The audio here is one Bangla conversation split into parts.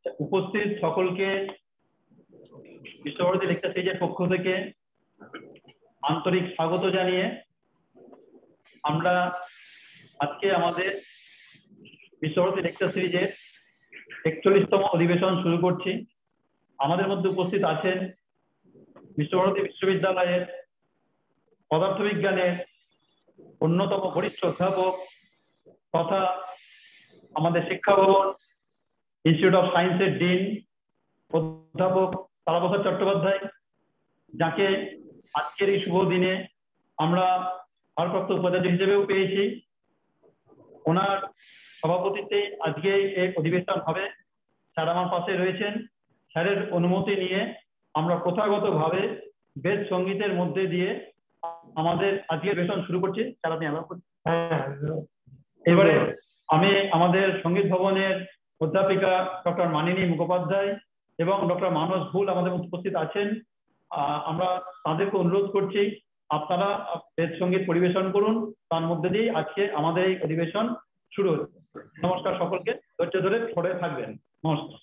উপস্থিত সকলকে বিশ্বভারতী লেকচার সিরিজের পক্ষ থেকে আন্তরিক স্বাগত জানিয়ে আমরা আজকে আমাদের বিশ্বভারতী লেকচার সিরিজের ৪১তম অধিবেশন শুরু করছি। আমাদের মধ্যে উপস্থিত আছেন বিশ্বভারতী বিশ্ববিদ্যালয়ের পদার্থবিজ্ঞানের অন্যতম বরিষ্ঠ অধ্যাপক তথা আমাদের শিক্ষা ভবন ইনস্টিটিউট অফ সায়েন্সের ডিন অধ্যাপক তারাপ্রসাদ চট্টোপাধ্যায়, যাকে আজকের এই শুভ দিনে আমরা ভারপ্রাপ্ত উপাচার্য হিসেবেও পেয়েছি। ওনার সভাপতিত্বে আজকে এই অধিবেশন হবে। স্যার আমার পাশে রয়েছেন। স্যারের অনুমতি নিয়ে আমরা প্রথাগতভাবে বেদ সঙ্গীতের মধ্যে দিয়ে আমাদের আজকের অধিবেশন শুরু করছি। স্যার আপনি এবারে আমি আমাদের সঙ্গীত ভবনের অধ্যাপিকা ডক্টর মানিনী মুখোপাধ্যায় এবং ডক্টর মানস ভুল আমাদের উপস্থিত আছেন। আমরা তাদেরকে অনুরোধ করছি আপনারা বেদ সঙ্গীত পরিবেশন করুন, তার মধ্যে দিয়ে আজকে আমাদের এই অধিবেশন শুরু হচ্ছে। নমস্কার সকলকে, ধৈর্য ধরে পড়ে থাকবেন। নমস্কার।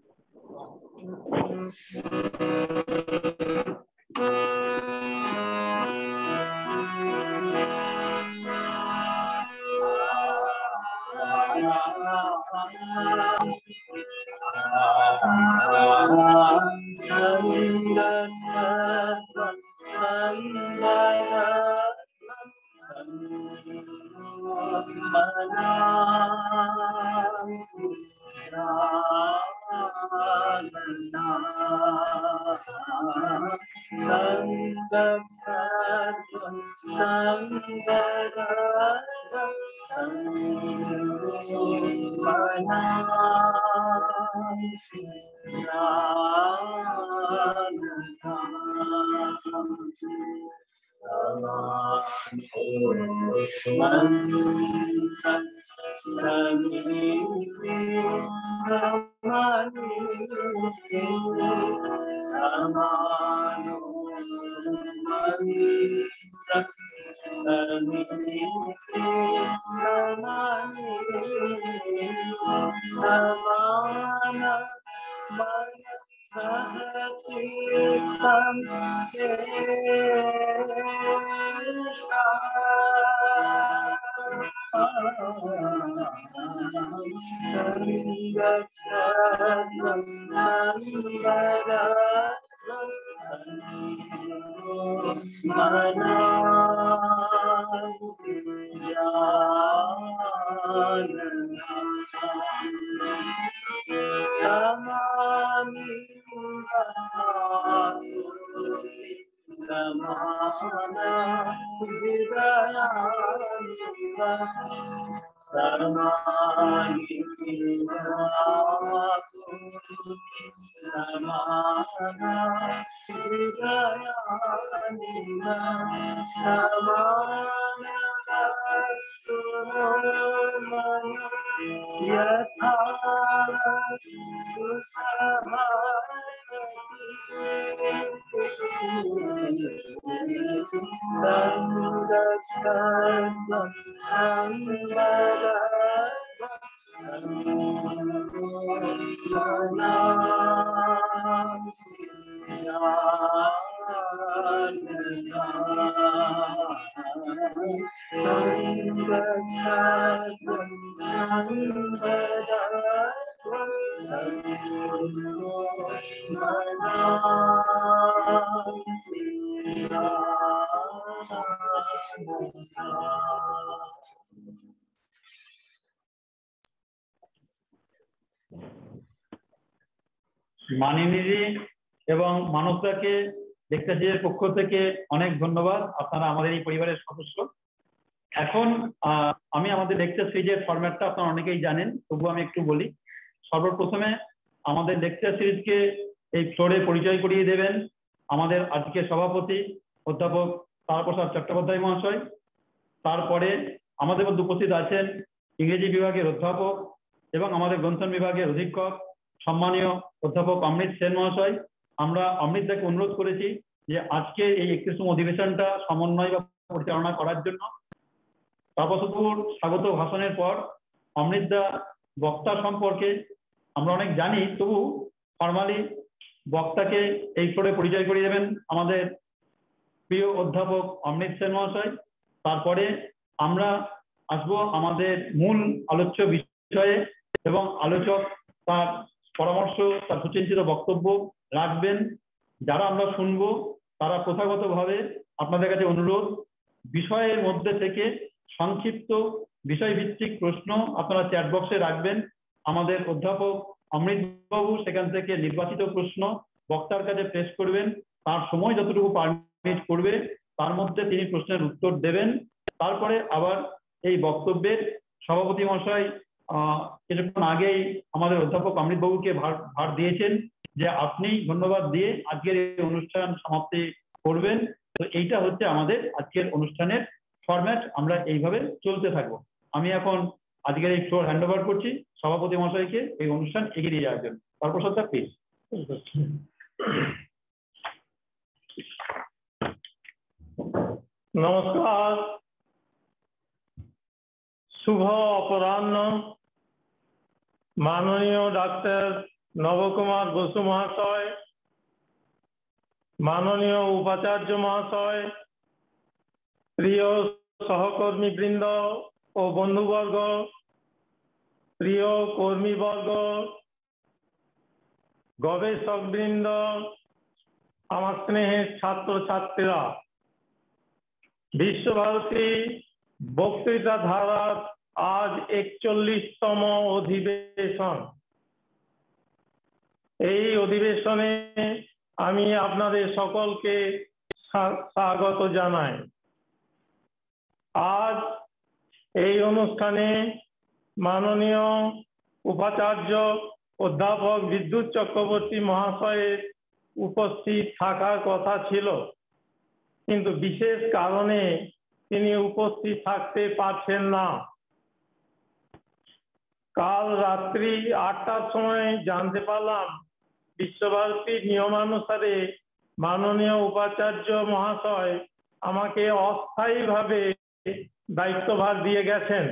মানিনীজি এবং মানসদাকে লেকচার সিরিজের পক্ষ থেকে অনেক ধন্যবাদ। আপনারা আমাদের এই পরিবারের সদস্য। এখন আমি আমাদের লেকচার সিরিজের ফরম্যাটটা আপনারা অনেকেই জানেন, তবু আমি একটু বলি। সর্বপ্রথমে আমাদের লেকচার সিরিজকে এই ফ্লোরে পরিচয় করিয়ে দেবেন আমাদের আজকের সভাপতি অধ্যাপক তারাপ্রসাদ চট্টোপাধ্যায় মহাশয়। তারপরে আমাদের মধ্যে উপস্থিত আছেন ইংরেজি বিভাগের অধ্যাপক এবং আমাদের গ্রন্থন বিভাগের অধীক্ষক সম্মানীয় অধ্যাপক অমৃত সেন মহাশয়। আমরা অমৃতদাকে অনুরোধ করেছি যে আজকে এই ৩১তম অধিবেশনটা সমন্বয় বা পরিচালনা করার জন্য। তাপসপুর স্বাগত ভাষণের পর অমৃতদা বক্তা সম্পর্কে আমরা অনেক জানি, তবু ফর্মালি বক্তাকে এই করে পরিচয় করিয়ে দেবেন আমাদের প্রিয় অধ্যাপক অমৃত সেন মহাশয়। তারপরে আমরা আসবো আমাদের মূল আলোচ্য বিষয়ে এবং আলোচক তার পরামর্শ, তার সুচিন্তিত বক্তব্য রাখবেন। যারা আমরা শুনবো তারা প্রথাগতভাবে আপনাদের কাছে অনুরোধ, বিষয়ের মধ্যে থেকে সংক্ষিপ্ত বিষয়ভিত্তিক প্রশ্ন আপনারা চ্যাট বক্সে রাখবেন। আমাদের অধ্যাপক অমৃতবাবু সেখান থেকে নির্বাচিত প্রশ্ন বক্তার কাছে পেশ করবেন। তার সময় যতটুকু পারমিট করবে তার মধ্যে তিনি প্রশ্নের উত্তর দেবেন। তারপরে আবার এই বক্তব্যের সভাপতি মহাশয় কিছুক্ষণ আগেই আমাদের অধ্যাপক অমৃতবাবুকে ভার দিয়েছেন যে আপনি ধন্যবাদ দিয়ে আজকের এই অনুষ্ঠান সমাপ্তি করবেন। তো এইটা হচ্ছে আমাদের আজকের অনুষ্ঠানের ফরম্যাট, আমরা এইভাবে চলতে থাকবো। আমি এখন আজকের এই ফ্লোর হ্যান্ড ওভার করছি সভাপতি মহাশয়কে এই অনুষ্ঠান এগিয়ে নিয়ে যাওয়ার জন্য। তারপর স্যার প্লিজ। নমস্কার, শুভ অপরাহ্ন। মাননীয় ডাক্তার নবকুমার বসু মহাশয়, মাননীয় উপাচার্য মহাশয়, প্রিয় সহকর্মীবৃন্দ ও বন্ধুবর্গ, প্রিয় কর্মীবর্গ, গবেষকবৃন্দ, আমার স্নেহের ছাত্রছাত্রীরা, বিশ্বভারতী বক্তৃতা ধারার আজ 41তম অধিবেশন। এই অধিবেশনে আমি আপনাদের সকলকে স্বাগত জানাই। আজ এই অনুষ্ঠানে মাননীয় উপাচার্য অধ্যাপক বিদ্যুৎ চক্রবর্তী মহাশয়ের উপস্থিত থাকার কথা ছিল, কিন্তু বিশেষ কারণে তিনি উপস্থিত থাকতে পারছেন না। কাল রাত্রি 8টার সময় জানতে পারলাম বিশ্বভারতীর নিয়মানুসারে মাননীয় উপাচার্য মহাশয় আমাকে অস্থায়ীভাবে দায়িত্বভার দিয়ে গেছেন।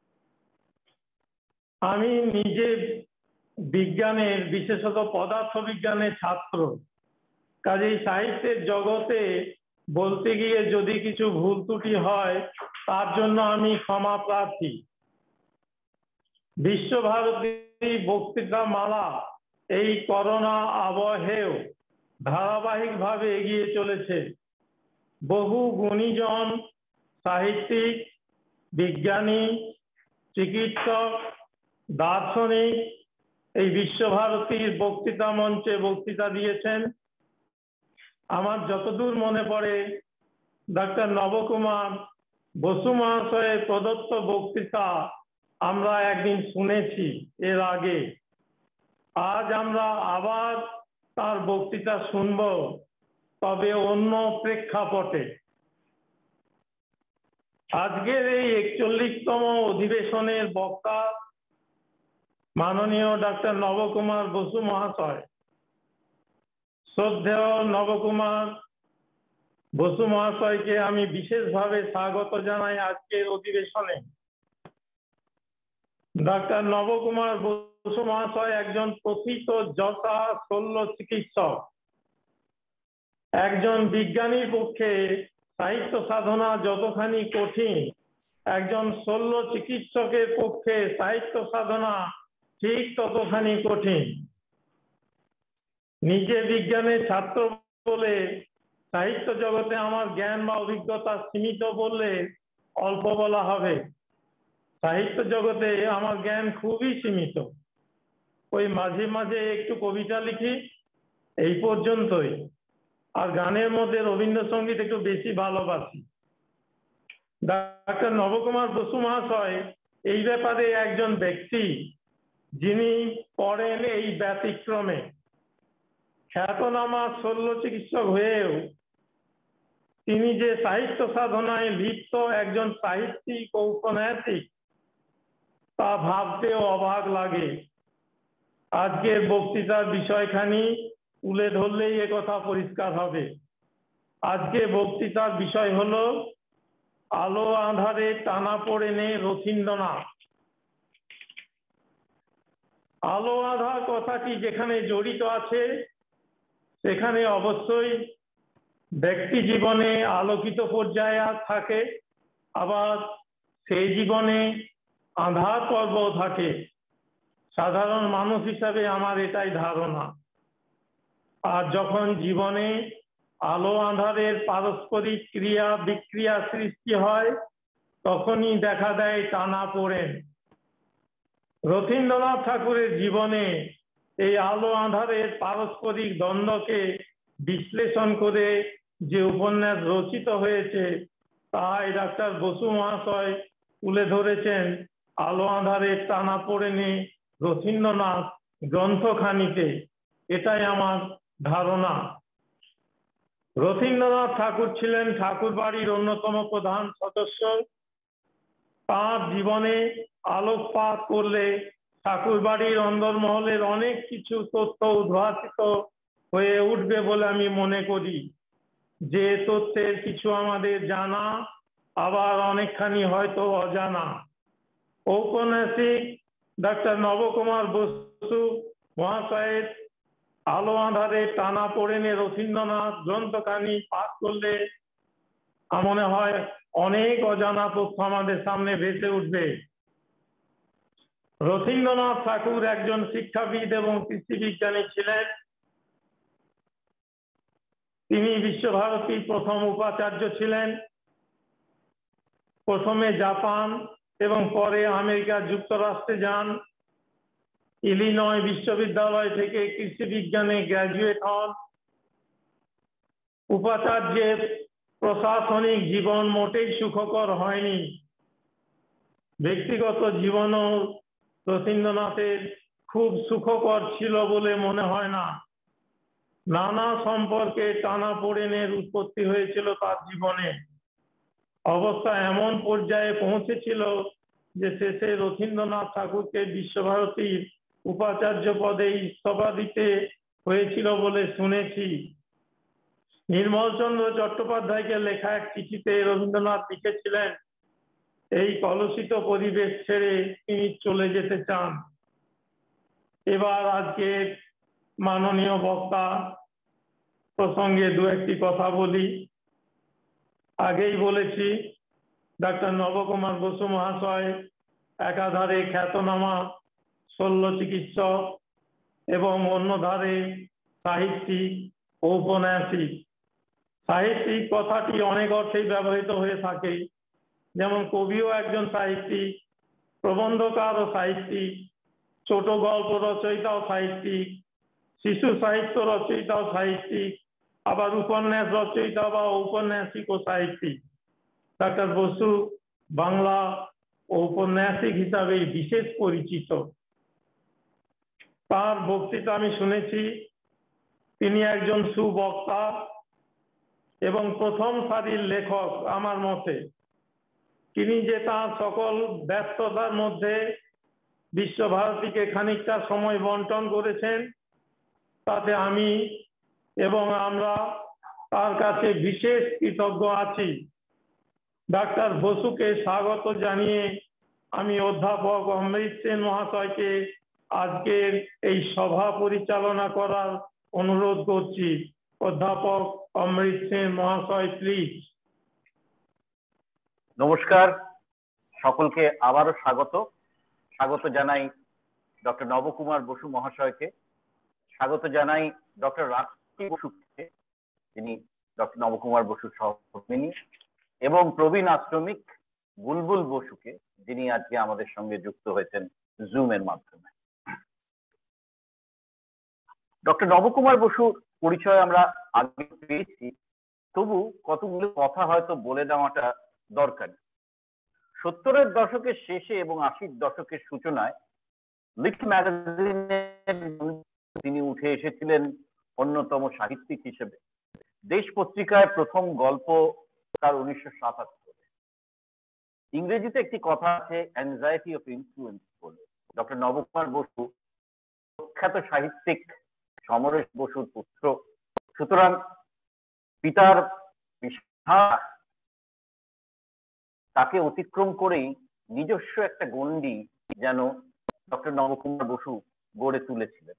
আমি নিজে বিজ্ঞানের, বিশেষত পদার্থবিজ্ঞানের ছাত্র, কাজেই সাহিত্যের জগতে বলতে গিয়ে যদি কিছু ভুল ত্রুটি হয় তার জন্য আমি ক্ষমা প্রার্থী। বিশ্বভারতী বক্তৃতা মালা এই করোনা আবহেও ধারাবাহিকভাবে এগিয়ে চলেছে। বহু গুণীজন, সাহিত্যিক, বিজ্ঞানী, চিকিৎসক, দার্শনিক এই বিশ্বভারতীর বক্তৃতা মঞ্চে বক্তৃতা দিয়েছেন। আমার যতদূর মনে পড়ে ডাক্তার নবকুমার বসু মহাশয়ের প্রদত্ত বক্তৃতা আমরা একদিন শুনেছি এর আগে। আজ আমরা আবার তার বক্তৃতা শুনব, তবে অন্য প্রেক্ষাপটে। আজকের এই 41তম অধিবেশনের বক্তা মাননীয় ডাক্তার নবকুমার বসু মহাশয়। শ্রদ্ধেয় নবকুমার বসু মহাশয়কে আমি বিশেষভাবে স্বাগত জানাই আজকের অধিবেশনে। ডাক্তার নবকুমার বসু মহাশয় একজন প্রকৃত যশা শল্য চিকিৎসক। একজন বিজ্ঞানীর পক্ষে সাহিত্য সাধনা যতখানি কঠিন, একজন শল্য চিকিৎসকের পক্ষে সাহিত্য সাধনা ঠিক ততখানি কঠিন। নিজে বিজ্ঞানের ছাত্র বলে সাহিত্য জগতে আমার জ্ঞান বা অভিজ্ঞতা সীমিত বললে অল্প বলা হবে। সাহিত্য জগতে আমার জ্ঞান খুবই সীমিত। ওই মাঝে মাঝে একটু কবিতা লিখি, এই পর্যন্তই। আর গানের মধ্যে রবীন্দ্রসঙ্গীত একটু বেশি ভালোবাসি। ডাক্তার নবকুমার বসু মহাশয় এই ব্যাপারে একজন ব্যক্তি যিনি পড়েন এই ব্যতিক্রমে। খ্যাতনামা শল্য চিকিৎসক হয়েও তিনি যে সাহিত্য সাধনায় লিপ্ত একজন সাহিত্যিক ঔপন্যাসিক, তা ভাবতেও অবাক লাগে। আজকের বক্তৃতার বিষয়খানি তুলে ধরলেই একথা পরিষ্কার হবে। আজকে বক্তৃতার বিষয় হলো আলো আঁধারে টানা পড়েনে রথীন্দ্রনাথ। আলো আঁধার কথাটি যেখানে জড়িত আছে সেখানে অবশ্যই ব্যক্তি জীবনে আলোকিত পর্যায়ে থাকে, আবার সেই জীবনে আঁধার পর্ব থাকে। সাধারণ মানুষ হিসাবে আমার এটাই ধারণা। আর যখন জীবনে আলো আঁধারের পারস্পরিক ক্রিয়া বিক্রিয়া সৃষ্টি হয় তখনই দেখা দেয় টানাপোড়েন। রথীন্দ্রনাথ ঠাকুরের জীবনে এই আলো আঁধারের পারস্পরিক দ্বন্দ্বকে বিশ্লেষণ করে যে উপন্যাস রচিত হয়েছে তাই ডাক্তার বসু মহাশয় তুলে ধরেছেন আলো আঁধারের টানাপোড়েনে রথীন্দ্রনাথ গ্রন্থখানিতে। এটাই আমার ধারণা। রথীন্দ্রনাথ ঠাকুর ছিলেন ঠাকুর বাড়ির অন্যতম প্রধান সদস্য। তাঁর জীবনে আলোকপাত করলে ঠাকুর বাড়ির অন্দরমহলের অনেক কিছু তথ্য উদ্ভাসিত হয়ে উঠবে বলে আমি মনে করি। যে তথ্যের কিছু আমাদের জানা, আবার অনেকখানি হয়তো অজানা। ঔপন্যাসিক ডাক্তার নবকুমার বসু মহাশয়ের আলো আঁধারে টানাপোড়েনে রথীন্দ্রনাথ গ্রন্থখানি পাঠ করলে মনে হয় অনেক অজানা তথ্য আমাদের সামনে ভেসে উঠবে। রথীন্দ্রনাথ ঠাকুর একজন শিক্ষাবিদ এবং কৃষি বিজ্ঞানী ছিলেন। তিনি বিশ্বভারতীর প্রথম উপাচার্য ছিলেন। প্রথমে জাপান এবং পরে আমেরিকা যুক্তরাষ্ট্রে যান। ইলিনয় বিশ্ববিদ্যালয় থেকে কৃষি বিজ্ঞানে গ্র্যাজুয়েট হন। উপাচার্যের প্রশাসনিক জীবন মোটেই সুখকর হয়নি। ব্যক্তিগত জীবনও রথীন্দ্রনাথের খুব সুখকর ছিল বলে মনে হয় না। নানা সম্পর্কে টানাপোড়েনের উৎপত্তি হয়েছিল তার জীবনে। অবস্থা এমন পর্যায়ে পৌঁছেছিল যে শেষে রথীন্দ্রনাথ ঠাকুরকে বিশ্বভারতীর উপাচার্য পদে ইস্তফা দিতে হয়েছিল বলে শুনেছি। নির্মলচন্দ্র চট্টোপাধ্যায়কে লেখা এক চিঠিতে রবীন্দ্রনাথ লিখেছিলেন এই কলুষিত পরিবেশ ছেড়ে তিনি চলে যেতে চান। এবার আজকে মাননীয় বক্তা প্রসঙ্গে দু একটি কথা বলি। আগেই বলেছি ডাক্তার নবকুমার বসু মহাশয় একাধারে খ্যাতনামা শল্য চিকিৎসক এবং অন্য ধারে সাহিত্যিক, ঔপন্যাসিক। সাহিত্যিক কথাটি অনেক অর্থেই ব্যবহৃত হয়ে থাকে, যেমন কবিও একজন সাহিত্যিক, প্রবন্ধকার ও সাহিত্যিক, ছোট গল্প রচয়িতাও সাহিত্যিক, শিশু সাহিত্য রচয়িতাও সাহিত্যিক, আবার উপন্যাস রচয়িতা বা ঔপন্যাসিক ও সাহিত্যিক। ডাক্তার বসু বাংলা ঔপন্যাসিক হিসাবে বিশেষ পরিচিত। তার বক্তৃতা আমি শুনেছি। তিনি একজন সুবক্তা এবং প্রথম সারির লেখক আমার মতে। তিনি যে তার সকল ব্যস্ততার মধ্যে বিশ্বভারতীকে খানিকটা সময় বন্টন করেছেন তাতে আমি এবং আমরা তার কাছে বিশেষ কৃতজ্ঞ আছি। ডাক্তার বসুকে স্বাগত জানিয়ে আমি অধ্যাপক অমৃত সেন মহাশয়কে আজকের এই সভা পরিচালনা করার অনুরোধ করছি। অধ্যাপক অমৃত সেন মহাশয়, প্লিজ। নমস্কার, সকলকে আবারও স্বাগত জানাই ডক্টর নবকুমার বসু মহাশয়কে, স্বাগত জানাই ডক্টর রাখি বসুকে, যিনি ডক্টর নবকুমার বসুর সহকর্মী, এবং প্রবীণ আশ্রমিক বুলবুল বসুকে, যিনি আজকে আমাদের সঙ্গে যুক্ত হয়েছেন জুমের মাধ্যমে। ডক্টর নবকুমার বসুর পরিচয় আমরা আগে পেয়েছি, তবু কতগুলো কথা হয়তো বলে দেওয়াটা দরকারি। 70-এর দশকের শেষে এবং 80-র দশকের সূচনায় লিটল ম্যাগাজিনে তিনি উঠে এসেছিলেন অন্যতম সাহিত্যিক হিসেবে। দেশ পত্রিকায় প্রথম গল্প তার 1977। ইংরেজিতে একটি কথা আছে, অ্যাংজাইটি অফ ইনফ্লুয়েন্স বলে। ডক্টর নবকুমার বসু প্রখ্যাত সাহিত্যিক সমরেশ বসুর পুত্র, সুতরাং পিতার বিশাল তাকে অতিক্রম করেই নিজস্ব একটা গণ্ডি যেন ডক্টর নবকুমার বসু গড়ে তুলেছিলেন।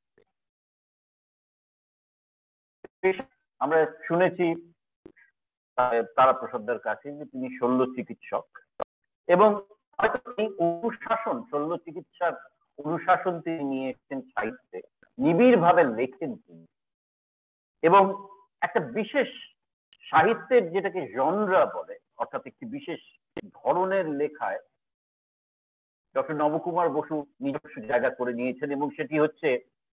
আমরা শুনেছি তারাপ্রসাদের কাছে যে তিনি শল্য চিকিৎসক, এবং এই অনুশাসন, শল্য চিকিৎসার অনুশাসন তিনি নিয়ে এসেছেন সাহিত্যে, নিবিড় ভাবে লেখেন তিনি, এবং একটা বিশেষ সাহিত্যের যেটাকে জনরা বলে, অর্থাৎ একটি বিশেষ ধরনের লেখায় ডক্টর নবকুমার বসু নিজস্ব জায়গা করে নিয়েছেন, এবং সেটি হচ্ছে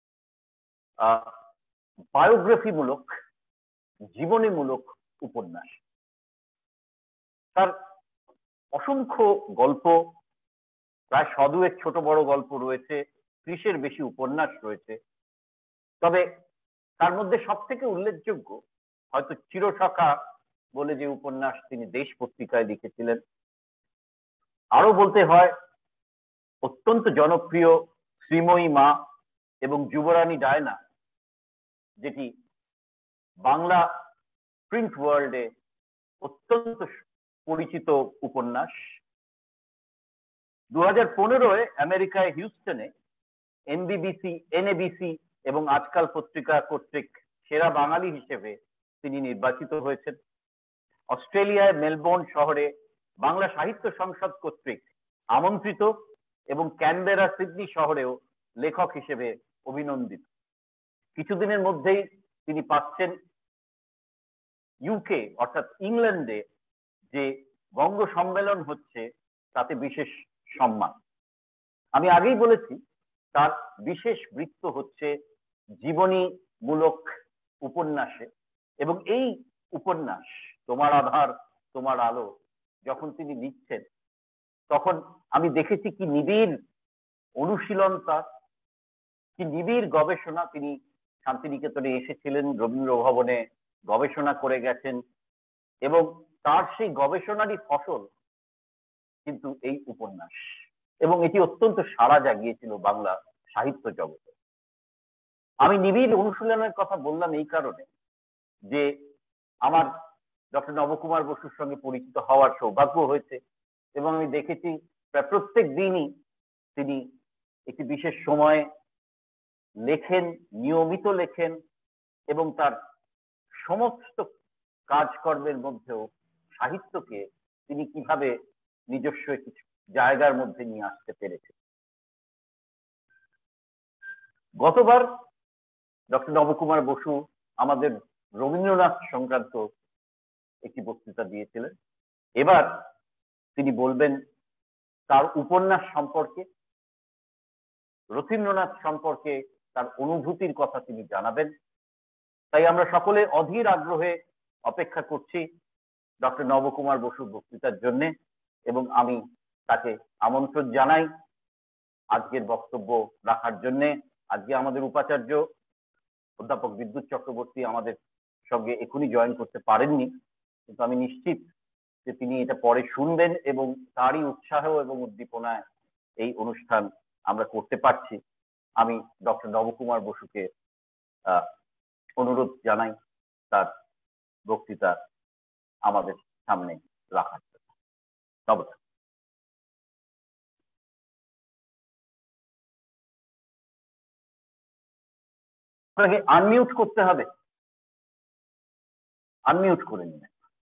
বায়োগ্রাফিমূলক, জীবনীমূলক উপন্যাস। তার অসংখ্য গল্প, প্রায় 100 ছোট বড় গল্প রয়েছে, 30-এর বেশি উপন্যাস রয়েছে। তবে তার মধ্যে সব থেকে উল্লেখযোগ্য হয়তো চিরসখা বলে যে উপন্যাস তিনি দেশ পত্রিকায় লিখেছিলেন। আরো বলতে হয় অত্যন্ত জনপ্রিয় শ্রীময়ী মা এবং যুবরানী ডায়না, যেটি বাংলা প্রিন্ট ওয়ার্ল্ডে অত্যন্ত পরিচিত উপন্যাস। 2015-এ আমেরিকায় হিউস্টনে এনএবিসি এবং আজকাল পত্রিকা কর্তৃক সেরা বাঙালি হিসেবে তিনি নির্বাচিত হয়েছেন। অস্ট্রেলিয়ায় মেলবোর্ন শহরে বাংলা সাহিত্য সংসদ কর্তৃক আমন্ত্রিত, এবং ক্যানবেরা সিডনি শহরেও লেখক হিসেবে অভিনন্দিত। কিছুদিনের মধ্যেই তিনি পাচ্ছেন ইউকে অর্থাৎ ইংল্যান্ডে যে বঙ্গ সম্মেলন হচ্ছে তাতে বিশেষ সম্মান। আমি আগেই বলেছি তার বিশেষ বৃত্ত হচ্ছে জীবনীমূলক উপন্যাসে, এবং এই উপন্যাস তোমার আধার তোমার আলো যখন তিনি লিখছেন তখন আমি দেখেছি কি নিবিড় অনুশীলন তার, কি নিবিড় গবেষণা। তিনি শান্তিনিকেতনে এসেছিলেন, রবীন্দ্র ভবনে গবেষণা করে গেছেন, এবং তার সেই গবেষণারই ফসল কিন্তু এই উপন্যাস, এবং এটি অত্যন্ত সাড়া জাগিয়েছিল বাংলা সাহিত্য জগতে। আমি নিবিড় অনুশীলনের কথা বললাম এই কারণে যে আমার ডক্টর নবকুমার বসুর সঙ্গে পরিচিত হওয়ার সৌভাগ্য হয়েছে, এবং আমি দেখেছি প্রায় প্রত্যেক দিনই তিনি একটি বিশেষ সময়ে লেখেন, নিয়মিত লেখেন, এবং তার সমস্ত কাজকর্মের মধ্যেও সাহিত্যকে তিনি কিভাবে নিজস্ব একটি জায়গার মধ্যে নিয়ে আসতে পেরেছেন। গতবার ডক্টর নবকুমার বসু আমাদের রবীন্দ্রনাথ সংক্রান্ত একটি বক্তৃতা দিয়েছিলেন। এবার তিনি বলবেন তার উপন্যাস সম্পর্কে, রথীন্দ্রনাথ সম্পর্কে তার অনুভূতির কথা তিনি জানাবেন। তাই আমরা সকলে অধীর আগ্রহে অপেক্ষা করছি ডক্টর নবকুমার বসুর বক্তৃতার জন্য, এবং আমি তাকে আমন্ত্রণ জানাই আজকের বক্তব্য রাখার জন্য। আজকে আমাদের উপাচার্য অধ্যাপক বিদ্যুৎ চক্রবর্তী আমাদের সঙ্গে এখনই জয়েন করতে পারেননি, কিন্তু আমি নিশ্চিত যে তিনি এটা পরে শুনবেন, এবং তারই উৎসাহ এবং উদ্দীপনায় এই অনুষ্ঠান আমরা করতে পারছি। আমি ডক্টর নবকুমার বসুকে অনুরোধ জানাই তার বক্তৃতা আমাদের সামনে রাখার জন্য। নমস্কার। আপনাকে আনমিউট করতে হবে, আনমিউট করে নিন।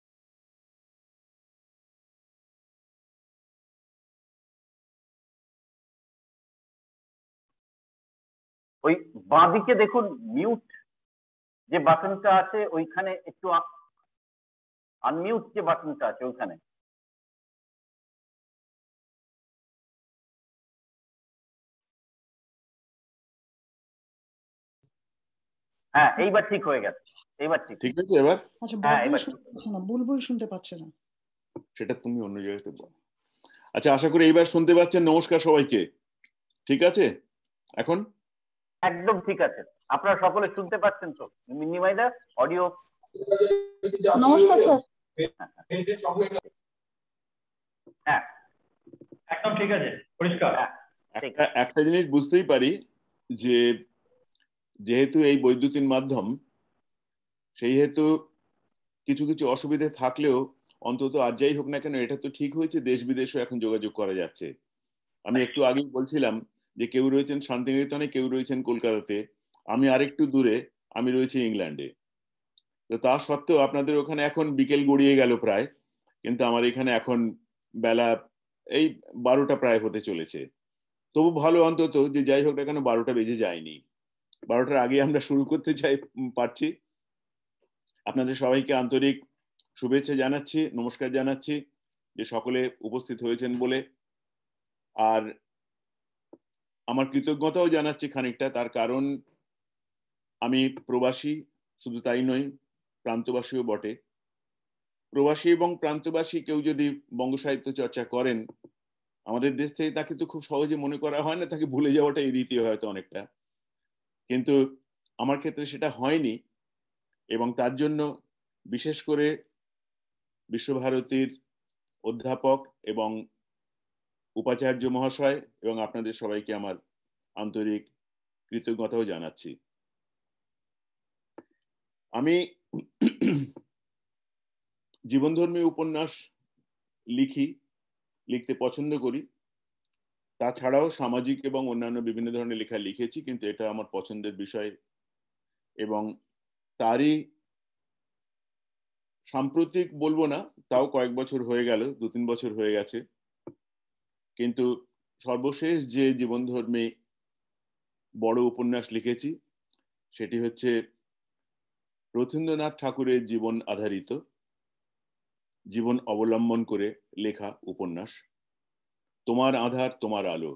ওই বাঁদিকে দেখুন মিউট যে বাটনটা আছে, ওইখানে একটু আনমিউট যে বাটনটা আছে ওইখানে। হ্যাঁ, এইবার ঠিক হয়ে গেছে, এইবার ঠিক আছে। এবার আচ্ছা, বড় শুনতে পাচ্ছ না, বুলবুল শুনতে পাচ্ছে না, সেটা তুমি অন্য জায়গাতে বল। আচ্ছা, আশা করি এইবার শুনতে পাচ্ছেন। নমস্কার সবাইকে, ঠিক আছে এখন? একদম ঠিক আছে। আপনারা সকলে শুনতে পাচ্ছেন তো? মিনিমাইদা অডিও। নমস্কার স্যার। হ্যাঁ, একদম ঠিক আছে, পরিষ্কার। একটা জিনিস বুঝতেই পারি যে যেহেতু এই বৈদ্যুতিন মাধ্যম, সেই হেতু কিছু কিছু অসুবিধা থাকলেও অন্তত আর যাই হোক না কেন এটা তো ঠিক হয়েছে, দেশ বিদেশেও এখন যোগাযোগ করা যাচ্ছে। আমি একটু আগেই বলছিলাম যে কেউ রয়েছেন শান্তিনিকেতনে, কেউ রয়েছেন কলকাতাতে, আমি আরেকটু দূরে, আমি রয়েছি ইংল্যান্ডে। তো তা সত্ত্বেও আপনাদের ওখানে এখন বিকেল গড়িয়ে গেল প্রায়, কিন্তু আমার এখানে এখন বেলা এই 12টা প্রায় হতে চলেছে। তবু ভালো অন্তত যে যাই হোক না কেন 12টা বেজে যায়নি, 12টার আগে আমরা শুরু করতে পারছি। আপনাদের সবাইকে আন্তরিক শুভেচ্ছা জানাচ্ছি, নমস্কার জানাচ্ছি যে সকলে উপস্থিত হয়েছেন বলে। আর আমার কৃতজ্ঞতাও জানাচ্ছি খানিকটা, তার কারণ আমি প্রবাসী, শুধু তাই নয় প্রান্তবাসীও বটে। প্রবাসী এবং প্রান্তবাসী কেউ যদি বঙ্গ সাহিত্য চর্চা করেন আমাদের দেশ থেকে, তাকে তো খুব সহজে মনে করা হয় না, তাকে ভুলে যাওয়াটাই রীতি হয়তো অনেকটা, কিন্তু আমার ক্ষেত্রে সেটা হয়নি। এবং তার জন্য বিশেষ করে বিশ্বভারতীর অধ্যাপক এবং উপাচার্য মহাশয় এবং আপনাদের সবাইকে আমার আন্তরিক কৃতজ্ঞতাও জানাচ্ছি। আমি জীবনধর্মী উপন্যাস লিখতে পছন্দ করি। তাছাড়াও সামাজিক এবং অন্যান্য বিভিন্ন ধরনের লেখা লিখেছি, কিন্তু এটা আমার পছন্দের বিষয়। এবং তারই সাম্প্রতিক বলবো না, তাও কয়েক বছর হয়ে গেল, 2-3 বছর হয়ে গেছে, কিন্তু সর্বশেষ যে জীবনধর্মী বড় উপন্যাস লিখেছি সেটি হচ্ছে রথীন্দ্রনাথ ঠাকুরের জীবন আধারিত, জীবন অবলম্বন করে লেখা উপন্যাস তোমার আধার তোমার আলো।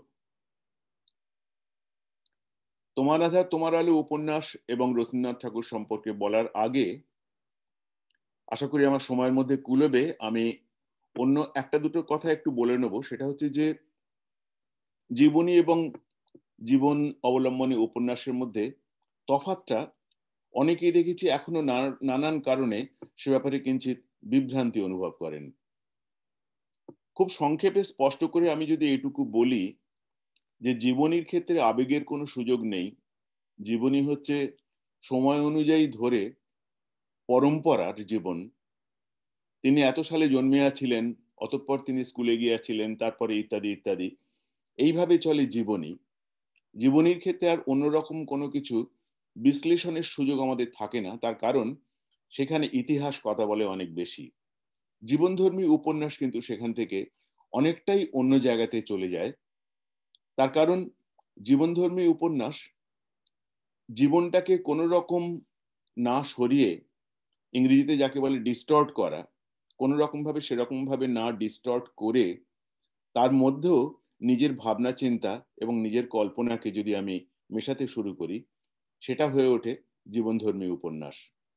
তোমার আধার তোমার আলো উপন্যাস এবং রথীন্দ্রনাথ ঠাকুর সম্পর্কে বলার আগে, আশা করি আমার সময়ের মধ্যে কুলবে, আমি অন্য একটা দুটো কথা একটু বলে নেব। সেটা হচ্ছে যে জীবনী এবং জীবন অবলম্বনী উপন্যাসের মধ্যে তফাৎটা অনেকেই দেখেছি এখনো নানান কারণে সে ব্যাপারে কিঞ্চিত বিভ্রান্তি অনুভব করেন। খুব সংক্ষেপে স্পষ্ট করে আমি যদি এইটুকু বলি যে জীবনীর ক্ষেত্রে আবেগের কোনো সুযোগ নেই। জীবনী হচ্ছে সময় অনুযায়ী ধরে পরম্পরার জীবন। তিনি এত সালে জন্মিয়াছিলেন, অতঃপর তিনি স্কুলে গিয়েছিলেন, তারপরে ইত্যাদি ইত্যাদি, এইভাবে চলে জীবনী। জীবনীর ক্ষেত্রে আর অন্যরকম কোনো কিছু বিশ্লেষণের সুযোগ আমাদের থাকে না, তার কারণ সেখানে ইতিহাস কথা বলে অনেক বেশি। জীবনধর্মী উপন্যাস কিন্তু সেখান থেকে অনেকটাই অন্য জায়গাতে চলে যায়। তার কারণ জীবনধর্মী উপন্যাস জীবনটাকে কোনো রকম না সরিয়ে, ইংরেজিতে যাকে বলে ডিস্টর্ট করা, কোনো রকম ভাবে সেরকম ভাবে না ডিস্টর্ট করে তার মধ্যেও নিজের ভাবনা চিন্তা এবং নিজের কল্পনাকে যদি আমি মেশাতে শুরু করি, সেটা হয়ে ওঠে জীবনধর্মী উপন্যাস।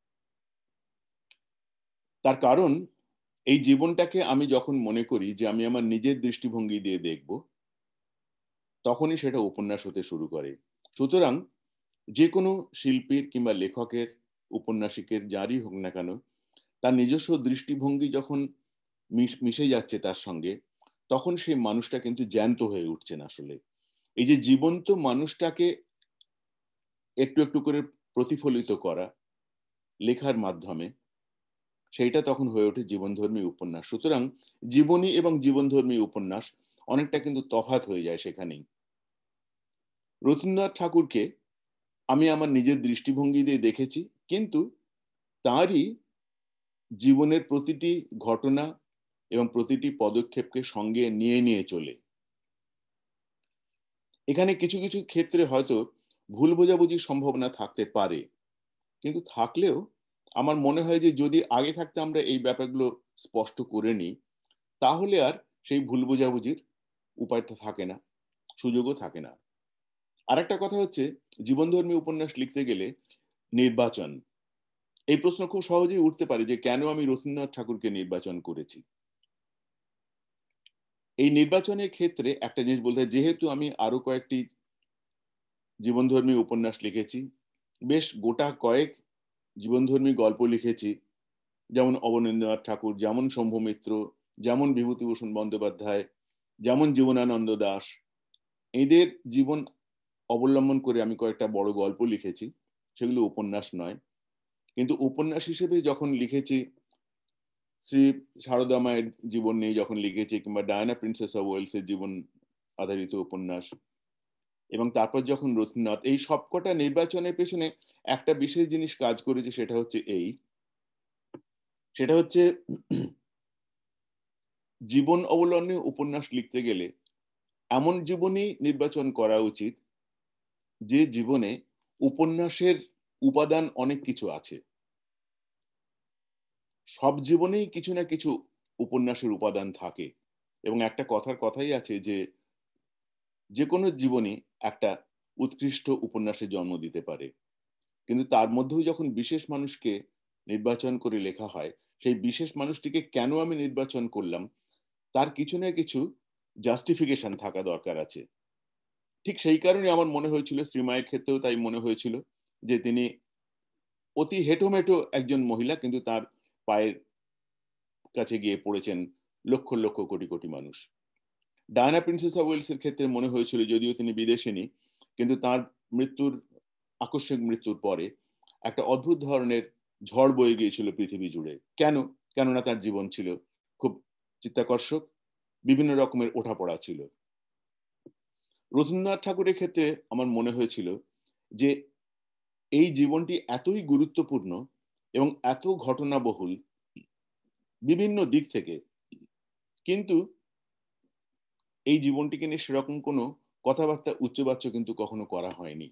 তার কারণ এই জীবনটাকে আমি যখন মনে করি যে আমি আমার নিজের দৃষ্টিভঙ্গি দিয়ে দেখব, তখনই সেটা উপন্যাস হতে শুরু করে। সুতরাং যে কোনো শিল্পীর কিংবা লেখকের, উপন্যাসিকের, যারই হোক না কেন, তার নিজস্ব দৃষ্টিভঙ্গি যখন মিশে যাচ্ছে তার সঙ্গে, তখন সেই মানুষটা কিন্তু জ্যান্ত হয়ে উঠছেন। আসলে এই যে জীবন্ত মানুষটাকে একটু একটু করে প্রতিফলিত করা লেখার মাধ্যমে, সেইটা তখন হয়ে ওঠে জীবনধর্মী উপন্যাস। সুতরাং জীবনী এবং জীবনধর্মী উপন্যাস অনেকটা কিন্তু তফাৎ হয়ে যায় সেখানেই। রথীন্দ্রনাথ ঠাকুরকে আমি আমার নিজের দৃষ্টিভঙ্গি দিয়ে দেখেছি, কিন্তু তারই জীবনের প্রতিটি ঘটনা এবং প্রতিটি পদক্ষেপকে সঙ্গে নিয়ে নিয়ে চলে। এখানে কিছু কিছু ক্ষেত্রে হয়তো ভুল বোঝাবুঝির সম্ভাবনা থাকতে পারে, কিন্তু থাকলেও আমার মনে হয় যে যদি আগে থাকতে আমরা এই ব্যাপারগুলো স্পষ্ট করে নিই, তাহলে আর সেই ভুল বোঝাবুঝির উপায়টা থাকে না, সুযোগও থাকে না। আর একটা কথা হচ্ছে, জীবনধর্মী উপন্যাস লিখতে গেলে নির্বাচন, এই প্রশ্ন খুব সহজেই উঠতে পারে যে কেন আমি রথীন্দ্রনাথ ঠাকুরকে নির্বাচন করেছি। এই নির্বাচনের ক্ষেত্রে একটা জিনিস বলতে হয়, যেহেতু আমি আরো কয়েকটি জীবনধর্মী উপন্যাস লিখেছি, বেশ গোটা কয়েক জীবনধর্মী গল্প লিখেছি, যেমন অবনীন্দ্রনাথ ঠাকুর, যেমন শম্ভু মিত্র, যেমন বিভূতিভূষণ বন্দ্যোপাধ্যায়, যেমন জীবনানন্দ দাশ, এদের জীবন অবলম্বন করে আমি কয়েকটা বড় গল্প লিখেছি। সেগুলো উপন্যাস নয়, কিন্তু উপন্যাস হিসেবে যখন লিখেছি, শ্রী সারদা মায়ের জীবন নিয়ে যখন লিখেছি, কিংবা ডায়ানা প্রিন্সেস অফ ওয়েলসের জীবন আধারিত উপন্যাস, এবং তারপর যখন রথীন্দ্রনাথ, এই সবকটা নির্বাচনের পেছনে একটা বিশেষ জিনিস কাজ করেছে, সেটা হচ্ছে জীবন অবলম্বনে উপন্যাস লিখতে গেলে এমন জীবনই নির্বাচন করা উচিত যে জীবনে উপন্যাসের উপাদান অনেক কিছু আছে। সব জীবনেই কিছু না কিছু উপন্যাসের উপাদান থাকে, এবং একটা কথাই আছে যে কোনো জীবনই একটা উৎকৃষ্ট উপন্যাসের জন্ম দিতে পারে। কিন্তু তার মধ্যেও যখন বিশেষ মানুষকে নির্বাচন করে লেখা হয়, সেই বিশেষ মানুষটিকে কেন আমি নির্বাচন করলাম তার কিছু না কিছু জাস্টিফিকেশন থাকা দরকার আছে। ঠিক সেই কারণে আমার মনে হয়েছিল, শ্রীমায়ের ক্ষেত্রেও তাই মনে হয়েছিল, যে তিনি অতি হেঁটোমেটো একজন মহিলা, কিন্তু তার পায়ের কাছে গিয়ে পড়েছেন লক্ষ লক্ষ কোটি কোটি মানুষ। ডায়ানা প্রিন্সেস অফ ওয়েলসের ক্ষেত্রে মনে হয়েছিল, যদিও তিনি বিদেশিনী, কিন্তু তার আকস্মিক মৃত্যুর পরে একটা অদ্ভুত ধরনের ঝড় বয়ে গিয়েছিল পৃথিবী জুড়ে। কেননা তার জীবন ছিল খুব চিত্তাকর্ষক, বিভিন্ন রকমের ওঠাপড়া ছিল। রবীন্দ্রনাথ ঠাকুরের ক্ষেত্রে আমার মনে হয়েছিল যে এই জীবনটি এতই গুরুত্বপূর্ণ এবং এত ঘটনাবহুল বিভিন্ন দিক থেকে, কিন্তু এই জীবনটিকে নিয়ে সেরকম কোনো কথাবার্তা উচ্চবাচ্য কিন্তু কখনো করা হয়নি।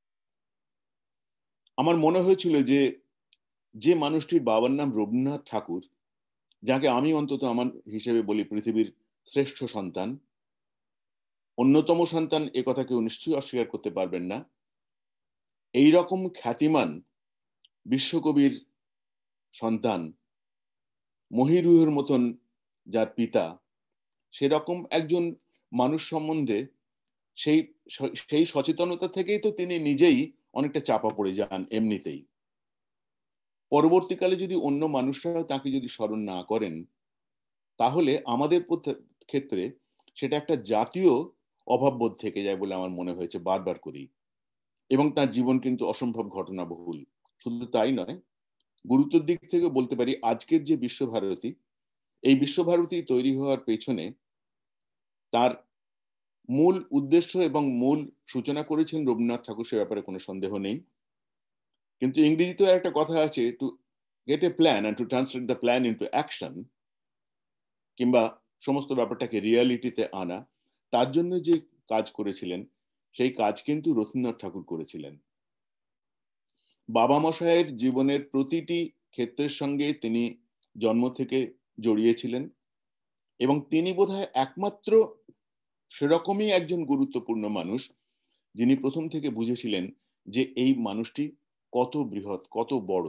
আমার মনে হয়েছিল যে মানুষটির বাবার নাম রবীন্দ্রনাথ ঠাকুর, যাকে আমি অন্তত আমার হিসেবে বলি পৃথিবীর শ্রেষ্ঠ সন্তান, অন্যতম সন্তান, এ কথা কেউ নিশ্চয়ই অস্বীকার করতে পারবেন না। এই রকম খ্যাতিমান বিশ্বকবির সন্তান, মহিরুহের মতন যার পিতা, সেরকম একজন মানুষ সম্বন্ধে সেই সচেতনতা থেকেই তো তিনি নিজেই অনেকটা চাপা পড়ে যান এমনিতেই। পরবর্তীকালে যদি অন্য মানুষরা তাকে যদি স্মরণ না করেন, তাহলে আমাদের ক্ষেত্রে সেটা একটা জাতীয় অভাববোধ থেকে যায় বলে আমার মনে হয়েছে বারবার করি। এবং তার জীবন কিন্তু অসম্ভব ঘটনাবহুল। শুধু তাই নয়, গুরুত্বের দিক থেকে বলতে পারি আজকের যে বিশ্বভারতী, এই বিশ্বভারতী তৈরি হওয়ার পেছনে তার মূল উদ্দেশ্য এবং মূল সূচনা করেছেন রবীন্দ্রনাথ ঠাকুর, সে ব্যাপারে কোনো সন্দেহ নেই। কিন্তু ইংরেজিতেও একটা কথা আছে, to get a plan and to translate the plan into action, কিংবা সমস্ত ব্যাপারটাকে রিয়ালিটিতে আনা, তার জন্য যে কাজ করেছিলেন সেই কাজ কিন্তু রবীন্দ্রনাথ ঠাকুর করেছিলেন। বাবা মশাইয়ের জীবনের প্রতিটি ক্ষেত্রের সঙ্গে তিনি জন্ম থেকে জড়িয়েছিলেন, এবং তিনি বোধহয় একমাত্র সেরকমই একজন গুরুত্বপূর্ণ মানুষ যিনি প্রথম থেকে বুঝেছিলেন যে এই মানুষটি কত বৃহৎ, কত বড়।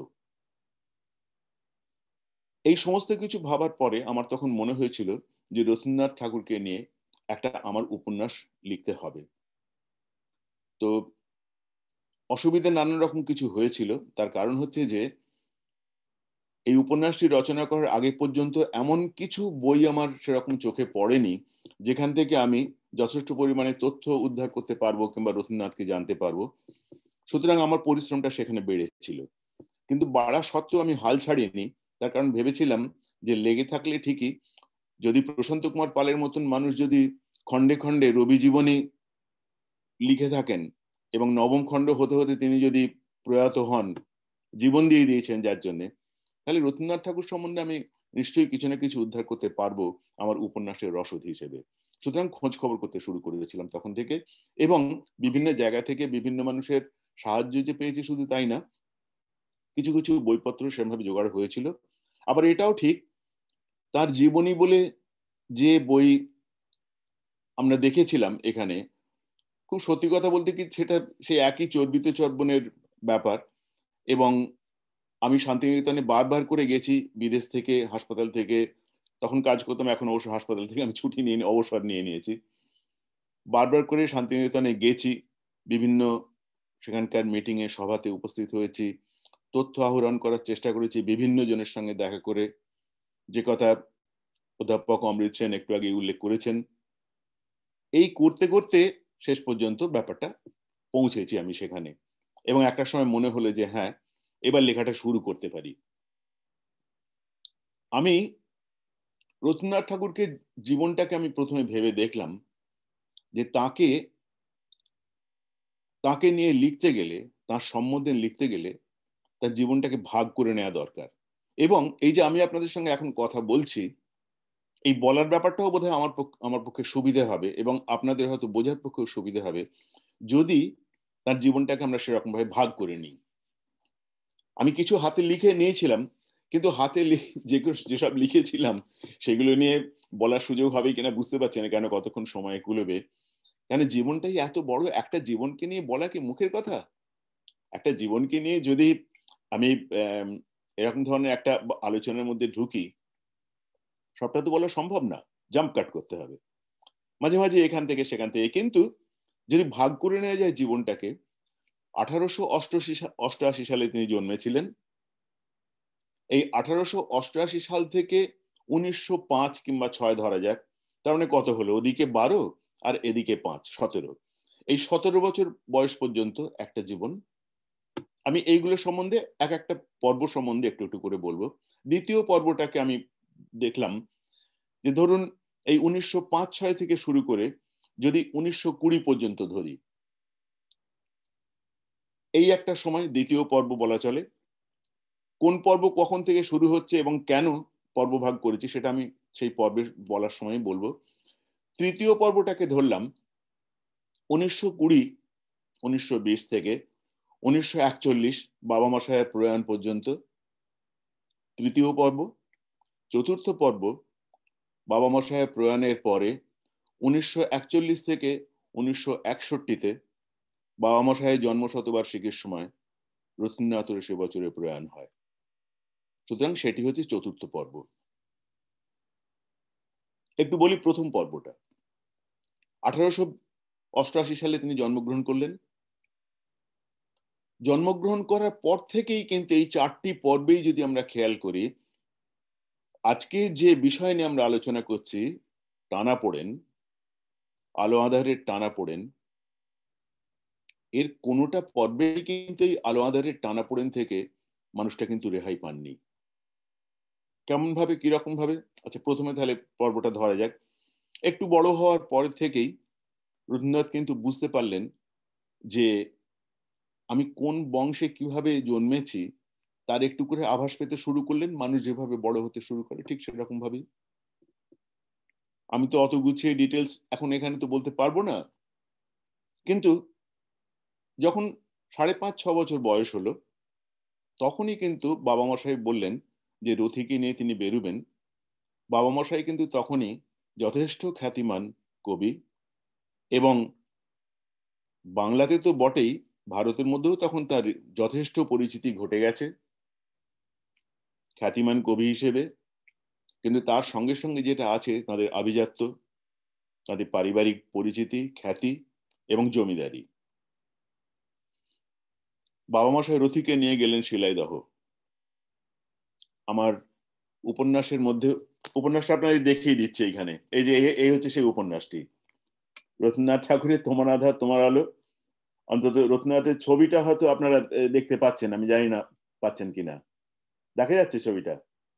এই সমস্ত কিছু ভাবার পরে আমার তখন মনে হয়েছিল যে রবীন্দ্রনাথ ঠাকুরকে নিয়ে একটা আমার উপন্যাস লিখতে হবে। তো অসুবিধা নানান রকম কিছু হয়েছিল। তার কারণ হচ্ছে যে এই উপন্যাসটি রচনা করার আগে পর্যন্ত এমন কিছু বই আমার সেরকম চোখে পড়েনি যেখান থেকে আমি যথেষ্ট পরিমাণে তথ্য উদ্ধার করতে পারবো কিংবা রবীন্দ্রনাথকে জানতে পারবো। সুতরাং আমার পরিশ্রমটা সেখানে বেড়েছিল, কিন্তু বাড়া সত্ত্বেও আমি হাল ছাড়িনি। তার কারণ ভেবেছিলাম যে লেগে থাকলে ঠিকই, যদি প্রশান্ত কুমার পালের মতন মানুষ যদি খণ্ডে খণ্ডে রবি জীবনী লিখে থাকেন এবং নবম খণ্ড হতে হতে তিনি যদি প্রয়াত হন, জীবন দিয়ে দিয়েছেন যার জন্যে, তাহলে রবীন্দ্রনাথ ঠাকুর সম্বন্ধে আমি নিশ্চয়ই কিছু না কিছু উদ্ধার করতে পারবো আমার উপন্যাসের রসদ হিসেবে। সুতরাং খোঁজ খবর করতে শুরু করেছিলাম তখন থেকে, এবং বিভিন্ন জায়গা থেকে বিভিন্ন মানুষের সাহায্য যে পেয়েছি শুধু তাই না, কিছু কিছু বইপত্র সেভাবে জোগাড় হয়েছিল। আবার এটাও ঠিক, তার জীবনী বলে যে বই আমরা দেখেছিলাম এখানে, খুব সত্যি কথা বলতে কি সেটা সেই একই চর্বিত চর্বণের ব্যাপার। এবং আমি শান্তিনিকেতনে বারবার করে গেছি বিদেশ থেকে, হাসপাতাল থেকে, তখন কাজ করতাম, এখন অবশ্য হাসপাতাল থেকে আমি ছুটি নিয়ে অবসর নিয়ে নিয়েছি। বারবার করে শান্তিনিকেতনে গেছি, বিভিন্ন সেখানকার মিটিং এ সভাতে উপস্থিত হয়েছি, তথ্য আহরণ করার চেষ্টা করেছি বিভিন্ন জনের সঙ্গে দেখা করে, যে কথা অধ্যাপক অমৃত সেন একটু আগে উল্লেখ করেছেন। এই করতে করতে শেষ পর্যন্ত ব্যাপারটা পৌঁছেছি আমি সেখানে, এবং একটা সময় মনে হলো যে হ্যাঁ, এবার লেখাটা শুরু করতে পারি। আমি রবীন্দ্রনাথ ঠাকুরকে জীবনটাকে আমি প্রথমে ভেবে দেখলাম যে তাকে তাকে নিয়ে লিখতে গেলে, তার সম্বন্ধে লিখতে গেলে তার জীবনটাকে ভাগ করে নেওয়া দরকার। এবং এই যে আমি আপনাদের সঙ্গে এখন কথা বলছি, এই বলার ব্যাপারটাও বোধহয় আমার পক্ষে সুবিধে হবে এবং আপনাদের হয়তো বোঝার পক্ষেও সুবিধে হবে যদি তার জীবনটাকে আমরা সেরকম ভাবে ভাগ করে নিই। আমি কিছু হাতে লিখে নিয়েছিলাম, কিন্তু হাতে যেসব লিখেছিলাম সেগুলো নিয়ে বলার সুযোগ হবে কিনা বুঝতে পারছি না, কেন কতক্ষণ সময় কুলবে। কেন জীবনটাই এত বড়, একটা জীবনকে নিয়ে বলা কি মুখের কথা? একটা জীবনকে নিয়ে যদি আমি এরকম ধরনের একটা আলোচনার মধ্যে ঢুকি, সবটা তো বলা সম্ভব না, জাম্প কাট করতে হবে মাঝে মাঝে এখান থেকে সেখান থেকে। কিন্তু যদি ভাগ করে নেওয়া যায় জীবনটাকে, 1888 সালে তিনি জন্মেছিলেন। এই 1888 সাল থেকে 1905 কিংবা 6 ধরা যাক, তার মানে কত হলো? ওদিকে 12 আর এদিকে 5, 17। এই 17 বছর বয়স পর্যন্ত একটা জীবন। আমি এইগুলো সম্বন্ধে এক একটা পর্ব সম্বন্ধে একটু একটু করে বলবো। দ্বিতীয় পর্বটাকে আমি দেখলাম যে ধরুন এই 1905-6 থেকে শুরু করে যদি 1920 পর্যন্ত ধরি, এই একটা সময় দ্বিতীয় পর্ব বলা চলে। কোন পর্ব কখন থেকে শুরু হচ্ছে এবং কেন পর্ব ভাগ করেছি সেটা আমি সেই পর্বের বলার সময় বলবো। তৃতীয় পর্বটাকে ধরলাম 1920 থেকে 1941 বাবা মা সাহেব প্রয়াণ পর্যন্ত তৃতীয় পর্ব। চতুর্থ পর্ব বাবা মা সাহেব প্রয়াণের পরে 1941 থেকে 1961-তে বাবা মা সাহেব জন্মশতবার্ষিকীর সময় রথীন্দ্রনাথ সে বছরে প্রয়াণ হয়। সুতরাং সেটি হচ্ছে চতুর্থ পর্ব। একটু বলি প্রথম পর্বটা। 1888 সালে তিনি জন্মগ্রহণ করলেন। জন্মগ্রহণ করার পর থেকেই কিন্তু এই 4টি পর্বেই যদি আমরা খেয়াল করি, আজকে যে বিষয় নিয়ে আমরা আলোচনা করছি, টানাপোড়েন, আলো আঁধারের টানাপোড়েন, এর কোনোটা পর্বেই কিন্তু এই আলো আঁধারের টানাপোড়েন থেকে মানুষটা কিন্তু রেহাই পাননি। কেমন ভাবে, কিরকম ভাবে? আচ্ছা, প্রথমে তাহলে পর্বটা ধরা যাক। একটু বড় হওয়ার পর থেকেই রবীন্দ্রনাথ কিন্তু বুঝতে পারলেন যে আমি কোন বংশে কিভাবে জন্মেছি তার একটু করে আভাস পেতে শুরু করলেন। মানুষ যেভাবে বড় হতে শুরু করে ঠিক সেরকম ভাবেই। আমি তো অত গুছিয়ে ডিটেলস এখন এখানে তো বলতে পারবো না, কিন্তু যখন 5.5-6 বছর বয়স হলো তখনই কিন্তু বাবা মশাই বললেন যে রথীকে নিয়ে তিনি বেরুবেন। বাবা মশাই কিন্তু তখনই যথেষ্ট খ্যাতিমান কবি, এবং বাংলাতে তো বটেই, ভারতের মধ্যেও তখন তার যথেষ্ট পরিচিতি ঘটে গেছে খ্যাতিমান কবি হিসেবে। কিন্তু তার সঙ্গে সঙ্গে যেটা আছে তাদের আভিজাত্য, তাদের পারিবারিক পরিচিতি, খ্যাতি এবং জমিদারি। বাবা মশাই রথীকে নিয়ে গেলেন শিলাইদহ। আমার উপন্যাসের মধ্যে উপন্যাসটা আপনাদের দেখিয়ে দিচ্ছে এখানে। এই যে এই হচ্ছে সেই উপন্যাসটি, রবীন্দ্রনাথ ঠাকুরের তোমার আধার তোমার আলো। অন্তত রবীন্দ্রনাথের ছবিটা হয়তো আপনারা দেখতে পাচ্ছেন, আমি জানি না পাচ্ছেন কিনা। দেখা যাচ্ছে ছবিটা?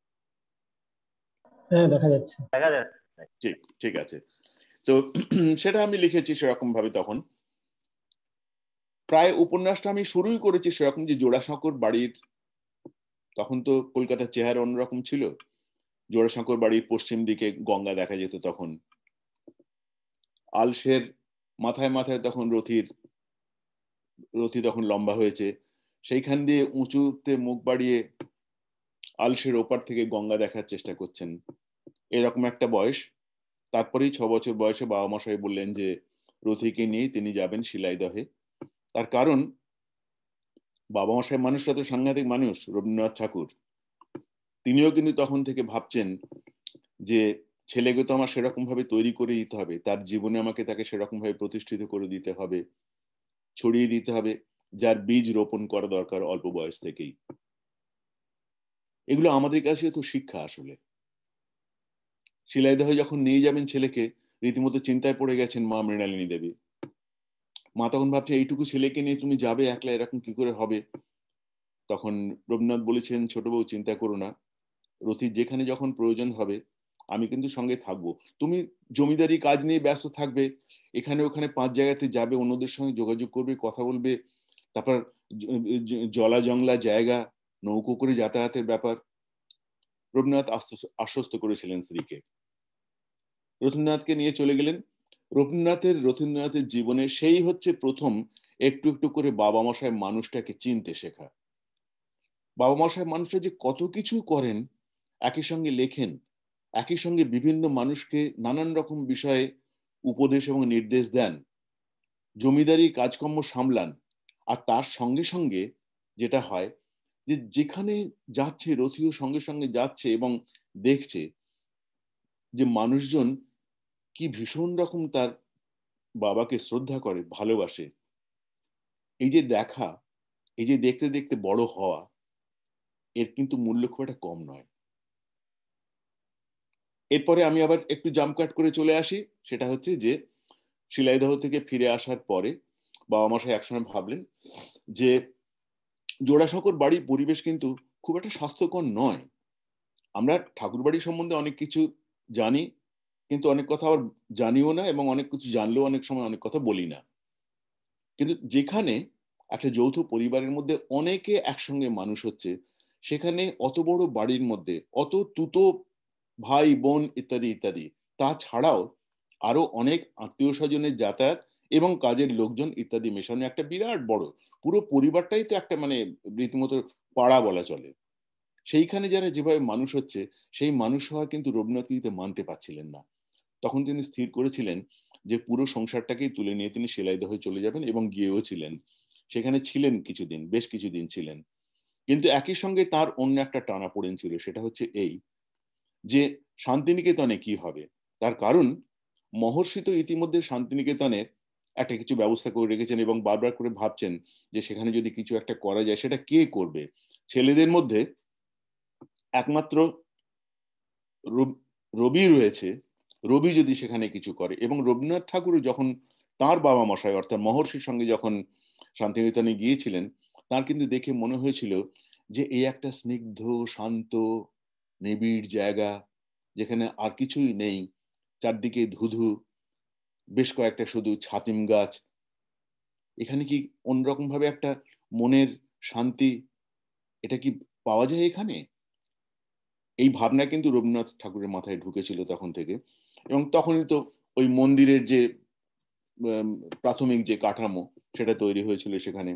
হ্যাঁ, দেখা যাচ্ছে। ঠিক ঠিক আছে। তো সেটা আমি লিখেছি সেরকম ভাবে। তখন প্রায় উপন্যাসটা আমি শুরুই করেছি সেরকম যে জোড়াসাঁকোর বাড়ির, তখন তো কলকাতার চেহারা অন্যরকম ছিল। জোড়াসাঁকোর বাড়ির পশ্চিম দিকে গঙ্গা দেখা যেত তখন। আলসের মাথায় মাথায় তখন রথী তখন লম্বা হয়েছে, সেইখান দিয়ে উঁচুতে মুখ বাড়িয়ে আলসের ওপার থেকে গঙ্গা দেখার চেষ্টা করছেন, এরকম একটা বয়স। তারপরেই 6 বছর বয়সে বাবা মশাই বললেন যে রথীকে নিয়ে তিনি যাবেন শিলাইদহে। তার কারণ বাবা মশাই মানুষরা তো সাংঘাতিক মানুষ। রবীন্দ্রনাথ ঠাকুর তিনিও কিন্তু তখন থেকে ভাবছেন যে ছেলেকে তো আমার সেরকম ভাবে তৈরি করে দিতে হবে, তার জীবনে আমাকে তাকে সেরকম ভাবে প্রতিষ্ঠিত করে দিতে হবে, ছড়িয়ে দিতে হবে, যার বীজ রোপণ করা দরকার অল্প বয়স থেকেই। এগুলো আমাদের কাছে তো শিক্ষা আসলে। শিলাইদহে যখন নিয়ে যাবেন ছেলেকে, রীতিমতো চিন্তায় পড়ে গেছেন মা মৃণালিনী দেবী। মা তখন ভাবছে এইটুকু ছেলেকে নিয়ে তুমি যাবে একলা, এরকম কি করে হবে? তখন রবীন্দ্রনাথ বলেছেন, ছোট বউ চিন্তা করো না, রথীর যেখানে যখন প্রয়োজন হবে আমি কিন্তু সঙ্গে থাকবো, তুমি জমিদারি কাজ নিয়ে ব্যস্ত থাকবে, এখানে ওখানে 5 জায়গাতে যাবে, অন্যদের সঙ্গে যোগাযোগ করবে, কথা বলবে, তারপর জলা জংলা জায়গা, নৌকো করে যাতায়াতের ব্যাপার। রবীন্দ্রনাথ আশ্বস্ত করেছিলেন স্ত্রীকে। রবীন্দ্রনাথকে নিয়ে চলে গেলেন। রবীন্দ্রনাথের জীবনে সেই হচ্ছে প্রথম একটু একটু করে বাবা মশাই মানুষটাকে চিনতে শেখা। বাবা মশাই মানুষটা যে কত কিছু করেন, একই সঙ্গে লেখেন, একই সঙ্গে বিভিন্ন মানুষকে নানান রকম বিষয়ে উপদেশ এবং নির্দেশ দেন, জমিদারি কাজকর্ম সামলান। আর তার সঙ্গে সঙ্গে যেটা হয় যে যেখানে যাচ্ছে রথীয় সঙ্গে সঙ্গে যাচ্ছে এবং দেখছে যে মানুষজন কি ভীষণ রকম তার বাবাকে শ্রদ্ধা করে, ভালোবাসে। এই যে দেখা, এই যে দেখতে দেখতে বড় হওয়া, এর কিন্তু মূল্য খুব একটা কম নয়। এরপরে আমি আবার একটু জাম্প কাট করে চলে আসি, সেটা হচ্ছে যে শিলাইদহ থেকে ফিরে আসার পরে বাবা মশাই একসময় ভাবলেন যে জোড়াসাঁকোর বাড়ির পরিবেশ কিন্তু খুব একটা স্বাস্থ্যকর নয়। আমরা ঠাকুর বাড়ি সম্বন্ধে অনেক কিছু জানি, কিন্তু অনেক কথা আবার জানিও না, এবং অনেক কিছু জানলেও অনেক সময় অনেক কথা বলি না। কিন্তু যেখানে একটা যৌথ পরিবারের মধ্যে অনেকে একসঙ্গে মানুষ হচ্ছে, সেখানে অত বড় বাড়ির মধ্যে অত তুতো ভাই বোন ইত্যাদি ইত্যাদি, তাছাড়াও আরো অনেক আত্মীয় স্বজনের যাতায়াত এবং কাজের লোকজন ইত্যাদি মেশানো একটা বিরাট বড় পুরো পরিবারটাই তো একটা মানে রীতিমতো পাড়া বলা চলে। সেইখানে যারা যেভাবে মানুষ হচ্ছে, সেই মানুষ হওয়া কিন্তু রবীন্দ্রনাথ কিছুতে মানতে পারছিলেন না। তখন তিনি স্থির করেছিলেন যে পুরো সংসারটাকেই তুলে নিয়ে তিনি শিলাইদহে চলে যাবেন, এবং গিয়েও ছিলেন। সেখানে ছিলেন কিছুদিন, বেশ কিছুদিন ছিলেন। কিন্তু একই সঙ্গে তার অন্য একটা টানাপোড়েন ছিল, সেটা হচ্ছে এই যে শান্তিনিকেতনে কি হবে। তার কারণ মহর্ষি তো ইতিমধ্যে শান্তিনিকেতনের একটা কিছু ব্যবস্থা করে রেখেছেন এবং বারবার করে ভাবছেন যে সেখানে যদি কিছু একটা করা যায় সেটা কে করবে। ছেলেদের মধ্যে একমাত্র রবি রয়েছে, রবি যদি সেখানে কিছু করে, এবং রবীন্দ্রনাথ ঠাকুরও যখন তার বাবা মশাই অর্থাৎ মহর্ষির সঙ্গে যখন শান্তিনিকেতনে গিয়েছিলেন, তার কিন্তু দেখে মনে হয়েছিল যে এই একটা স্নিগ্ধ শান্ত নিবিড় জায়গা, যেখানে আর কিছুই নেই, চারদিকে ধুধু, বেশ কয়েকটা শুধু ছাতিম গাছ, এখানে কি অন্যরকম ভাবে একটা মনের শান্তি, এটা কি পাওয়া যায় এখানে? এই ভাবনা কিন্তু রবীন্দ্রনাথ ঠাকুরের মাথায় ঢুকেছিল তখন থেকে। এবং তখনই তো ওই মন্দিরের যে প্রাথমিক যে কাঠামো সেটা তৈরি হয়েছিল সেখানে।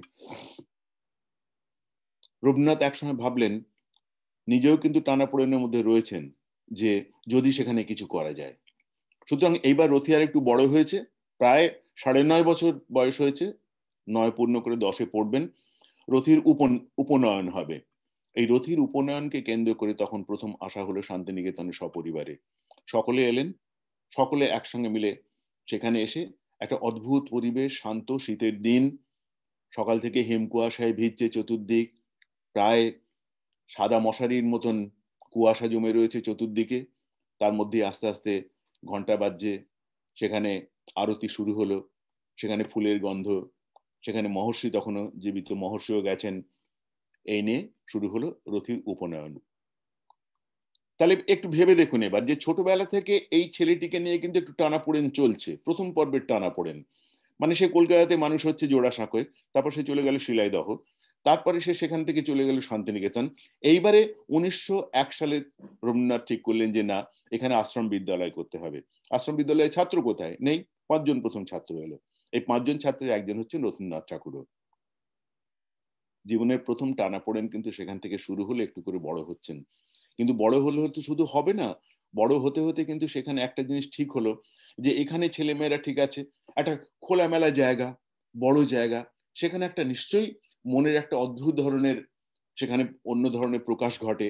রবীন্দ্রনাথ একসময় ভাবলেন, নিজেও কিন্তু টানাপোড়েনের মধ্যে রয়েছেন, যে যদি সেখানে কিছু করা যায়। সুতরাং এইবার রথী আর একটু বড় হয়েছে, প্রায় 9.5 বছর বয়স হয়েছে, 9 পূর্ণ করে 10-এ পড়বেন। রথীর উপনয়ন হবে। এই রথীর উপনয়নকে কেন্দ্র করে তখন প্রথম আসা হলো শান্তিনিকেতনে সপরিবারে। সকলে এলেন, সকলে একসঙ্গে মিলে সেখানে এসে একটা অদ্ভুত পরিবেশ, শান্ত শীতের দিন, সকাল থেকে হিমকুয়াশায় ভিজছে চতুর্দিক, প্রায় সাদা মশারির মতন কুয়াশা জমে রয়েছে চতুর্দিকে। তার মধ্যে আস্তে আস্তে ঘন্টা বাজছে, সেখানে আরতি শুরু হলো, সেখানে ফুলের গন্ধ, সেখানে মহর্ষি তখনও জীবিত, মহর্ষিও গেছেন। এই নিয়ে শুরু হলো রথীর উপনয়ন। তাহলে একটু ভেবে দেখুন এবার, যে ছোটবেলা থেকে এই ছেলেটিকে নিয়ে কিন্তু একটু টানাপোড়েন চলছে, প্রথম পর্বের টানাপোড়েন। মানে সে কলকাতাতে মানুষ হচ্ছে জোড়াসাঁকোয়, তারপর সে চলে গেল শিলাইদহ, তারপরে সে সেখান থেকে চলে গেল শান্তিনিকেতন। এইবারে 1901 সালে রবীন্দ্রনাথ ঠিক করলেন যে না, এখানে আশ্রম বিদ্যালয় করতে হবে। আশ্রম বিদ্যালয়ে ছাত্র কোথায় নেই, 5 জন প্রথম ছাত্র এলো। এই 5 জন ছাত্রের একজন হচ্ছে রবীন্দ্রনাথ ঠাকুরও। জীবনের প্রথম টানাপোড়েন কিন্তু সেখান থেকে শুরু হলে একটু করে বড় হচ্ছেন। কিন্তু বড় হলে তো শুধু হবে না, বড় হতে হতে কিন্তু সেখানে একটা জিনিস ঠিক হলো, যে এখানে ছেলেমেয়েরা ঠিক আছে, একটা খোলামেলা জায়গা, বড় জায়গা, সেখানে একটা নিশ্চয়ই মনের একটা অদ্ভুত ধরনের সেখানে অন্য ধরনের প্রকাশ ঘটে।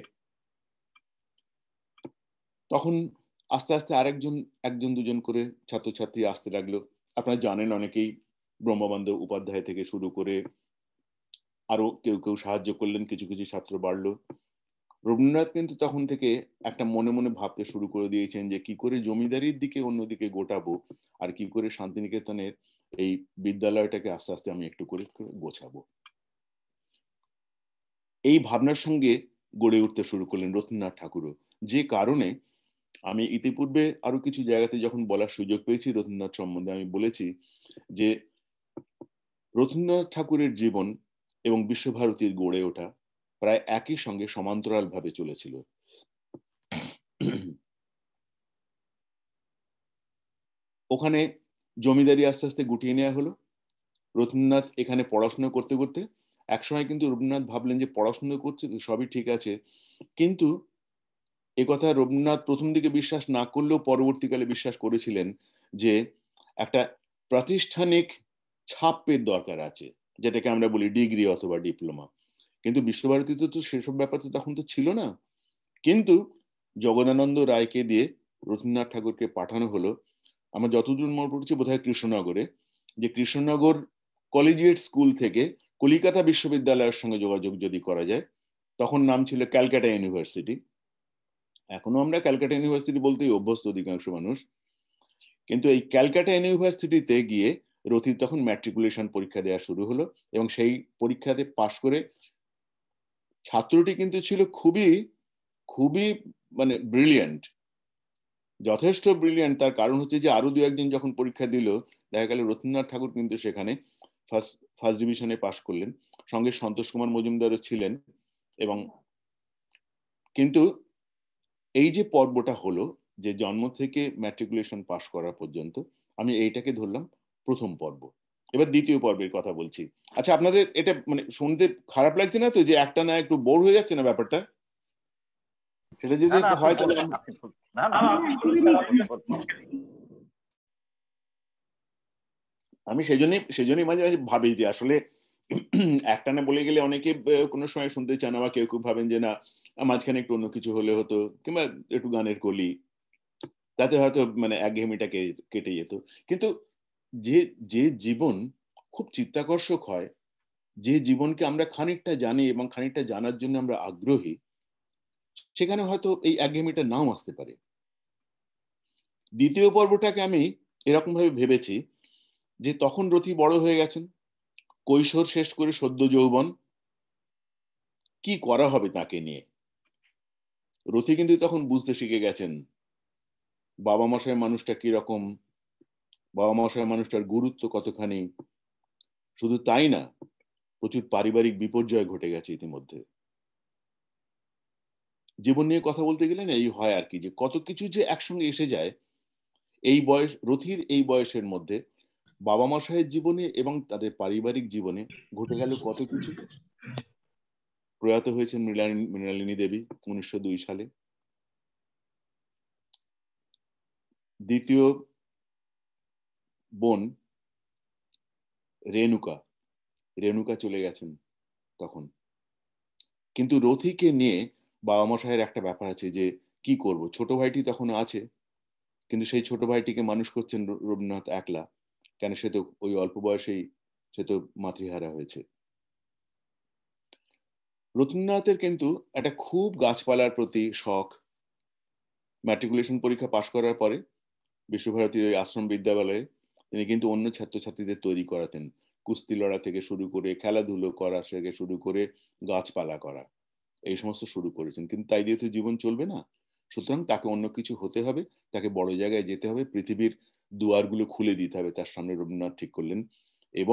তখন আস্তে আস্তে একজন দুজন করে ছাত্রছাত্রী আসতে লাগলো। আপনারা জানেন অনেকেই, ব্রহ্মবন্ধু উপাধ্যায় থেকে শুরু করে আরো কেউ কেউ সাহায্য করলেন, কিছু কিছু ছাত্র বাড়লো। রবীন্দ্রনাথ কিন্তু তখন থেকে একটা মনে মনে ভাবতে শুরু করে দিয়েছেন যে কি করে জমিদারির দিকে অন্যদিকে গোটাবো, আর কি করে শান্তিনিকেতনের এই বিদ্যালয়টাকে আস্তে আস্তে আমি একটু করে গোছাবো। এই ভাবনার সঙ্গে গড়ে উঠতে শুরু করলেন রবীন্দ্রনাথ ঠাকুরও, যে কারণে আমি ইতিপূর্বে আরো কিছু জায়গাতে যখন বলার সুযোগ পেয়েছি রবীন্দ্রনাথ সম্বন্ধে, আমি বলেছি যে রবীন্দ্রনাথ ঠাকুরের জীবন এবং বিশ্বভারতীর গড়ে ওঠা প্রায় একই সঙ্গে সমান্তরাল ভাবে চলেছিল। ওখানে জমিদারি আস্তে আস্তে গুটিয়ে নেওয়া হলো। রবীন্দ্রনাথ এখানে পড়াশোনা করতে করতে একসময় কিন্তু রবীন্দ্রনাথ ভাবলেন যে পড়াশোনা করছে সবই ঠিক আছে, কিন্তু একথা রবীন্দ্রনাথ প্রথম দিকে বিশ্বাস না করলেও পরবর্তীকালে বিশ্বাস করেছিলেন যে একটা প্রাতিষ্ঠানিক ছাপের দরকার আছে, যেটাকে আমরা বলি ডিগ্রি অথবা ডিপ্লোমা। কিন্তু বিশ্বভারতীতে তো সেসব ব্যাপার তো তখন তো ছিল না। কিন্তু জগদানন্দ রায়কে দিয়ে রবীন্দ্রনাথ ঠাকুরকে পাঠানো হলো, আমার যতদূর মনে পড়ছে বোধহয় কৃষ্ণনগরে, যে কৃষ্ণনগর কলেজিয়েট স্কুল থেকে কলিকাতা বিশ্ববিদ্যালয়ের সঙ্গে যোগাযোগ যদি করা যায়, তখন নাম ছিল ক্যালকাটা ইউনিভার্সিটি। এখনো আমরা ক্যালকাটা ইউনিভার্সিটি বলতেই অভ্যস্ত অধিকাংশ মানুষ, কিন্তু এই ক্যালকাটা ইউনিভার্সিটিতে গিয়ে রথির তখন ম্যাট্রিকুলেশন পরীক্ষা দেওয়া শুরু হলো, এবং সেই পরীক্ষাতে পাশ করে ছাত্রটি কিন্তু ছিল খুবই খুবই মানে ব্রিলিয়ান্ট, যথেষ্ট ব্রিলিয়ান্ট। তার কারণ হচ্ছে যে আরো দু একজন যখন পরীক্ষা দিল, দেখা গেল রবীন্দ্রনাথ ঠাকুর কিন্তু সেখানে ফার্স্ট ডিভিশনে পাশ করলেন, সঙ্গে সন্তোষ কুমার মজুমদারও ছিলেন। এবং কিন্তু এই যে পর্বটা হলো, যে জন্ম থেকে ম্যাট্রিকুলেশন পাশ করা পর্যন্ত, আমি এইটাকে ধরলাম প্রথম পর্ব। এবার দ্বিতীয় পর্বের কথা বলছি। আচ্ছা, আপনাদের এটা মানে শুনতে খারাপ লাগছে না তো, যে একটা না একটু বোর হয়ে যাচ্ছে না ব্যাপারটা? সেটা যদি হয় তাহলে আমি সেজন্যই মাঝে মাঝে ভাবি যে আসলে একটানা বলে গেলে অনেকে কোনো সময় শুনতে চান, আবার কেউ কেউ ভাবেন যে না মাঝখানে একটু অন্য কিছু হলে হতো, কিংবা একটু গানের কলি, তাতে হয়তো মানে একঘেয়েমিটাকে কেটে যেত। কিন্তু যে যে জীবন খুব চিত্তাকর্ষক হয়, যে জীবনকে আমরা খানিকটা জানি এবং খানিকটা জানার জন্য আমরা আগ্রহী, সেখানে হয়তো এই একঘেয়েমিটা নাও আসতে পারে। দ্বিতীয় পর্বটাকে আমি এরকম ভাবে ভেবেছি যে তখন রথি বড় হয়ে গেছেন, কৈশোর শেষ করে সদ্য যৌবন, কি করা হবে তাকে নিয়ে। রথি কিন্তু তখন বুঝতে শিখে গেছেন বাবা মশাই মানুষটা কিরকম, বাবা মশাই মানুষটার গুরুত্ব কতখানি। শুধু তাই না, প্রচুর পারিবারিক বিপর্যয় ঘটে গেছে ইতিমধ্যে। জীবন নিয়ে কথা বলতে গেলে না এই হয় আর কি, যে কত কিছু যে একসঙ্গে এসে যায়। এই বয়স, রথির এই বয়সের মধ্যে বাবা মশাইয়ের জীবনে এবং তাদের পারিবারিক জীবনে ঘটে গেল কত কিছু। প্রয়াত হয়েছেন মৃণালিনী দেবী 1902 সালে। দ্বিতীয় বোন রেণুকা চলে গেছেন তখন। কিন্তু রথিকে নিয়ে বাবা মশাইয়ের একটা ব্যাপার আছে, যে কি করব, ছোট ভাইটি তখন আছে, কিন্তু সেই ছোট ভাইটিকে মানুষ করছেন রবীন্দ্রনাথ একলা, কেন সে তো ওই অল্প বয়সেই সে তো মাতৃহারা হয়েছে। রবীন্দ্রনাথের কিন্তু একটা খুব গাছপালার প্রতি শখ। ম্যাট্রিকুলেশন পরীক্ষা পাশ করার পরে বিশ্বভারতীর ওই আশ্রম বিদ্যালয়ে তিনি কিন্তু অন্য ছাত্রছাত্রীদের তৈরি করাতেন, কুস্তি লড়া থেকে শুরু করে খেলাধুলো করা থেকে শুরু করে গাছপালা করা, এই সমস্ত শুরু করেছেন। কিন্তু তাই দিয়ে তো জীবন চলবে না, সুতরাং তাকে অন্য কিছু হতে হবে, তাকে বড় জায়গায় যেতে হবে, পৃথিবীর দুয়ারগুলো খুলে দিতে হবে তার সামনে, রবীন্দ্রনাথ ঠিক করলেন। এবং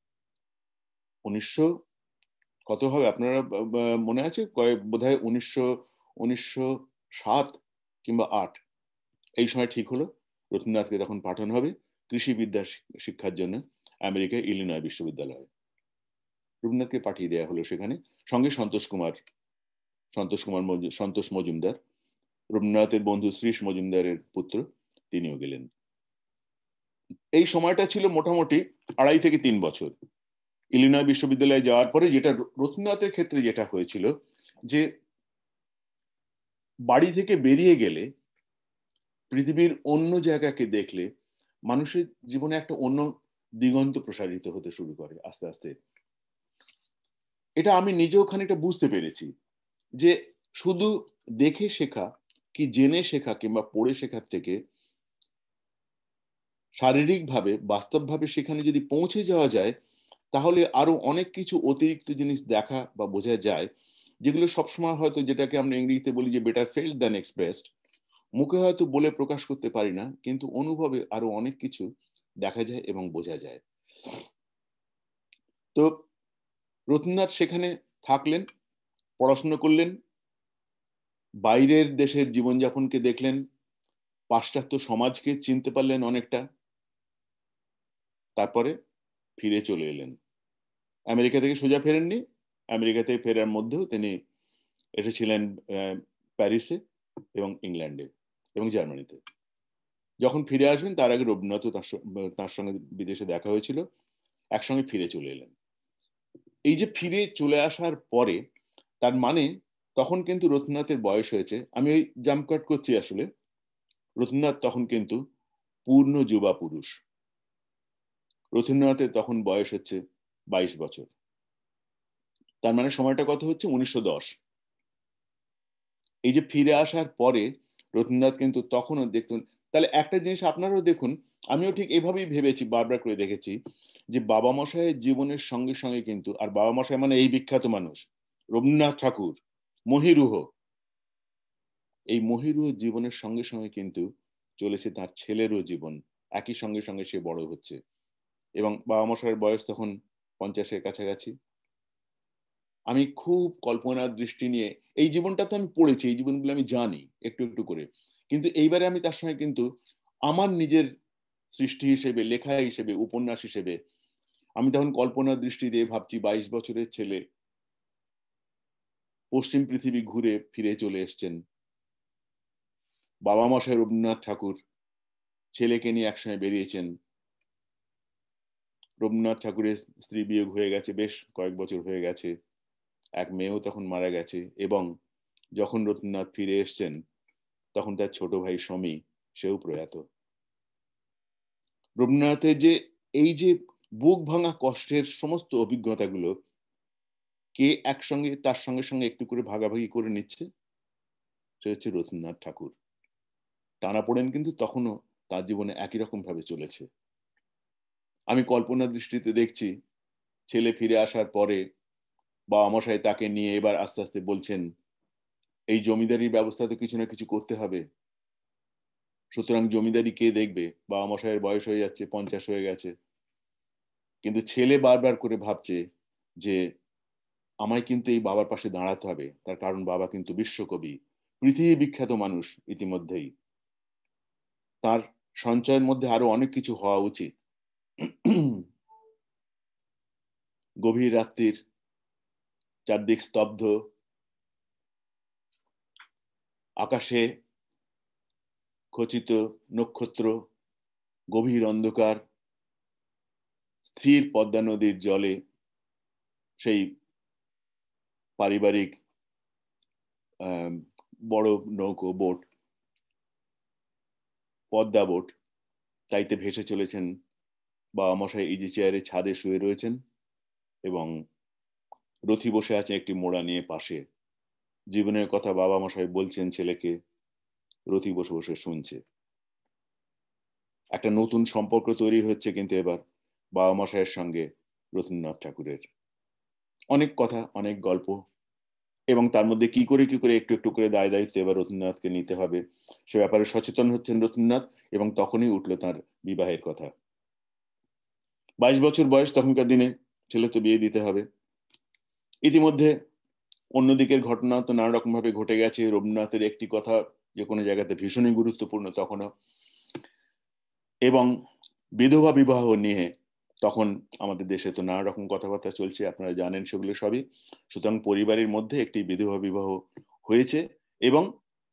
1900 কত হবে আপনারা মনে আছে, বোধহয় 1907 কিংবা 8 এই সময় ঠিক হলো রবীন্দ্রনাথকে তখন পাঠানো হবে কৃষিবিদ্যা শিক্ষার জন্য আমেরিকায় ইলিনয় বিশ্ববিদ্যালয়ে। রবীন্দ্রনাথকে পাঠিয়ে দেওয়া হলো সেখানে, সঙ্গে সন্তোষ মজুমদার, রবীন্দ্রনাথের বন্ধু শ্রীশ মজুমদারের পুত্র, তিনিও গেলেন। এই সময়টা ছিল মোটামুটি 2.5 থেকে 3 বছর। ইলিনয় বিশ্ববিদ্যালয়ে যাওয়ার পরে যেটা রবীন্দ্রনাথের ক্ষেত্রে যেটা হয়েছিল, যে বাড়ি থেকে বেরিয়ে গেলে, পৃথিবীর অন্য জায়গাকে দেখলে মানুষের জীবনে একটা অন্য দিগন্ত প্রসারিত হতে শুরু করে আস্তে আস্তে। এটা আমি নিজেও খানিকটা বুঝতে পেরেছি, যে শুধু দেখে শেখা কি জেনে শেখা কিংবা পড়ে শেখার থেকে শারীরিকভাবে বাস্তবভাবে সেখানে যদি পৌঁছে যাওয়া যায়, তাহলে আরো অনেক কিছু অতিরিক্ত জিনিস দেখা বা বোঝা যায়, যেগুলো সবসময় হয়তো, যেটাকে আমরা ইংরেজিতে বলি যে বেটার ফেল্ড দ্যান এক্সপ্রেসড, মুখে হয়তো বলে প্রকাশ করতে পারি না, কিন্তু অনুভবে আরো অনেক কিছু দেখা যায় এবং বোঝা যায়। তো রথীন্দ্রনাথ সেখানে থাকলেন, পড়াশোনা করলেন, বাইরের দেশের জীবনযাপনকে দেখলেন, পাশ্চাত্য সমাজকে চিনতে পারলেন অনেকটা, তারপরে ফিরে চলে এলেন। আমেরিকা থেকে সোজা ফেরেননি, আমেরিকা থেকে ফেরার মধ্যেও তিনি এসেছিলেন প্যারিসে এবং ইংল্যান্ডে এবং জার্মানিতে। যখন ফিরে আসবেন তার আগে রবীন্দ্রনাথ তার সঙ্গে বিদেশে দেখা হয়েছিল, একসঙ্গে ফিরে চলে এলেন। এই যে ফিরে চলে আসার পরে, তার মানে তখন কিন্তু রথীন্দ্রনাথের বয়স হয়েছে, আমি ওই জাম্প কাট করছি, আসলে রথীন্দ্রনাথ তখন কিন্তু পূর্ণ যুবা পুরুষ। রথীন্দ্রনাথের তখন বয়স হচ্ছে 22 বছর। তার মানে সময়টা কত হচ্ছে? 1910। এই যে ফিরে আসার পরে রথীন্দ্রনাথ কিন্তু তখনও দেখতেন। তাহলে একটা জিনিস আপনারাও দেখুন, আমিও ঠিক এভাবেই ভেবেছি, বারবার করে দেখেছি যে বাবা মশাইয়ের জীবনের সঙ্গে সঙ্গে কিন্তু, আর বাবা মশাই মানে এই বিখ্যাত মানুষ রবীন্দ্রনাথ ঠাকুর, মহিরুহ, এই মহিরুহ জীবনের সঙ্গে সঙ্গে কিন্তু চলেছে তার ছেলেরও জীবন, একই সঙ্গে সঙ্গে সে বড় হচ্ছে। এবং বাবা মশাইয়ের বয়স তখন 50-এর কাছাকাছি। আমি খুব কল্পনার দৃষ্টি নিয়ে, এই জীবনটা তো আমি পড়েছি, এই জীবনগুলো আমি জানি একটু একটু করে, কিন্তু এইবারে আমি তার সঙ্গে কিন্তু আমার নিজের সৃষ্টি হিসেবে, লেখা হিসেবে, উপন্যাস হিসেবে আমি তখন কল্পনার দৃষ্টি দিয়ে ভাবছি 22 বছরের ছেলে পশ্চিম পৃথিবী ঘুরে ফিরে চলে এসছেন। বাবা মশাই রবীন্দ্রনাথ ঠাকুর ছেলেকে নিয়ে একসঙ্গে বেরিয়েছেন। রবীন্দ্রনাথ ঠাকুরের স্ত্রী বিয়োগ হয়ে গেছে, বেশ কয়েক বছর হয়ে গেছে, এক মেয়েও তখন মারা গেছে, এবং যখন রথীন্দ্রনাথ ফিরে এসছেন তখন তার ছোট ভাই সমী সেও প্রয়াত। রবীন্দ্রনাথের যে এই যে বুক ভাঙা কষ্টের সমস্ত অভিজ্ঞতাগুলো কে একসঙ্গে তার সঙ্গে সঙ্গে একটু করে ভাগাভাগি করে নিচ্ছে, সে হচ্ছে রথীন্দ্রনাথ ঠাকুর। টানাপোড়েন কিন্তু তখনও তার জীবনে একই রকম ভাবে চলেছে। আমি কল্পনার দৃষ্টিতে দেখছি ছেলে ফিরে আসার পরে বাবা মশাই তাকে নিয়ে এবার আস্তে আস্তে বলছেন, এই জমিদারির ব্যবস্থা তো কিছু না কিছু করতে হবে, সুতরাং জমিদারি কে দেখবে? বাবা মশাইয়ের বয়স হয়ে যাচ্ছে, 50 হয়ে গেছে, কিন্তু ছেলে বারবার করে ভাবছে যে আমায় কিন্তু এই বাবার পাশে দাঁড়াতে হবে, তার কারণ বাবা কিন্তু বিশ্বকবি, পৃথিবী বিখ্যাত মানুষ ইতিমধ্যেই, তার সঞ্চয়ের মধ্যে আরো অনেক কিছু হওয়া উচিত। গভীর রাত্রির চারদিক স্তব্ধ, আকাশে খচিত নক্ষত্র, গভীর অন্ধকার, স্থির পদ্মা নদীর জলে সেই পারিবারিক বড় নৌকো বোট, পদ্মা বোট, তাইতে ভেসে চলেছেন বাবা মশাই ইজি চেয়ারে ছাদে শুয়ে রয়েছেন, এবং রথি বসে আছে একটি মোড়া নিয়ে পাশে। জীবনের কথা বাবা মশাই বলছেন ছেলেকে, রথি বসে বসে শুনছে। একটা নতুন সম্পর্ক তৈরি হচ্ছে কিন্তু এবার বাবা মশাইয়ের সঙ্গে রথীন্দ্রনাথ ঠাকুরের। অনেক কথা, অনেক গল্প, এবং তার মধ্যে কি করে একটু একটু করে দায় দায়িত্ব এবার রথীন্দ্রনাথকে নিতে হবে, সে ব্যাপারে সচেতন হচ্ছেন রথীন্দ্রনাথ, এবং তখনই উঠলো তার বিবাহের কথা। 22 বছর বয়স তখনকার দিনে, ছেলে তো বিয়ে দিতে হবে। ইতিমধ্যে অন্যদিকের ঘটনা তো নানা রকম ভাবে ঘটে গেছে। রবীন্দ্রনাথের একটি কথা যে কোনো জায়গাতে ভীষণই গুরুত্বপূর্ণ তখনও, এবং বিধবা বিবাহ নিয়ে তখন আমাদের দেশে তো নানা রকম কথাবার্তা চলছে, আপনারা জানেন সেগুলো সবই। সুতরাং পরিবারের মধ্যে একটি বিধবা বিবাহ হয়েছে, এবং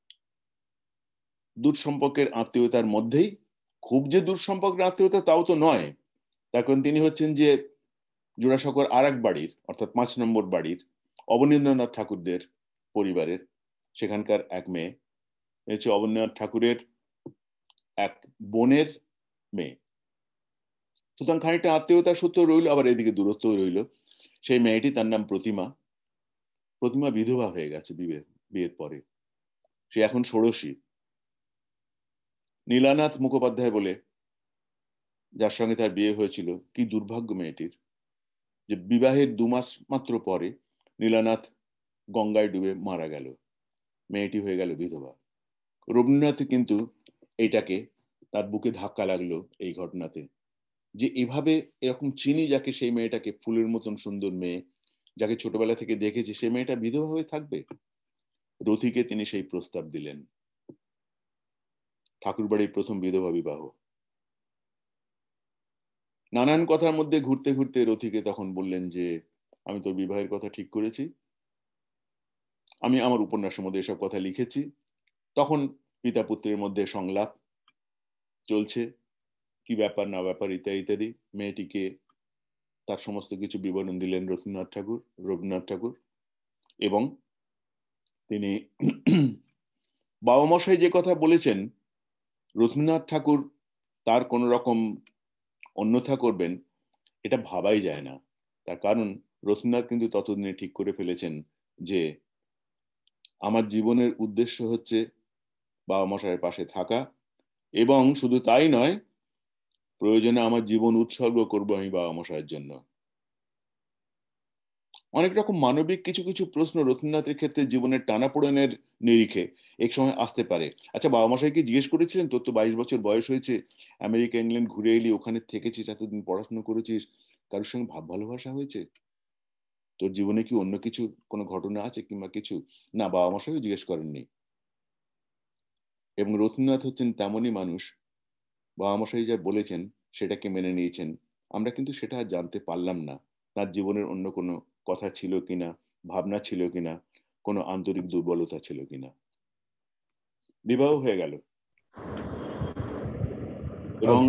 দূর সম্পর্কের আত্মীয়তার মধ্যেই, খুব যে দূর সম্পর্কের আত্মীয়তা তাও তো নয়, তার কারণ তিনি হচ্ছেন যে জোড়াসাঁকোর আর এক বাড়ির, অর্থাৎ 5 নম্বর বাড়ির অবনীন্দ্রনাথ ঠাকুরদের পরিবারের সেখানকার এক মেয়ে, হচ্ছে অবনীন্দ্রনাথ ঠাকুরের এক বোনের মেয়ে। সুতরাং খানিকটা আত্মীয়তার সূত্র রইল, আবার এদিকে দূরত্ব রইল। সেই মেয়েটি, তার নাম প্রতিমা। প্রতিমা বিধবা হয়ে গেছে বিয়ের পরে, সে এখন ষোড়শী। নীলানাথ মুখোপাধ্যায় বলে যার সঙ্গে তার বিয়ে হয়েছিল, কি দুর্ভাগ্য মেয়েটির, যে বিবাহের 2 মাস মাত্র পরে নীলানাথ গঙ্গায় ডুবে মারা গেল, মেয়েটি হয়ে গেল বিধবা। রবীন্দ্রনাথ কিন্তু এইটাকে তার বুকে ধাক্কা লাগলো এই ঘটনাতে, যে এভাবে এরকম চিনি যাকে, সেই মেয়েটাকে, ফুলের মতন সুন্দর মেয়ে, যাকে ছোটবেলা থেকে দেখেছি, সেই মেয়েটা বিধবা হয়ে থাকবে। রথীকে তিনি সেই প্রস্তাব দিলেন। ঠাকুরবাড়ির প্রথম বিধবা বিবাহ। নানান কথার মধ্যে ঘুরতে ঘুরতে রথীকে তখন বললেন যে আমি তোর বিবাহের কথা ঠিক করেছি, আমি আমার উপন্যাসের মধ্যে এসব কথা লিখেছি। তখন পিতা পুত্রের মধ্যে সংলাপ চলছে, কি ব্যাপার না ব্যাপার ইত্যাদি ইত্যাদি। মেয়েটিকে তার সমস্ত কিছু বিবরণ দিলেন রবীন্দ্রনাথ ঠাকুর। এবং তিনি বাবা মশাই যে কথা বলেছেন, রবীন্দ্রনাথ ঠাকুর তার কোন রকম অন্যথা করবেন, এটা ভাবাই যায় না। তার কারণ রবীন্দ্রনাথ কিন্তু ততদিনে ঠিক করে ফেলেছেন যে আমার জীবনের উদ্দেশ্য হচ্ছে বাবা মশাইয়ের পাশে থাকা, এবং শুধু তাই নয়, প্রয়োজনে আমার জীবন উৎসর্গ করবো আমি বাবা মশাইয়ের জন্য। অনেক রকম মানবিক কিছু কিছু প্রশ্ন রবীন্দ্রনাথের ক্ষেত্রে জীবনের টানাপোড়েনের নিরিখে এক সময় আসতে পারে। আচ্ছা, বাবা মশাইকে জিজ্ঞেস করেছিলেন, তোর তো 22 বছর বয়স হয়েছে, আমেরিকা ইংল্যান্ড ঘুরে এলি, ওখানে থেকেছিস, এতদিন পড়াশোনা করেছিস, কারোর সঙ্গে ভাব ভালোবাসা হয়েছে? তোর জীবনে কি অন্য কিছু কোনো ঘটনা আছে কিংবা কিছু? না, বাবা মশাইও জিজ্ঞেস করেননি। এবং রবীন্দ্রনাথ হচ্ছেন তেমনই মানুষ, বাবা মশাই যা বলেছেন সেটাকে মেনে নিয়েছেন। আমরা কিন্তু সেটা আর জানতে পারলাম না, তার জীবনের অন্য কোনো কথা ছিল কিনা, ভাবনা ছিল কিনা, কোনো আন্তরিক দুর্বলতা ছিল কিনা। বিবাহ হয়ে গেল এবং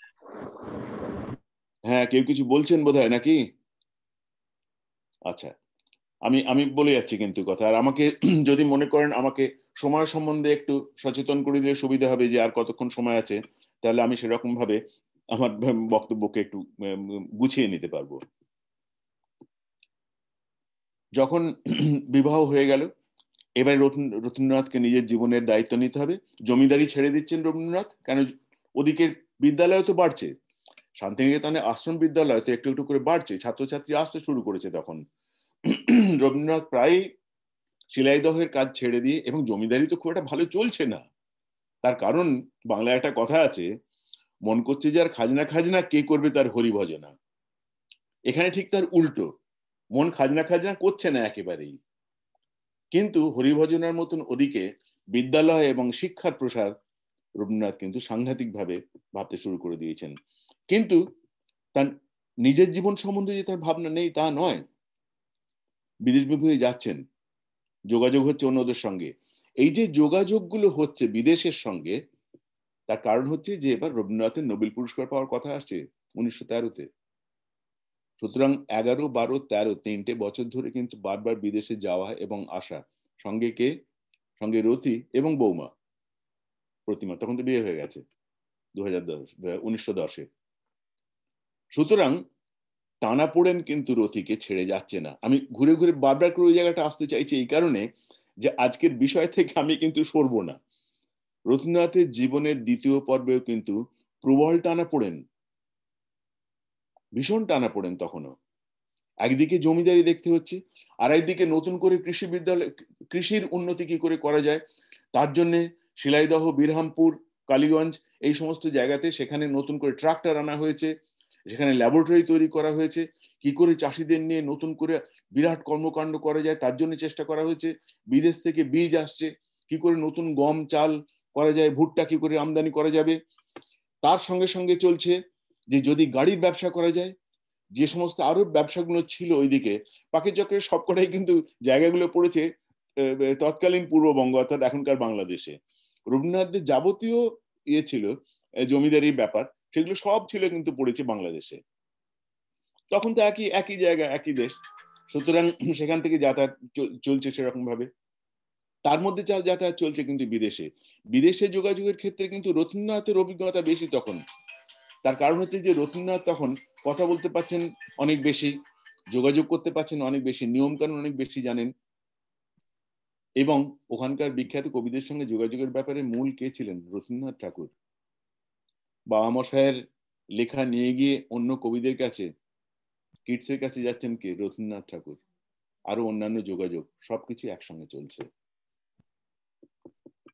হ্যাঁ, কেউ কিছু বলছেন বোধহয় নাকি? আচ্ছা, আমি আমি বলে যাচ্ছি কিন্তু কথা। আর আমাকে যদি মনে করেন আমাকে সময় সম্বন্ধে একটু সচেতন করে দিলে সুবিধা হবে, যে আর কতক্ষণ সময় আছে, তাহলে আমি সেরকম ভাবে আমার বক্তব্যকে একটু গুছিয়ে নিতে পারবো। যখন বিবাহ হয়ে গেল, এবার রবীন্দ্রনাথকে নিজের জীবনের দায়িত্ব নিতে হবে। জমিদারি ছেড়ে দিচ্ছেন রবীন্দ্রনাথ, কেন ওদিকে বিদ্যালয় তো বাড়ছে, শান্তিনিকেতনে আশ্রম বিদ্যালয় তো একটু একটু করে বাড়ছে, ছাত্রছাত্রী আসতে শুরু করেছে। তখন রবীন্দ্রনাথ প্রায় শিলাইদহের কাজ ছেড়ে দিয়ে, এবং জমিদারি তো খুব একটা ভালো চলছে না। তার কারণ বাংলায় একটা কথা আছে, মন করছে যার খাজনা খাজনা, কে করবে তার হরিভজনা। এখানে ঠিক তার উল্টো, মন খাজনা খাজনা করছে না একেবারেই, কিন্তু হরিভজনার মতন ওদিকে বিদ্যালয় এবং শিক্ষার প্রসার রবীন্দ্রনাথ কিন্তু সাংঘাতিক ভাবে ভাবতে শুরু করে দিয়েছেন। কিন্তু তার নিজের জীবন সম্বন্ধে যে তার ভাবনা নেই তা নয়, বিদেশ বিভূতি যাচ্ছেন, যোগাযোগ হচ্ছে অন্যদের সঙ্গে। এই যে যোগাযোগগুলো হচ্ছে বিদেশের সঙ্গে, তার কারণ হচ্ছে যে এবার রবীন্দ্রনাথের নোবেল পুরস্কার পাওয়ার কথা আসছে 1913-তে। সুতরাং 11, 12, 13 তিনটে বছর ধরে কিন্তু বারবার বিদেশে যাওয়া এবং আসা। সঙ্গে কে? সঙ্গে রথী এবং বৌমা প্রতিমা, তখন তো বিয়ে হয়ে গেছে 1910-এ। সুতরাং টানাপোড়েন কিন্তু রথীকে ছেড়ে যাচ্ছে না। আমি ঘুরে ঘুরে বারবার করে ওই জায়গাটা আসতে চাইছি এই কারণে, যে আজকের বিষয় থেকে আমি কিন্তু সরবো না। রবীন্দ্রনাথের জীবনের দ্বিতীয় পর্বেও কিন্তু প্রবল টানাপোড়েন, ভীষণ টানাপোড়েন। তখনও একদিকে জমিদারি দেখতে হচ্ছে, আর একদিকে নতুন করে কৃষির উন্নতি কি করে করা যায়, তার জন্য শিলাইদহ, বিরহামপুর, কালীগঞ্জ এই সমস্ত জায়গাতে সেখানে নতুন করে ট্রাক্টর আনা হয়েছে, সেখানে ল্যাবরেটরি তৈরি করা হয়েছে, কি করে চাষিদের নিয়ে নতুন করে বিরাট কর্মকাণ্ড করা যায় তার জন্য চেষ্টা করা হয়েছে। বিদেশ থেকে বীজ আসছে, কি করে নতুন গম চাল করা যায়, ভুট্টা কি করে আমদানি করা যাবে। তার সঙ্গে সঙ্গে চলছে যে যদি গাড়ির ব্যবসা করা যায়, যে সমস্ত আরো ব্যবসাগুলো ছিল ওইদিকে, পাখির চক্রের সবকটাই কিন্তু জায়গাগুলো পড়েছে তৎকালীন পূর্ববঙ্গ, অর্থাৎ এখনকার বাংলাদেশে। রবীন্দ্রনাথদের যাবতীয় ইয়ে ছিল জমিদারির ব্যাপার, সেগুলো সব ছিল কিন্তু পড়েছে বাংলাদেশে। তখন তো একই একই জায়গা, একই দেশ, সুতরাং সেখান থেকে যাতায়াত চলছে সেরকম ভাবে। তার মধ্যে যাতায়াত চলছে কিন্তু বিদেশে। বিদেশে যোগাযোগের ক্ষেত্রে কিন্তু রবীন্দ্রনাথের অভিজ্ঞতা বেশি তখন। তার কারণ হচ্ছে যে রবীন্দ্রনাথ তখন কথা বলতে পারছেন অনেক বেশি, যোগাযোগ করতে পারছেন অনেক বেশি, নিয়ম কানুন অনেক বেশি জানেন। এবং ওখানকার বিখ্যাত কবিদের সঙ্গে যোগাযোগের ব্যাপারে মূল কে ছিলেন? রবীন্দ্রনাথ ঠাকুর। বাবা মশাইয়ের লেখা নিয়ে গিয়ে অন্য কবিদের কাছে, কিডসের কাছে যাচ্ছেন কে? রবীন্দ্রনাথ ঠাকুর। আরো অন্যান্য যোগাযোগ সবকিছু একসঙ্গে চলছে।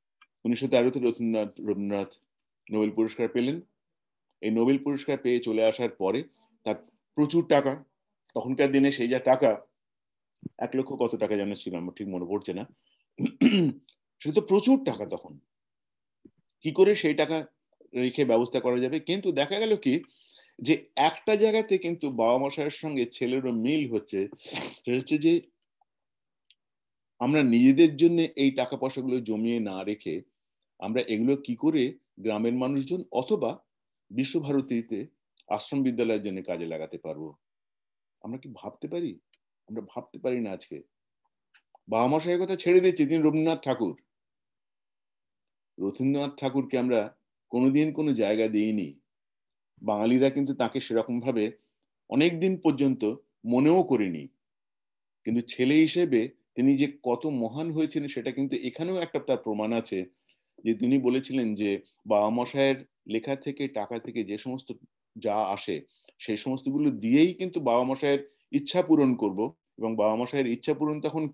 1913-তে রবীন্দ্রনাথ নোবেল পুরস্কার পেলেন। এই নোবেল পুরস্কার পেয়ে চলে আসার পরে তার প্রচুর টাকা, তখনকার দিনে সেই যা টাকা, 1 লক্ষ কত টাকা যেন ছিল, আমার ঠিক মনে পড়ছে না, সেটা তো প্রচুর টাকা। তখন কি করে সেই টাকা রেখে ব্যবস্থা করা যাবে? কিন্তু দেখা গেল কি যে একটা জায়গাতে কিন্তু বাবা মশাইয়ের সঙ্গে ছেলেরও মিল হচ্ছে, সেটা হচ্ছে যে আমরা নিজেদের জন্য এই টাকা পয়সাগুলো জমিয়ে না রেখে আমরা এগুলো কি করে গ্রামের মানুষজন অথবা বিশ্বভারতীতে আশ্রম বিদ্যালয়ের জন্য কাজে লাগাতে পারবো। আমরা কি ভাবতে পারি? আমরা ভাবতে পারি না। আজকে বাবা মশাইয়ের কথা ছেড়ে দিচ্ছি, তিনি রবীন্দ্রনাথ ঠাকুর। রবীন্দ্রনাথ ঠাকুরকে আমরা কোনোদিন কোনো জায়গা দিইনি। বাঙালিরা কিন্তু তাকে সেরকম ভাবে অনেকদিন পর্যন্ত মনেও করিনি। কিন্তু ছেলে হিসেবে তিনি যে কত মহান হয়েছিলেন সেটা কিন্তু এখানেও একটা তার প্রমাণ আছে, যে তিনি বলেছিলেন যে বাবা মশাইয়ের লেখা থেকে টাকা থেকে যে সমস্ত যা আসে সেই সমস্তগুলো দিয়েই কিন্তু বাবা মশাইয়ের ইচ্ছা পূরণ করব। এবং বাবা মশাইয়ের ইচ্ছা পূরণ তখন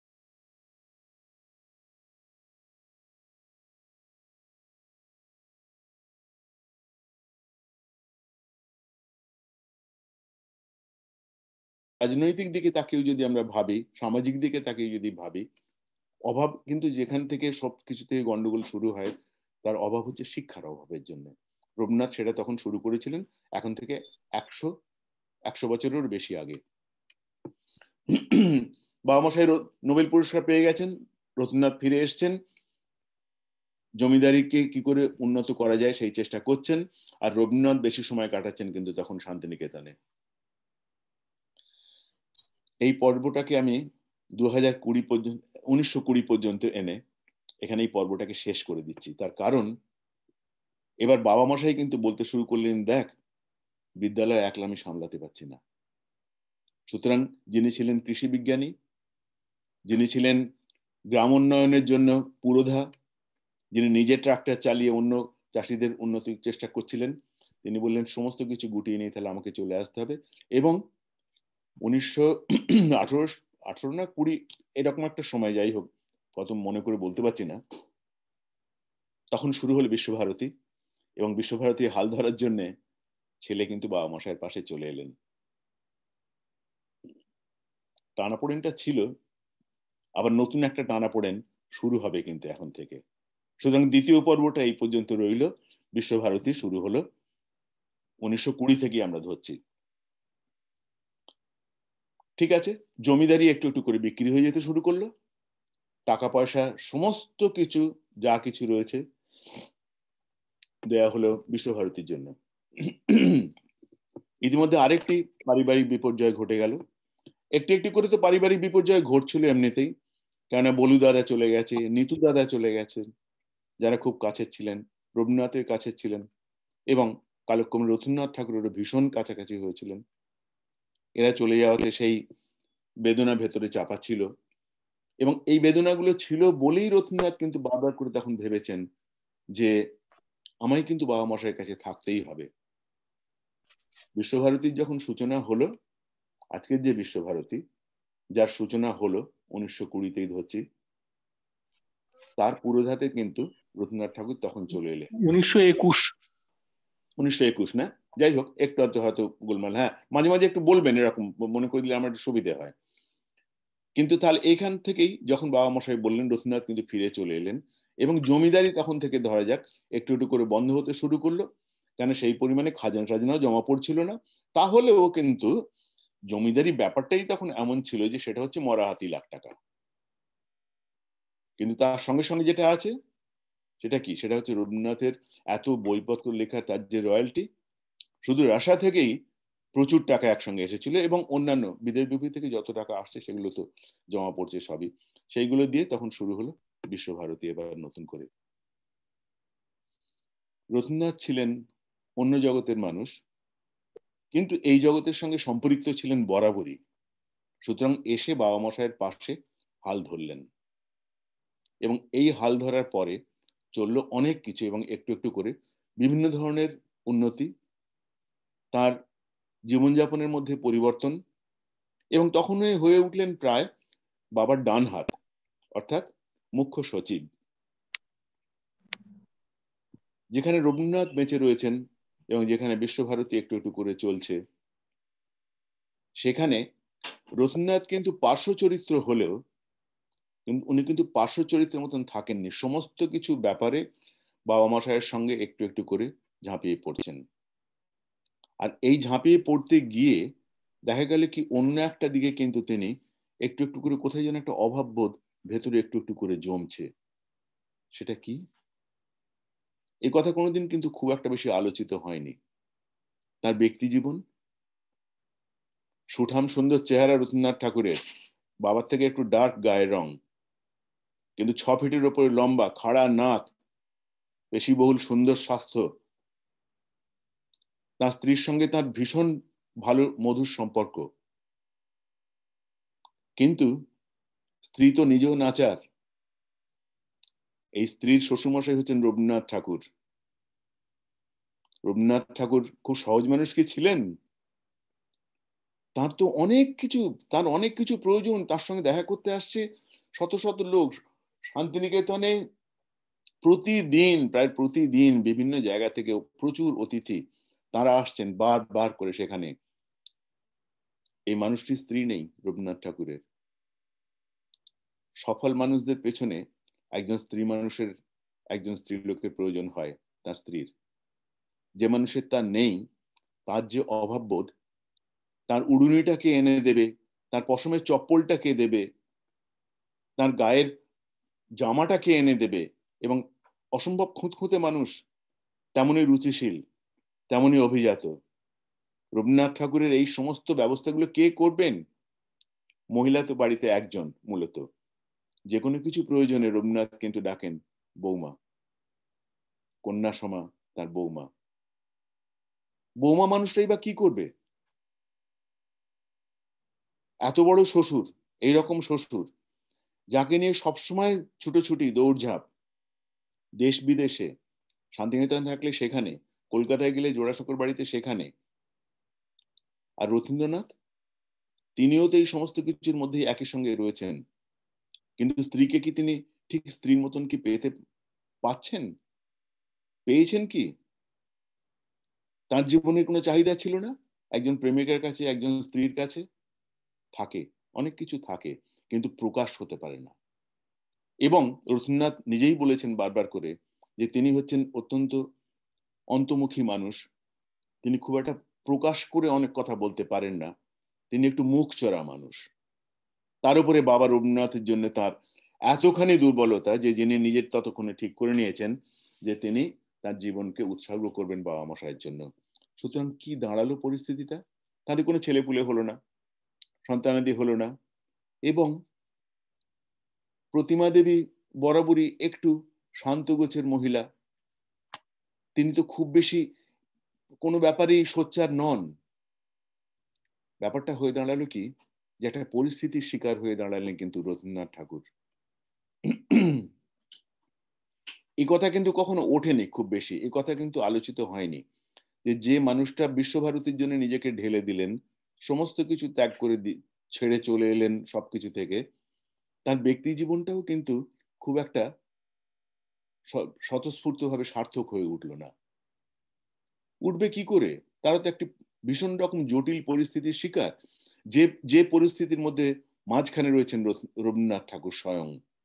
রাজনৈতিক দিকে তাকেও যদি আমরা ভাবি, সামাজিক দিকে তাকে যদি ভাবি, অভাব কিন্তু যেখান থেকে সবকিছু থেকে গন্ডগোল শুরু হয়, তার অভাব হচ্ছে শিক্ষার অভাবের জন্য। রবীন্দ্রনাথ সেটা তখন শুরু করেছিলেন, এখন থেকে 100 বছরের বেশি আগে। বাবা মশাই নোবেল পুরস্কার পেয়ে গেছেন, রবীন্দ্রনাথ ফিরে এসছেন, জমিদারিকে কি করে উন্নত করা যায় সেই চেষ্টা করছেন। আর রবীন্দ্রনাথ বেশি সময় কাটাচ্ছেন কিন্তু তখন শান্তিনিকেতনে। এই পর্বটাকে আমি 1920 পর্যন্ত এনে এখানে এই পর্বটাকে শেষ করে দিচ্ছি। তার কারণ এবার বাবা মশাই কিন্তু বলতে শুরু করলেন, দেখ বিদ্যালয় একলা আমি সামলাতে পারছি না। সুতরাং যিনি ছিলেন কৃষি বিজ্ঞানী, যিনি ছিলেন গ্রাম উন্নয়নের জন্য পুরোধা, যিনি নিজে ট্রাক্টর চালিয়ে অন্য চাষিদের উন্নতির চেষ্টা করছিলেন, তিনি বললেন সমস্ত কিছু গুটিয়ে নিয়ে তাহলে আমাকে চলে আসতে হবে। এবং 1918 না 20 এরকম একটা সময়, যাই হোক কত মনে করে বলতে পারছি না, তখন শুরু হলো বিশ্বভারতী। এবং বিশ্বভারতী হাল ধরার জন্য ছেলে কিন্তু বাবা মশাইয়ের পাশে চলে এলেন। টানাপোড়েনটা ছিল, আবার নতুন একটা টানাপোড়েন শুরু হবে কিন্তু এখন থেকে। সুতরাং দ্বিতীয় পর্বটা এই পর্যন্ত রইল। বিশ্বভারতী শুরু হলো 1920 থেকে আমরা ধরছি। ঠিক আছে, জমিদারি একটু একটু করে বিক্রি হয়ে যেতে শুরু করলো, টাকা পয়সা সমস্ত কিছু যা কিছু রয়েছে দেয়া হলো বিশ্বভারতীর জন্য। ইতিমধ্যে আরেকটি পারিবারিক বিপর্যয় ঘটে গেল। একটি একটি করে তো পারিবারিক বিপর্যয় ঘটছিল এমনিতেই, কেননা বলু দাদা চলে গেছে, নিতু দাদা চলে গেছেন, যারা খুব কাছের ছিলেন, রবীন্দ্রনাথের কাছের ছিলেন, এবং কালক্রমে রবীন্দ্রনাথ ঠাকুরেরও ভীষণ কাছাকাছি হয়েছিলেন। এরা চলে যাওয়াতে সেই বেদনা ভেতরে চাপা ছিল, এবং এই বেদনাগুলো ছিল বলেই রবীন্দ্রনাথ কিন্তু বারবার করে তখন ভেবেছেন যে আমায় কিন্তু বাবা মশাইয়ের কাছে থাকতেই হবে। বিশ্বভারতীর যখন সূচনা হলো, আজকের যে বিশ্বভারতী যার সূচনা হলো 1920-তেই ধরছি, তার পুরোধাতে কিন্তু রবীন্দ্রনাথ ঠাকুর তখন চলে এলেন। 1921 না, যাই হোক একটু আধটু হয়তো গোলমাল, হ্যাঁ মাঝে মাঝে একটু বলবেন, এরকম মনে করে দিলে আমার একটু সুবিধা হয়। কিন্তু তাহলে এইখান থেকেই যখন বাবা মশাই বললেন, রবীন্দ্রনাথ কিন্তু ফিরে চলে এলেন, এবং জমিদারি তখন থেকে ধরা যাক একটু একটু করে বন্ধ হতে শুরু করলো, কেন সেই পরিমাণে খাজানা টাজানাও জমা পড়ছিল না। তাহলেও কিন্তু জমিদারি ব্যাপারটাই তখন এমন ছিল যে সেটা হচ্ছে মরা হাতি লাখ টাকা। কিন্তু তার সঙ্গে সঙ্গে যেটা আছে সেটা কি, সেটা হচ্ছে রবীন্দ্রনাথের এত বইপত্র লেখা, তার যে রয়্যালটি, শুধু রাশিয়া থেকেই প্রচুর টাকা একসঙ্গে এসেছিল, এবং অন্যান্য বিদেশ বিভূতি থেকে যত টাকা আসছে সেগুলো তো জমা পড়ছে সবই, সেইগুলো দিয়ে তখন শুরু হলো বিশ্বভারতী। এবার নতুন করে রবীন্দ্রনাথ ছিলেন অন্য জগতের মানুষ, কিন্তু এই জগতের সঙ্গে সম্পৃক্ত ছিলেন বরাবরই। সুতরাং এসে বাবা মশাইয়ের পাশে হাল ধরলেন, এবং এই হাল ধরার পরে চললো অনেক কিছু, এবং একটু একটু করে বিভিন্ন ধরনের উন্নতি, তার জীবনযাপনের মধ্যে পরিবর্তন, এবং তখনই হয়ে উঠলেন প্রায় বাবার ডান হাত, অর্থাৎ মুখ্য সচিব। যেখানে রবীন্দ্রনাথ বেঁচে রয়েছেন এবং যেখানে বিশ্বভারতী একটু একটু করে চলছে, সেখানে রবীন্দ্রনাথ কিন্তু পার্শ্ব চরিত্র হলেও উনি কিন্তু পার্শ্ব চরিত্রের মতন থাকেননি। সমস্ত কিছু ব্যাপারে বাবা মশাইয়ের সঙ্গে একটু একটু করে ঝাঁপিয়ে পড়ছেন। আর এই ঝাঁপিয়ে পড়তে গিয়ে দেখা গেল কি অন্য একটা দিকে কিন্তু তিনি একটু একটু করে কোথায় যেন একটা অভাববোধ ভেতরে একটু একটু করে জমছে। সেটা কি? এই কথা কোনোদিন কিন্তু খুব একটা বেশি আলোচিত হয়নি। তার ব্যক্তি জীবন, সুঠাম সুন্দর চেহারা রবীন্দ্রনাথ ঠাকুরের, বাবার থেকে একটু ডার্ক গায়ের রং, কিন্তু 6 ফিটের ওপরে লম্বা, খাড়া নাক, পেশিবহুল সুন্দর স্বাস্থ্য। তার স্ত্রীর সঙ্গে তার ভীষণ ভালো মধুর সম্পর্ক, কিন্তু স্ত্রী তো নিজেও নাচার। এই স্ত্রীর শ্বশুরমশাই হচ্ছেন রবীন্দ্রনাথ ঠাকুর। রবীন্দ্রনাথ ঠাকুর খুব সহজ মানুষ কি ছিলেন? তার তো অনেক কিছু প্রয়োজন। তার সঙ্গে দেখা করতে আসছে শত শত লোক। শান্তিনিকেতনে প্রায় প্রতিদিন বিভিন্ন জায়গা থেকে প্রচুর অতিথি তারা আসছেন বার করে সেখানে। এই মানুষটির স্ত্রী নেই রবীন্দ্রনাথ ঠাকুরের। সফল মানুষদের পেছনে একজন স্ত্রী লোকের প্রয়োজন হয়, তার স্ত্রীর। যে মানুষের তার নেই, তার যে অভাববোধ, তার উড়ুনিটাকে এনে দেবে, তার পশমের চপ্পলটাকে দেবে, তার গায়ের জামাটাকে এনে দেবে, এবং অসম্ভব খুঁতখুঁতে মানুষ, তেমনই রুচিশীল, তেমনই অভিজাত। রবীন্দ্রনাথ ঠাকুরের এই সমস্ত ব্যবস্থাগুলো কে করবেন? মহিলা তো বাড়িতে একজন মূলত। যে কোনো কিছু প্রয়োজনে রবীন্দ্রনাথ কিন্তু ডাকেন বৌমা, কন্যা সমা তার বৌমা। বৌমা মানুষটাই বা কি করবে? এত বড় শ্বশুর, এইরকম শ্বশুর, যাকে নিয়ে সবসময় ছুটোছুটি দৌড়ঝাঁপ, দেশ বিদেশে, শান্তিনিকেতন থাকলে সেখানে, কলকাতায় গেলে জোড়াসাঁকোর বাড়িতে সেখানে। আর রথীন্দ্রনাথ, তিনিও তো এই সমস্ত কিছুর মধ্যে একই সঙ্গে রয়েছেন, কিন্তু স্ত্রীকে কি তিনি ঠিক স্ত্রীর মতন কি পেয়েছেন কি? তার জীবনের কোনো চাহিদা ছিল না? একজন প্রেমিকের কাছে, একজন স্ত্রীর কাছে থাকে, অনেক কিছু থাকে, কিন্তু প্রকাশ হতে পারে না। এবং রথীন্দ্রনাথ নিজেই বলেছেন বারবার করে যে তিনি হচ্ছেন অত্যন্ত অন্তর্মুখী মানুষ। তিনি খুব একটা প্রকাশ করে অনেক কথা বলতে পারেন না, তিনি একটু মুখ চড়া মানুষ। তার উপরে বাবা রবীন্দ্রনাথের জন্য তার এতখানি দুর্বলতা যে যিনি নিজের ততক্ষণে ঠিক করে নিয়েছেন যে তিনি তার জীবনকে উৎসর্গ করবেন বাবা মশাইয়ের জন্য। সুতরাং কি দাঁড়ালো পরিস্থিতিটা? তাদের কোনো ছেলেপুলে হলো না, সন্তানাদি হলো না, এবং প্রতিমা দেবী বরাবরই একটু শান্ত গোছের মহিলা, তিনি তো খুব বেশি কোনো ব্যাপারেই সোচ্চার নন। ব্যাপারটা হয়ে দাঁড়ালো কি, যে একটা পরিস্থিতির শিকার হয়ে দাঁড়ালেন কিন্তু রবীন্দ্রনাথ ঠাকুর। এই কথা কিন্তু কখনো ওঠেনি খুব বেশি, এই কথা কিন্তু আলোচিত হয়নি, যে মানুষটা বিশ্বভারতীর জন্য নিজেকে ঢেলে দিলেন, সমস্ত কিছু ত্যাগ করে ছেড়ে চলে এলেন সবকিছু থেকে, তার ব্যক্তি জীবনটাও কিন্তু খুব একটা স্বতঃস্ফূর্তভাবে সার্থক হয়ে উঠল না। উঠবে কি করে? তারা তো একটি ভীষণ রকম জটিল পরিস্থিতির শিকার, যে পরিস্থিতির মধ্যে মাঝখানে রয়েছেন রবীন্দ্রনাথ ঠাকুর স্বয়ং।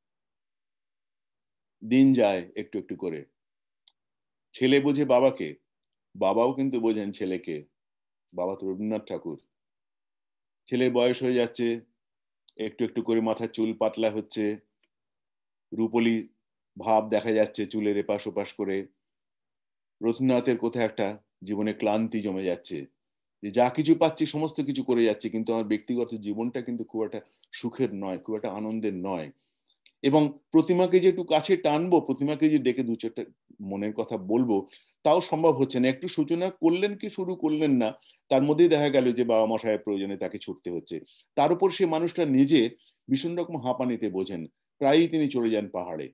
দিন যায় একটু একটু করে, ছেলে বোঝে বাবাকে, বাবাও কিন্তু বোঝেন ছেলেকে। বাবা তো রবীন্দ্রনাথ ঠাকুর। ছেলের বয়স হয়ে যাচ্ছে, একটু একটু করে মাথার চুল পাতলা হচ্ছে, রূপলি ভাব দেখা যাচ্ছে চুলের এপাশ ওপাশ করে। রবীন্দ্রনাথের কোথায় একটা জীবনে ক্লান্তি জমে যাচ্ছে, যে যা কিছু পাচ্ছি সমস্ত কিছু করে যাচ্ছি, কিন্তু আমার ব্যক্তিগত জীবনটা কিন্তু খুব একটা সুখের নয়, খুব একটা আনন্দের নয়। এবং প্রতিমাকে যে একটু কাছে টানবো, প্রতিমাকে যে ডেকে দু চারটা মনের কথা বলবো, তাও সম্ভব হচ্ছে না। একটু সূচনা করলেন কি শুরু করলেন না, তার মধ্যেই দেখা গেল যে বাবা মশাইয়ের প্রয়োজনে তাকে ছুটতে হচ্ছে। তার উপর সে মানুষটা নিজে ভীষণ রকম হাঁপানিতে বোঝেন, প্রায়ই তিনি চলে যান পাহাড়ে।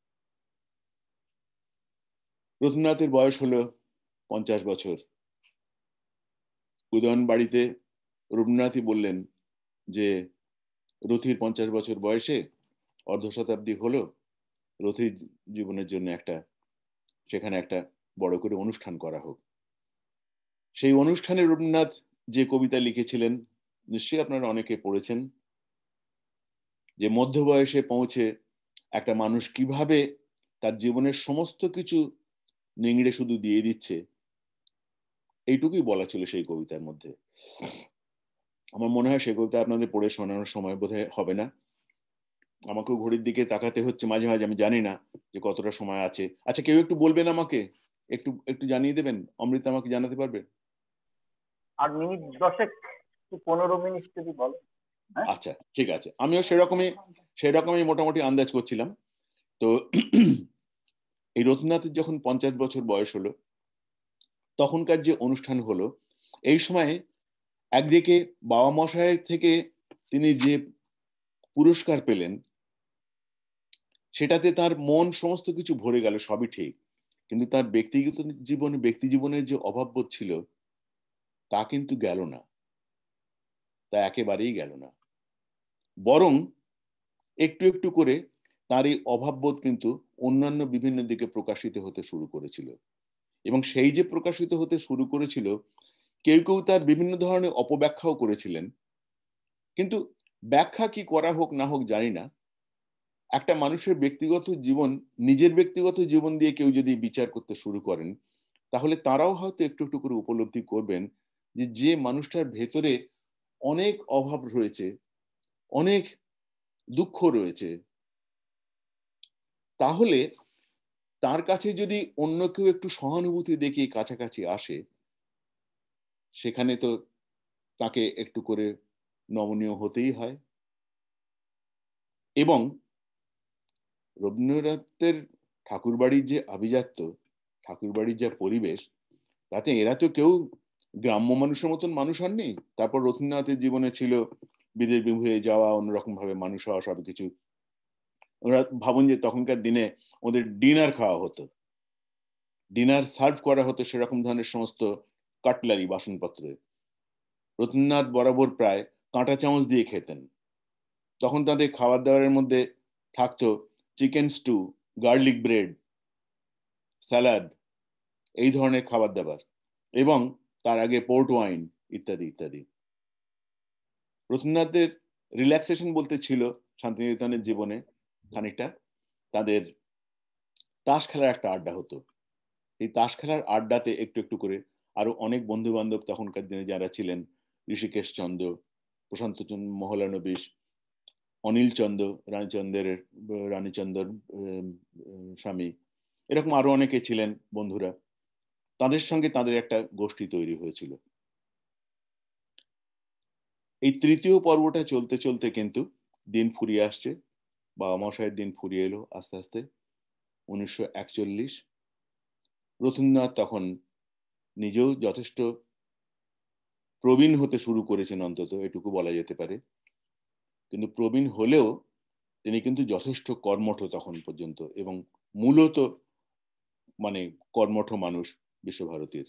রবীন্দ্রনাথের বয়স হলো 50 বছর। উদয়ন বাড়িতে রবীন্দ্রনাথই বললেন যে রথির 50 বছর বয়সে, অর্ধ শতাব্দী হলো, রথির জীবনের জন্য সেখানে একটা বড় করে অনুষ্ঠান করা হোক। সেই অনুষ্ঠানে রবীন্দ্রনাথ যে কবিতা লিখেছিলেন নিশ্চয়ই আপনারা অনেকে পড়েছেন, যে মধ্য বয়সে পৌঁছে একটা মানুষ কিভাবে তার জীবনের সমস্ত কিছু নিংড়ে শুধু দিয়ে দিচ্ছে, এইটুকুই বলা ছিল সেই কবিতার মধ্যে। আমার মনে হয় সেই কবিতা আপনাদের পড়ে শোনানোর সময় বোধহয় হবে না, আমাকেও ঘড়ির দিকে তাকাতে হচ্ছে মাঝে মাঝে, আমি জানি না যে কতটা সময় আছে। আচ্ছা, কেউ একটু বলবেন আমাকে, একটু একটু জানিয়ে দেবেন, অমৃতা আমাকে জানাতে পারবে? আর মিনিট 10 কি 15 মিনিট যদি বলো। আচ্ছা ঠিক আছে, আমিও সেরকমই মোটামুটি আন্দাজ করছিলাম। তো এই রবীন্দ্রনাথের যখন 50 বছর বয়স হলো, তখনকার যে অনুষ্ঠান হলো, এই সময় একদিকে বাবা মশাইয়ের থেকে তিনি যে পুরস্কার পেলেন, সেটাতে তার মন সমস্ত কিছু ভরে গেল, সবই ঠিক, কিন্তু তার ব্যক্তি জীবনের যে অভাববোধ ছিল তা কিন্তু গেল না, তা একেবারেই গেল না। বরং একটু একটু করে তার এই অভাববোধ কিন্তু অন্যান্য বিভিন্ন দিকে প্রকাশিত হতে শুরু করেছিল। এবং সেই যে প্রকাশিত হতে শুরু করেছিল, কেউ কেউ তার বিভিন্ন ধরনের অপব্যাখ্যাও করেছিলেন। কিন্তু ব্যাখ্যা কি করা হোক না হোক জানি না, একটা মানুষের ব্যক্তিগত জীবন, নিজের ব্যক্তিগত জীবন দিয়ে কেউ যদি বিচার করতে শুরু করেন, তাহলে তারাও হয়তো একটু একটু করে উপলব্ধি করবেন যে যে মানুষটার ভেতরে অনেক অভাব রয়েছে, অনেক দুঃখ রয়েছে, তাহলে তার কাছে যদি অন্য কেউ একটু সহানুভূতি দেখিয়ে কাছাকাছি আসে, সেখানে তো তাকে একটু করে নমনীয় হতেই হয়। এবং রবীন্দ্রনাথের ঠাকুরবাড়ির যে আভিজাত্য, ঠাকুরবাড়ির যা পরিবেশ, তাতে এরা তো কেউ গ্রাম্য মানুষের মতন মানুষ হননি। তারপর রবীন্দ্রনাথের জীবনে ছিল বিদেশ বিভুঁয়ে যাওয়া, অন্যরকম ভাবে মানুষ হওয়া, সবকিছু। ওরা ভাবুন যে তখনকার দিনে ওদের ডিনার খাওয়া হতো, ডিনার সার্ভ করা হতো সেরকম ধরনের সমস্ত কাটলারি, বাসনপত্রে রবীন্দ্রনাথ বরাবর প্রায় কাঁটা চামচ দিয়ে খেতেন। তখন তাদের খাবার দাবারের মধ্যে থাকতো chicken stew, garlic bread, salad, এই ধরনের খাবার দাবার, এবং তার আগে পোর্ট ওয়াইন ইত্যাদি ইত্যাদি। রবীন্দ্রনাথের রিল্যাক্সেশন বলতে ছিল শান্তিনিকেতনের জীবনে খানিকটা তাদের তাস খেলার একটা আড্ডা হতো। এই তাস খেলার আড্ডাতে একটু একটু করে আরো অনেক বন্ধু বান্ধব তখনকার দিনে যারা ছিলেন, ঋষিকেশ চন্দ্র, প্রশান্ত মহলানবিশ, অনিল চন্দ্র, রানীচন্দ্র স্বামী, এরকম আরো অনেকে ছিলেন বন্ধুরা, তাদের সঙ্গে তাদের একটা গোষ্ঠী তৈরি হয়েছিল। এই তৃতীয় পর্বটা চলতে চলতে কিন্তু দিন ফুরিয়ে আসছে, বাবা মশাইয়ের দিন ফুরিয়ে এলো আস্তে আস্তে। 1941 রবীন্দ্রনাথ তখন নিজেও যথেষ্ট প্রবীণ হতে শুরু করেছেন, অন্তত এটুকু বলা যেতে পারে। কিন্তু প্রবীণ হলেও তিনি কিন্তু যথেষ্ট কর্মঠ তখন পর্যন্ত, এবং মূলত মানে কর্মঠ মানুষ বিশ্বভারতীর।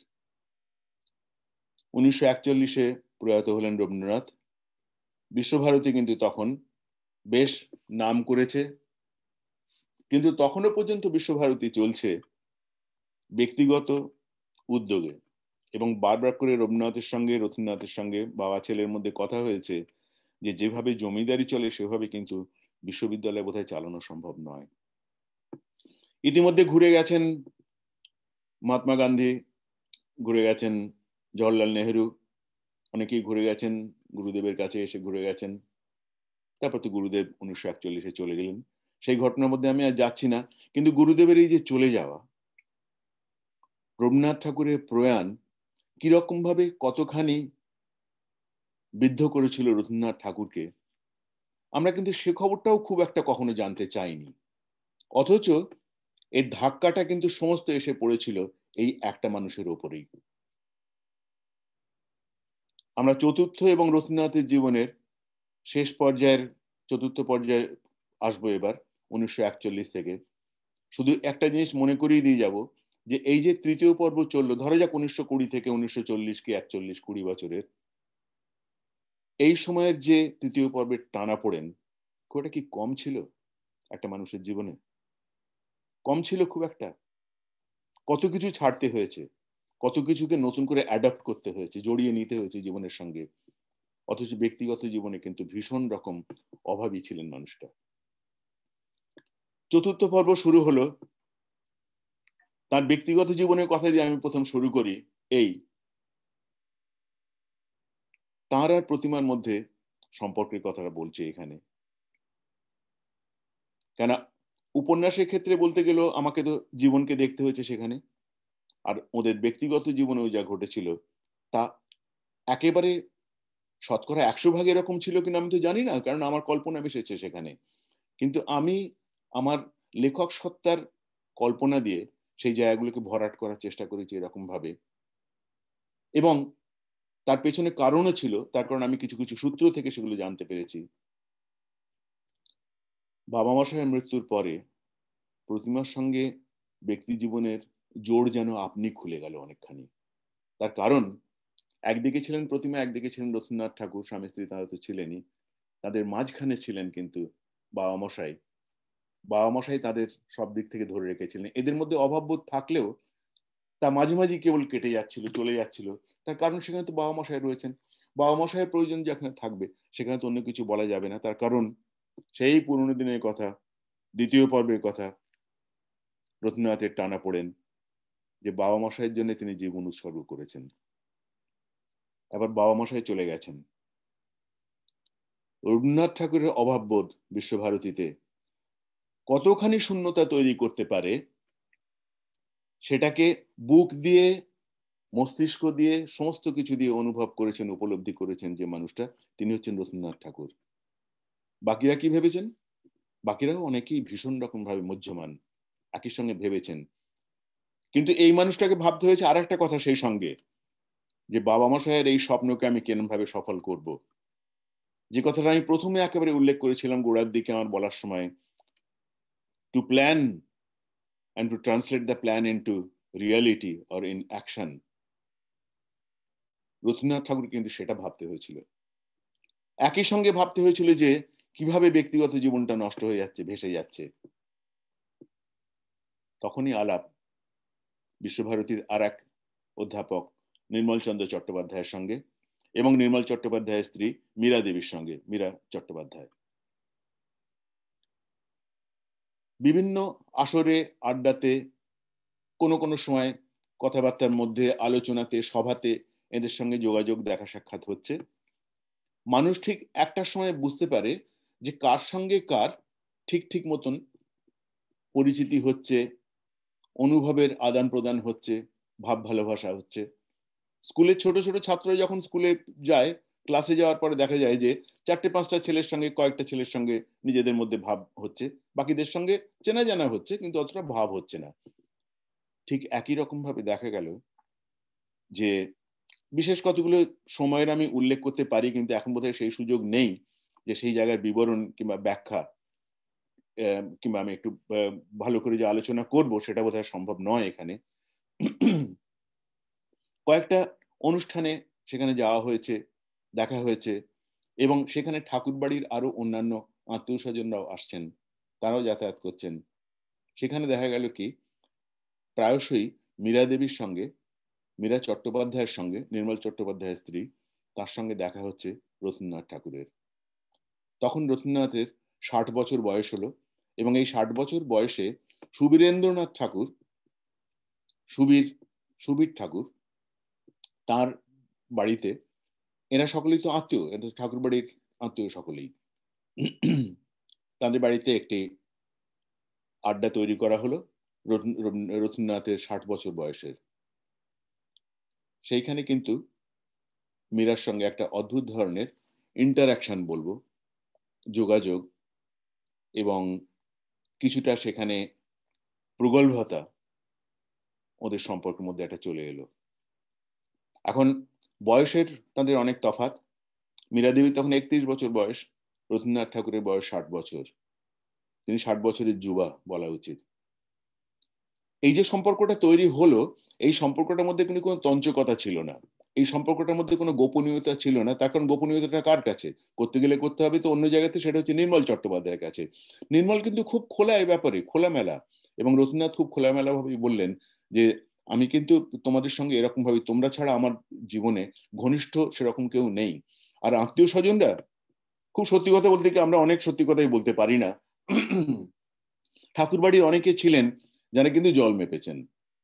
1941 প্রয়াত হলেন রবীন্দ্রনাথ। বিশ্বভারতী কিন্তু তখন বেশ নাম করেছে, কিন্তু তখনও পর্যন্ত বিশ্বভারতী চলছে ব্যক্তিগত উদ্যোগে। এবং বারবার করে রবীন্দ্রনাথের সঙ্গে বাবা ছেলের মধ্যে কথা হয়েছে যে যেভাবে জমিদারি চলে সেভাবে কিন্তু বিশ্ববিদ্যালয় বোধহয় চালানো সম্ভব নয়। ইতিমধ্যে ঘুরে গেছেন মহাত্মা গান্ধী, ঘুরে গেছেন জওহরলাল নেহেরু, অনেকেই ঘুরে গেছেন গুরুদেবের কাছে এসে ঘুরে গেছেন। তারপর তো গুরুদেব 1941 চলে গেলেন, সেই ঘটনার মধ্যে আমি আর যাচ্ছি না। কিন্তু গুরুদেবের এই যে চলে যাওয়া, রবীন্দ্রনাথ ঠাকুরের প্রয়াণ কিরকম ভাবে কতখানি বিদ্ধ করেছিল রবীন্দ্রনাথ ঠাকুরকে, আমরা কিন্তু সে খবরটাও খুব একটা কখনো জানতে চাইনি। অথচ এর ধাক্কাটা কিন্তু সমস্ত এসে পড়েছিল এই একটা মানুষের ওপরেই। আমরা চতুর্থ এবং রবীন্দ্রনাথের জীবনের শেষ পর্যায়ের চতুর্থ পর্যায়ে আসবো এবার 1941 থেকে। শুধু একটা জিনিস মনে করিয়ে দিয়ে যাব যে এই যে তৃতীয় পর্ব চললো, ধরা যাক 1920 থেকে 1940 কি 41, 20 বছরের এই সময়ের যে তৃতীয় পর্বের টানাপোড়েন, খুব একটা কি কম ছিল একটা মানুষের জীবনে? কম ছিল খুব একটা? কত কিছু ছাড়তে হয়েছে, কত কিছুকে নতুন করে অ্যাডাপ্ট করতে হয়েছে, জড়িয়ে নিতে হয়েছে জীবনের সঙ্গে। অথচ ব্যক্তিগত জীবনে কিন্তু ভীষণ রকম অভাবী ছিলেন মানুষটা। চতুর্থ পর্ব শুরু হলো তার ব্যক্তিগত জীবনের কথা দিয়ে আমি প্রথম শুরু করি। এই তার আর প্রতিমার মধ্যে সম্পর্কের কথাটা বলছে এখানে। কেন উপন্যাসের ক্ষেত্রে বলতে গেলেও আমাকে তো জীবনকে দেখতে হয়েছে সেখানে, আর ওদের ব্যক্তিগত জীবনেও যা ঘটেছিল তা একেবারে শতকরা 100 ভাগ এরকম ছিল কিনা আমি তো জানি না, কারণ আমার কল্পনা মিশেছে সেখানে। কিন্তু আমি আমার লেখক সত্তার কল্পনা দিয়ে সেই জায়গাগুলোকে ভরাট করার চেষ্টা করেছি এরকম ভাবে। এবং তার পেছনে কারণও ছিল, তার কারণ আমি কিছু কিছু সূত্র থেকে সেগুলো জানতে পেরেছি। বাবা মশাইয়ের মৃত্যুর পরে প্রতিমার সঙ্গে ব্যক্তি জীবনের জোড় যেন আপনি খুলে গেল অনেকখানি। তার কারণ একদিকে ছিলেন প্রতিমা, একদিকে ছিলেন রথীন্দ্রনাথ ঠাকুর, স্বামী স্ত্রী তারা তো ছিলেনই, তাদের মাঝখানে ছিলেন কিন্তু বাবা মশাই। বাবা মশাই তাদের সব দিক থেকে ধরে রেখেছিলেন। এদের মধ্যে অভাববোধ থাকলেও তা মাঝে মাঝে কেবল কেটে যাচ্ছিল, চলে যাচ্ছিল। তার কারণ সেখানে তো বাবা মশাই রয়েছেন, বাবা মশাইয়ের প্রয়োজন যেখানে থাকবে সেখানে তো অন্য কিছু বলা যাবে না। তার কারণ সেই পুরনো দিনের কথা, দ্বিতীয় পর্বের কথা, রথীন্দ্রনাথের টানা পড়েন যে বাবা মশাইয়ের জন্য তিনি জীবন উৎসর্গ করেছেন। এবার বাবা মশাই চলে গেছেন। রবীন্দ্রনাথ ঠাকুরের অভাববোধ বিশ্বভারতীতে কতখানি শূন্যতা তৈরি করতে পারে সেটাকে বুক দিয়ে, মস্তিষ্ক দিয়ে, সমস্ত কিছু দিয়ে অনুভব করেছেন, উপলব্ধি করেছেন যে মানুষটা, তিনি হচ্ছেন রবীন্দ্রনাথ ঠাকুর। বাকিরা কি ভেবেছেন? বাকিরাও অনেকেই ভীষণ রকম ভাবে মধ্যমান একই সঙ্গে ভেবেছেন। কিন্তু এই মানুষটাকে ভাবতে হয়েছে আর একটা কথা সেই সঙ্গে, যে বাবা মশাইয়ের এই স্বপ্নকে আমি কেমন ভাবে সফল করব। যে কথাটা আমি প্রথমে একেবারে উল্লেখ করেছিলাম গোড়ার দিকে আমার বলার সময়, to plan and to translate the plan into reality or in action. Rathindranath Tagore কিন্তু সেটা ভাবতে হয়েছিল। একই সঙ্গে ভাবতে হয়েছিল যে কিভাবে ব্যক্তিগত জীবনটা নষ্ট হয়ে যাচ্ছে, ভেসে যাচ্ছে। তখনই আলাপ বিশ্বভারতীর আর এক অধ্যাপক নির্মল চন্দ্র চট্টোপাধ্যায়ের সঙ্গে এবং নির্মল চট্টোপাধ্যায়ের স্ত্রী মীরা দেবীর সঙ্গে, মীরা চট্টোপাধ্যায়। বিভিন্ন আসরে, আড্ডাতে, কোনো কোনো সময় কথাবার্তার মধ্যে, আলোচনাতে, সভাতে এদের সঙ্গে যোগাযোগ, দেখা সাক্ষাৎ হচ্ছে। মানুষ ঠিক একটা সময় বুঝতে পারে যে কার সঙ্গে কার ঠিক ঠিক মতন পরিচিতি হচ্ছে, অনুভবের আদান প্রদান হচ্ছে, ভাব ভালোবাসা হচ্ছে। স্কুলের ছোট ছোট ছাত্ররা যখন স্কুলে যায়, ক্লাসে যাওয়ার পরে দেখা যায় যে 4-5টা ছেলের সঙ্গে, কয়েকটা ছেলের সঙ্গে নিজেদের মধ্যে ভাব হচ্ছে, বাকিদের সঙ্গে চেনা জানা হচ্ছে, কিন্তু অতটা ভাব হচ্ছে না। ঠিক একই রকম ভাবে দেখা গেল যে বিশেষ কতগুলো সময়ের আমি উল্লেখ করতে পারি, কিন্তু এখন বোধহয় সেই সুযোগ নেই যে সেই জায়গার বিবরণ কিংবা ব্যাখ্যা কিংবা আমি একটু ভালো করে যে আলোচনা করব সেটা বোধহয় সম্ভব নয় এখানে। কয়েকটা অনুষ্ঠানে সেখানে যাওয়া হয়েছে, দেখা হয়েছে, এবং সেখানে ঠাকুর বাড়ির আরো অন্যান্য আত্মীয় স্বজনরাও আসছেন, তারাও যাতায়াত করছেন। সেখানে দেখা গেল কি প্রায়শই মীরা দেবীর সঙ্গে, মীরা চট্টোপাধ্যায়ের সঙ্গে, নির্মল চট্টোপাধ্যায়ের স্ত্রী, তার সঙ্গে দেখা হচ্ছে রথীন্দ্রনাথ ঠাকুরের। তখন রথীন্দ্রনাথের 60 বছর বয়স হলো, এবং এই 60 বছর বয়সে সুবীরেন্দ্রনাথ ঠাকুর, সুবীর ঠাকুর, তার বাড়িতে, এরা সকলেই তো আত্মীয়, এটা ঠাকুর বাড়ির আত্মীয় সকলেই, তাদের বাড়িতে একটি আড্ডা তৈরি করা হলো রথীন্দ্রনাথের 60 বছর বয়সের। সেইখানে কিন্তু মীরার সঙ্গে একটা অদ্ভুত ধরনের ইন্টারাকশন বলবো, যোগাযোগ, এবং কিছুটা সেখানে প্রগল্ভতা ওদের সম্পর্কের মধ্যে একটা চলে এলো। এখন বয়সের তাদের অনেক তফাৎ। মীরা দেবী তখন 31 বছর বয়স, রথীন্দ্রনাথ ঠাকুরের বয়স 60 বছর। তিনি 60 বছরের যুবা বলা উচিত। এই যে সম্পর্কটা তৈরি হলো, এই সম্পর্কটার মধ্যে কিন্তু কোনো তঞ্চকতা ছিল না, এই সম্পর্কটার মধ্যে কোনো গোপনীয়তা ছিল না। তার কারণ গোপনীয়তাটা কার কাছে করতে গেলে করতে হবে তো অন্য জায়গাতে, সেটা হচ্ছে নির্মল চট্টোপাধ্যায়ের কাছে। নির্মল কিন্তু খুব খোলা, এই ব্যাপারে খোলামেলা, এবং রথীন্দ্রনাথ খুব খোলামেলা ভাবে বললেন যে আমি কিন্তু তোমাদের সঙ্গে এরকম ভাবে, তোমরা ছাড়া আমার জীবনে ঘনিষ্ঠ সেরকম কেউ নেই। আর আত্মীয় স্বজনরা, খুব সত্যি কথা বলতে কি আমরা অনেক সত্যি কথাই বলতে পারি না, ঠাকুরবাড়ির অনেকে ছিলেন যারা কিন্তু জল মেপেছেন।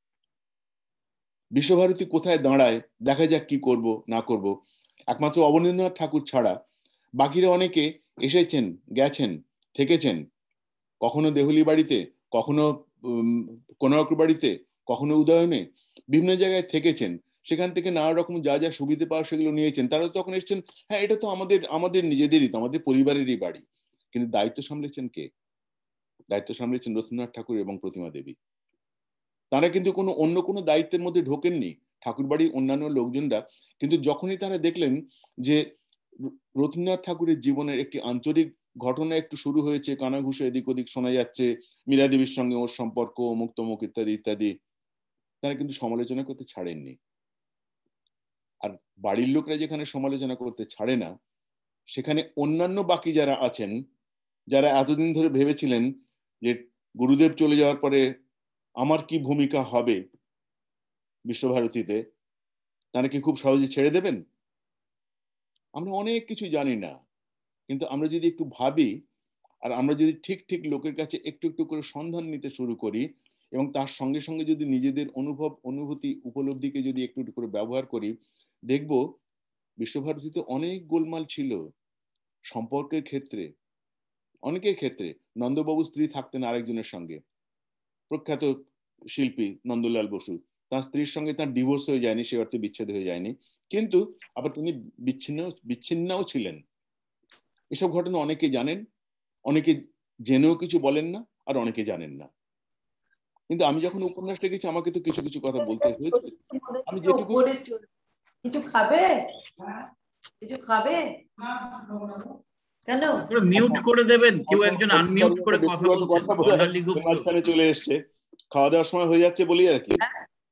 বিশ্বভারতী কোথায় দাঁড়ায়, দেখা যাক কি করব না করব, একমাত্র অবনীন্দ্রনাথ ঠাকুর ছাড়া বাকিরা অনেকে এসেছেন, গেছেন, থেকেছেন, কখনো দেহুলি বাড়িতে, কখনো কোনারক বাড়িতে, কখনো উদয়নে, বিভিন্ন জায়গায় থেকেছেন। সেখান থেকে নানা রকম যা যা সুবিধা পাওয়া সেগুলো নিয়েছেন। তারা তখন এসেছেন, হ্যাঁ এটা তো আমাদের নিজেদেরই, তো আমাদের পরিবারেরই বাড়ি। কিন্তু দায়িত্ব সামলেছেন কে? দায়িত্ব সামলেছেন রথীন্দ্রনাথ ঠাকুর এবং প্রতিমা দেবী। তারা কিন্তু অন্য কোনো দায়িত্বের মধ্যে ঢোকেননি। ঠাকুরবাড়ির অন্যান্য লোকজনরা কিন্তু যখনই তারা দেখলেন যে রথীন্দ্রনাথ ঠাকুরের জীবনের একটি আন্তরিক ঘটনা একটু শুরু হয়েছে, কানাঘুষো এদিক ওদিক শোনা যাচ্ছে, মীরা দেবীর সঙ্গে ওর সম্পর্ক, অমুক তমুক ইত্যাদি ইত্যাদি, তারা কিন্তু সমালোচনা করতে ছাড়েননি। আর বাড়ির লোকরা যেখানে সমালোচনা করতে ছাড়ে না, সেখানে অন্যান্য বাকি যারা আছেন, যারা এতদিন ধরে ভেবেছিলেন যে গুরুদেব চলে যাওয়ার পরে আমার কি ভূমিকা হবে বিশ্বভারতীতে, তারা কি খুব সহজে ছেড়ে দেবেন? আমরা অনেক কিছু জানি না, কিন্তু আমরা যদি একটু ভাবি, আর আমরা যদি ঠিক ঠিক লোকের কাছে একটু একটু করে সন্ধান নিতে শুরু করি, এবং তার সঙ্গে সঙ্গে যদি নিজেদের অনুভূতি উপলব্ধিকে যদি একটু একটু করে ব্যবহার করি, দেখব বিশ্বভারতীতে অনেক গোলমাল ছিল সম্পর্কের ক্ষেত্রে, অনেকের ক্ষেত্রে। নন্দবাবু স্ত্রী থাকতেন আরেকজনের সঙ্গে, প্রখ্যাত শিল্পী নন্দলাল বসু, তার স্ত্রীর সঙ্গে তার ডিভোর্স হয়ে যায়নি, সে অর্থে বিচ্ছেদ হয়ে যায়নি, কিন্তু আবার তিনি বিচ্ছিন্নও ছিলেন। এসব ঘটনা অনেকে জানেন, অনেকে জেনেও কিছু বলেন না, আর অনেকে জানেন না। কিন্তু আমি যখন উপন্যাস লিখেছি আমাকে তো কিছু কিছু কথা বলতে হয়েছে। আমি যেটুকু কিছু খাবে, কিছু খাবে কেন? মিউট করে দেবেন, কেউ একজন আনমিউট করে কথা বলছেন, অর্ডারলি গ্রুপ মাঝখানে চলে এসছে, খাওয়া দাওয়ার সময় হয়ে যাচ্ছে বলি আর কি।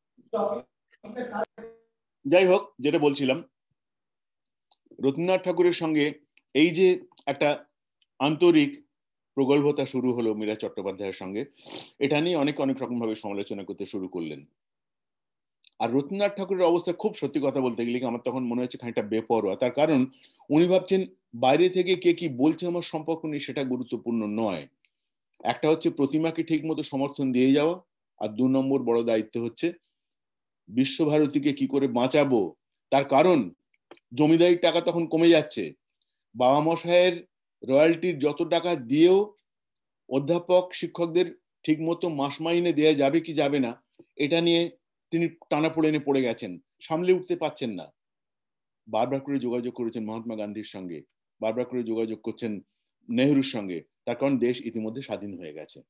যাই হোক, যেটা বলছিলাম, রথীন্দ্রনাথ ঠাকুরের সঙ্গে এই যে একটা আন্তরিক প্রগল্ভতা শুরু হলো মীরা চট্টোপাধ্যায়ের সঙ্গে, এটা নিয়ে অনেক রকম ভাবে সমালোচনা করতে শুরু করলেন। আর রথীন্দ্রনাথ ঠাকুরের অবস্থা খুব সত্যি কথা বলতে গেলে আমার তখন মনে হচ্ছে খানিকটা বেপরোয়া। তার কারণ উনি ভাবছেন বাইরে থেকে কে কি বলছে আমার সম্পর্ক নিয়ে সেটা গুরুত্বপূর্ণ নয়। একটা হচ্ছে প্রতিমাকে ঠিক মতো সমর্থন দিয়ে যাওয়া, আর 2 নম্বর বড় দায়িত্ব হচ্ছে বিশ্বভারতীকে কি করে বাঁচাবো। তার কারণ জমিদারির টাকা তখন কমে যাচ্ছে, বাবা মশাইয়ের রয়্যালটির যত টাকা দিয়েও অধ্যাপক শিক্ষকদের ঠিক মতো মাস মাইনে দেওয়া যাবে কি যাবে না, এটা নিয়ে তিনি টানাপোড়েনে পড়ে গেছেন, সামলে উঠতে পারছেন না। বারবার করে যোগাযোগ করেছেন মহাত্মা গান্ধীর সঙ্গে, বারবার করে যোগাযোগ করছেন নেহরুর সঙ্গে, তার কারণ দেশ ইতিমধ্যে স্বাধীন হয়ে গেছে।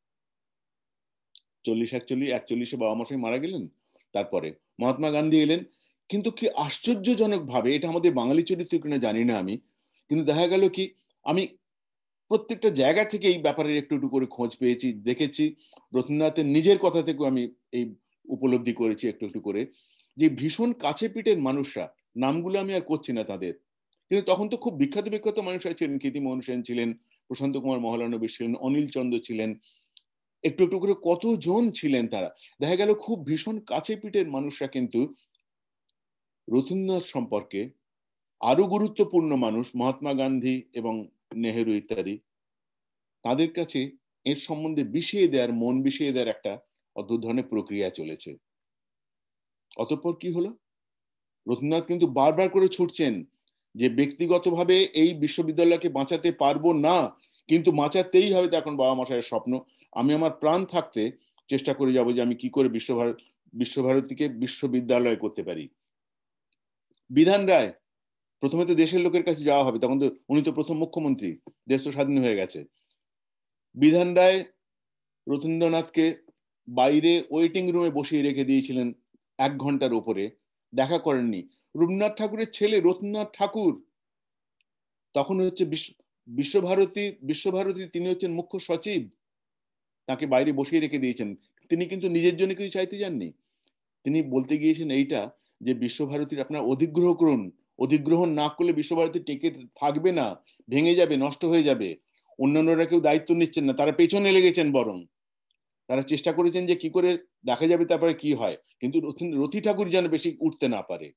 41 বাবা মশাই মারা গেলেন, তারপরে মহাত্মা গান্ধী এলেন। কিন্তু কি আশ্চর্যজনক ভাবে, এটা আমাদের বাঙালি চরিত্র কিনা জানি না আমি, কিন্তু দেখা গেল কি আমি প্রত্যেকটা জায়গা থেকে এই ব্যাপারে একটু একটু করে খোঁজ পেয়েছি, দেখেছি, রথীন্দ্রনাথের নিজের কথা থেকেও আমি এই উপলব্ধি করেছি একটু একটু করে, যে ভীষণ কাছে পিঠের মানুষরা, নামগুলো আমি আর করছি না তাদের, কিন্তু তখন তো খুব বিখ্যাত বিখ্যাত মানুষরা ছিলেন, কীর্তিমোহন সেন ছিলেন, প্রশান্ত কুমার মহলানবিশ ছিলেন, অনিল চন্দ্র ছিলেন, একটু একটু করে কতজন ছিলেন তারা। দেখা গেল খুব ভীষণ কাছে পিঠের মানুষরা কিন্তু রথীন্দ্রনাথ সম্পর্কে, আরো গুরুত্বপূর্ণ মানুষ মহাত্মা গান্ধী এবং নেহেরু ইত্যাদি, তাদের কাছে এর সম্বন্ধে মন বিষিয়ে দেওয়ার একটা অদ্ভুত ধরনের প্রক্রিয়া চলেছে। অতঃপর কি হলো, রথীন্দ্রনাথ কিন্তু বারবার করে ছুটছেন যে ব্যক্তিগতভাবে এই বিশ্ববিদ্যালয়কে বাঁচাতে পারবো না, কিন্তু বাঁচাতেই হবে, এখন বাবা মশাইয়ের স্বপ্ন, আমি আমার প্রাণ থাকতে চেষ্টা করে যাবো যে আমি কি করে বিশ্বভারতীকে বিশ্ববিদ্যালয় করতে পারি। বিধান রায়, প্রথমে তো দেশের লোকের কাছে যাওয়া হবে, তখন তো উনি তো প্রথম মুখ্যমন্ত্রী, দেশ তো স্বাধীন হয়ে গেছে। বিধান রায় রথীন্দ্রনাথকে বাইরে ওয়েটিং রুমে বসিয়ে রেখে দিয়েছিলেন 1 ঘন্টার উপরে, দেখা করেননি। রবীন্দ্রনাথ ঠাকুরের ছেলে রথীন্দ্রনাথ ঠাকুর তখন হচ্ছে বিশ্বভারতীর তিনি হচ্ছেন মুখ্য সচিব, তাকে বাইরে বসিয়ে রেখে দিয়েছেন। তিনি কিন্তু নিজের জন্য কিছু চাইতে যাননি, তিনি বলতে গিয়েছেন এইটা যে বিশ্বভারতীর আপনার অধিগ্রহ করুন, অধিগ্রহণ না করলে বিশ্বভারতী টেকে থাকবে না, ভেঙে যাবে, নষ্ট হয়ে যাবে। অন্যান্যরা কেউ দায়িত্ব নিচ্ছেন না, তারা পেছনে লেগেছেন বরং। তারা চেষ্টা করেছেন যে কি করে দেখা যাবে তারপরে কি হয়, কিন্তু রথী ঠাকুর যেন বেশি উঠতে না পারে।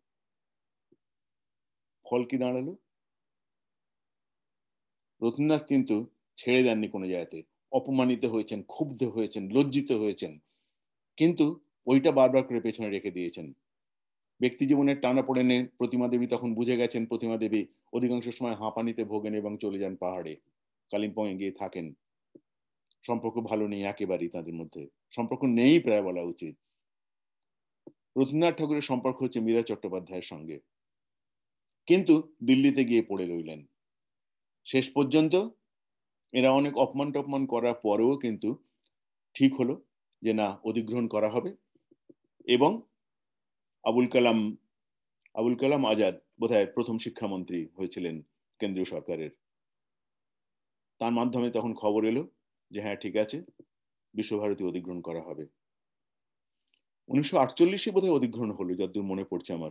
ফল কি দাঁড়ালো? রথীন্দ্রনাথ কিন্তু ছেড়ে দেননি কোনো জায়গাতে, অপমানিত হয়েছেন, ক্ষুব্ধ হয়েছেন, লজ্জিত হয়েছেন, কিন্তু ওইটা বারবার করে পেছনে রেখে দিয়েছেন। ব্যক্তি জীবনের টানা পড়েনে প্রতিমা দেবী তখন বুঝে গেছেন প্রতিমা দেবী অধিকাংশ সময় হাঁপানিতে ভোগেন এবং চলে যান পাহাড়ে, কালিম্পং এ গিয়ে থাকেন। সম্পর্ক ভালো নেই একেবারেই তাদের মধ্যে, সম্পর্ক নেই প্রায় বলা উচিত। রথীন্দ্রনাথ ঠাকুরের সম্পর্ক হচ্ছে মীরা চট্টোপাধ্যায়ের সঙ্গে, কিন্তু দিল্লিতে গিয়ে পড়ে রইলেন। শেষ পর্যন্ত এরা অনেক অপমান টপমান করার পরেও কিন্তু ঠিক হলো যে না, অধিগ্রহণ করা হবে। এবং আবুল কালাম আজাদ বোধহয় প্রথম শিক্ষামন্ত্রী হয়েছিলেন কেন্দ্রীয় সরকারের। তার মাধ্যমে তখন খবর এলো যে হ্যাঁ ঠিক আছে, বিশ্বভারতী অধিগ্রহণ করা হবে। 1948 বোধহয় অধিগ্রহণ হলো, যতদূর মনে পড়ছে আমার।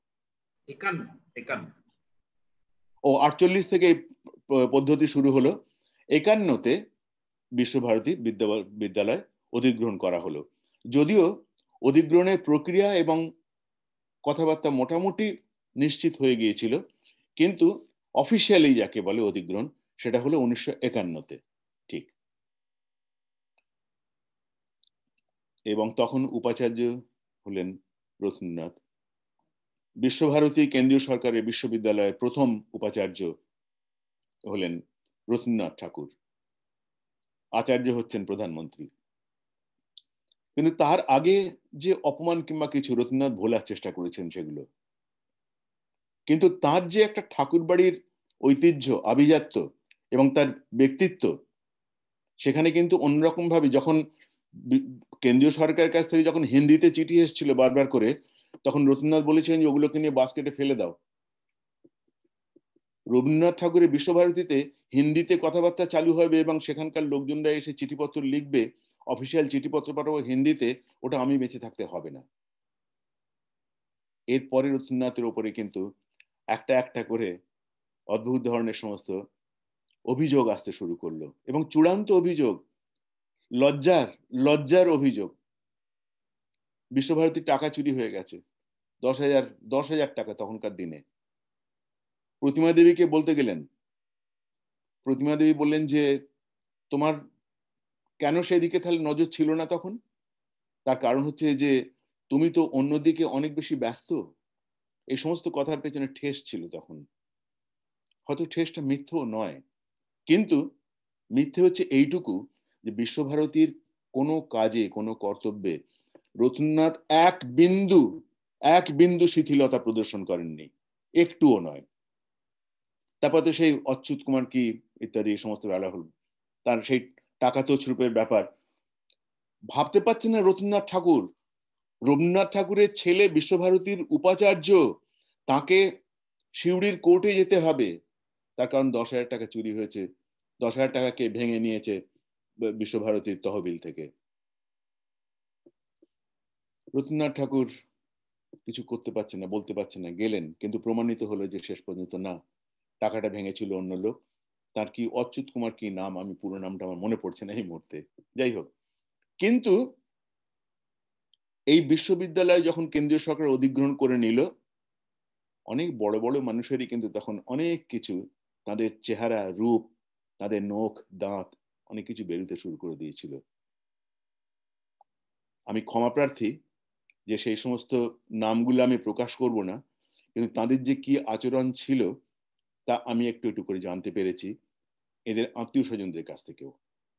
48 থেকে পদ্ধতি শুরু হলো, 51-তে বিশ্বভারতী বিদ্যালয় অধিগ্রহণ করা হলো। যদিও অধিগ্রহণের প্রক্রিয়া এবং কথাবার্তা মোটামুটি নিশ্চিত হয়ে গিয়েছিল, কিন্তু অফিসিয়ালি যাকে বলে অধিগ্রহণ, সেটা হলো 1951-তে ঠিক। এবং তখন উপাচার্য হলেন রথীন্দ্রনাথ। বিশ্বভারতী কেন্দ্রীয় সরকারের বিশ্ববিদ্যালয়ের প্রথম উপাচার্য হলেন রথীন্দ্রনাথ ঠাকুর, আচার্য হচ্ছেন প্রধানমন্ত্রী। কিন্তু তার আগে যে অপমান কিংবা কিছু রথীন্দ্রনাথ ভোলার চেষ্টা করেছেন সেগুলো, কিন্তু তার যে একটা ঠাকুর বাড়ির ঐতিহ্য, আভিজাত্য এবং তার ব্যক্তিত্ব, সেখানে কিন্তু অন্যরকম ভাবে যখন কেন্দ্রীয় সরকারের কাছ থেকে যখন হিন্দিতে চিঠি এসেছিল বারবার করে, তখন রথীন্দ্রনাথ বলেছেন যে ওগুলোকে নিয়ে বাস্কেটে ফেলে দাও। রবীন্দ্রনাথ ঠাকুরের বিশ্বভারতীতে হিন্দিতে কথাবার্তা চালু হবে এবং সেখানকার লোকজনরা এসে চিঠিপত্র লিখবে, অফিসিয়াল চিঠিপত্র পাঠাবো হিন্দিতে, ওটা আমি বেঁচে থাকতে হবে না। এরপরে রথীন্দ্রনাথের ওপরে কিন্তু একটা একটা করে অদ্ভুত ধরনের সমস্ত অভিযোগ আসতে শুরু করলো, এবং চূড়ান্ত অভিযোগ, লজ্জার অভিযোগ। বিশ্বভারতীর টাকা চুরি হয়ে গেছে, 10,000 টাকা তখনকার দিনে। প্রতিমা দেবীকে বলতে গেলেন, প্রতিমা দেবী বললেন যে তোমার কেন সেদিকে তাহলে নজর ছিল না তখন? তার কারণ হচ্ছে যে তুমি তো অন্যদিকে অনেক বেশি ব্যস্ত। এই সমস্ত কথার পেছনে ঠেস ছিল তখন। হয়তো ঠেসটা মিথ্যেও নয়, কিন্তু মিথ্যে হচ্ছে এইটুকু যে বিশ্বভারতীর কোনো কাজে, কোনো কর্তব্যে রথীন্দ্রনাথ এক বিন্দু শিথিলতা প্রদর্শন করেননি, একটুও নয়। তারপর তো সেই অচ্যুত কুমার কি ইত্যাদি সমস্ত বেলা হল, তার সেই টাকা তছরূপের ব্যাপার। ভাবতে পারছেন না রবীন্দ্রনাথ ঠাকুরের ছেলে বিশ্বভারতীর উপাচার্য, তাকে সিউড়ির কোর্টে যেতে হবে, তার কারণ 10,000 টাকা চুরি হয়েছে, 10,000 টাকাকে ভেঙে নিয়েছে বিশ্বভারতীর তহবিল থেকে। রবীন্দ্রনাথ ঠাকুর কিছু করতে পারছেন না, বলতে পারছেন না, গেলেন, কিন্তু প্রমাণিত হলো যে শেষ পর্যন্ত না, টাকাটা ভেঙেছিল অন্য লোক। তার কি অচ্যুত কুমার কি নাম, আমি পুরো নামটা আমার মনে পড়ছে না এই মুহূর্তে, যাই হোক। কিন্তু এই বিশ্ববিদ্যালয় যখন কেন্দ্রীয় সরকার অধিগ্রহণ করে নিল, অনেক বড় বড় মানুষেরই কিন্তু তখন অনেক কিছু, তাদের চেহারা, রূপ, তাদের নখ, দাঁত, অনেক কিছু বেরোতে শুরু করে দিয়েছিল। আমি ক্ষমা প্রার্থী যে সেই সমস্ত নামগুলো আমি প্রকাশ করব না, কিন্তু তাদের যে কি আচরণ ছিল তা আমি একটু একটু করে জানতে পেরেছি এদের আত্মীয় স্বজনদের কাছ থেকেও।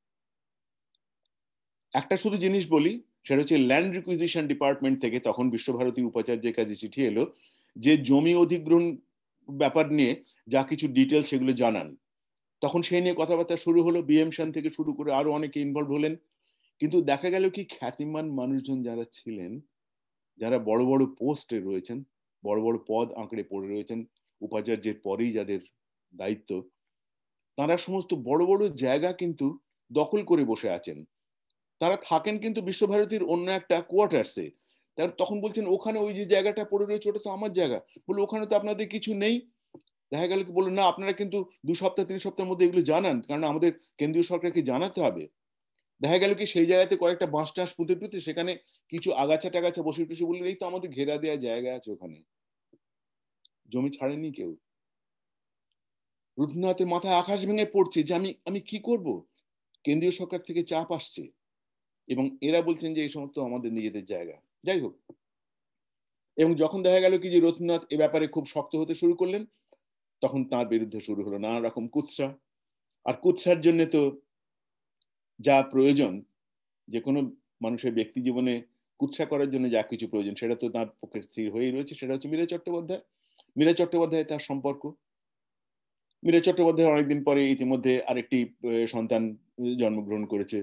একটা শুধু জিনিস বলি, সেটা হচ্ছে ল্যান্ড রিকুইজিশন ডিপার্টমেন্ট থেকে তখন বিশ্বভারতীর উপাচার্যের কাছে চিঠি এলো যে জমি অধিগ্রহণ ব্যাপার নিয়ে যা কিছু ডিটেলস সেগুলো জানান। তখন সেই নিয়ে কথাবার্তা শুরু হলো, বিএম সেন থেকে শুরু করে আরো অনেকে ইনভলভ হলেন। কিন্তু দেখা গেল কি, খ্যাতিমান মানুষজন যারা ছিলেন, যারা বড় বড় পোস্টে রয়েছেন, বড় বড় পদ আঁকড়ে পড়ে রয়েছেন, উপাচার্যের পরেই যাদের দায়িত্ব, তারা সমস্ত বড় বড় জায়গা কিন্তু দখল করে বসে আছেন। তারা থাকেন কিন্তু বিশ্বভারতীর অন্য একটা কোয়ার্টার্সে। তখন বলছেন ওখানে ওই যে জায়গাটা পড়ে রয়েছে ওটা তো আমার জায়গা। বলে ওখানে তো আপনাদের কিছু নেই। দেখা গেল কি, বললো না আপনারা কিন্তু 2 সপ্তাহ 3 সপ্তাহের মধ্যে এগুলো জানান, কারণ আমাদের কেন্দ্রীয় সরকারকে জানাতে হবে। দেখা গেল কি সেই জায়গাতে কয়েকটা বাঁশ টাঁশ পুঁতে টুতে সেখানে কিছু আগাছা টাগাছা বসে টুসে বললেন এই তো আমাদের ঘেরা দেওয়া জায়গা আছে, ওখানে জমি ছাড়েনি কেউ। রবীন্দ্রনাথের মাথায় আকাশ ভেঙে পড়ছে যে আমি কি করব, কেন্দ্রীয় সরকার থেকে চাপ আসছে এবং এরা বলছেন যে এই সমস্ত আমাদের নিজেদের জায়গা। যাই হোক, এবং যখন দেখা গেল কি যে রবীন্দ্রনাথ এ ব্যাপারে খুব শক্ত হতে শুরু করলেন, তখন তার বিরুদ্ধে শুরু হলো নানা রকম কুৎসা। আর কুৎসার জন্য তো যা প্রয়োজন, যে কোনো মানুষের ব্যক্তি জীবনে কুৎসা করার জন্য যা কিছু প্রয়োজন সেটা তো তার পক্ষে স্থির হয়েই রয়েছে, সেটা হচ্ছে মীরা চট্টোপাধ্যায়। মীরা চট্টোপাধ্যায় তার সম্পর্ক। মীরা চট্টোপাধ্যায় অনেকদিন পরে ইতিমধ্যে আরেকটি সন্তান জন্মগ্রহণ করেছে।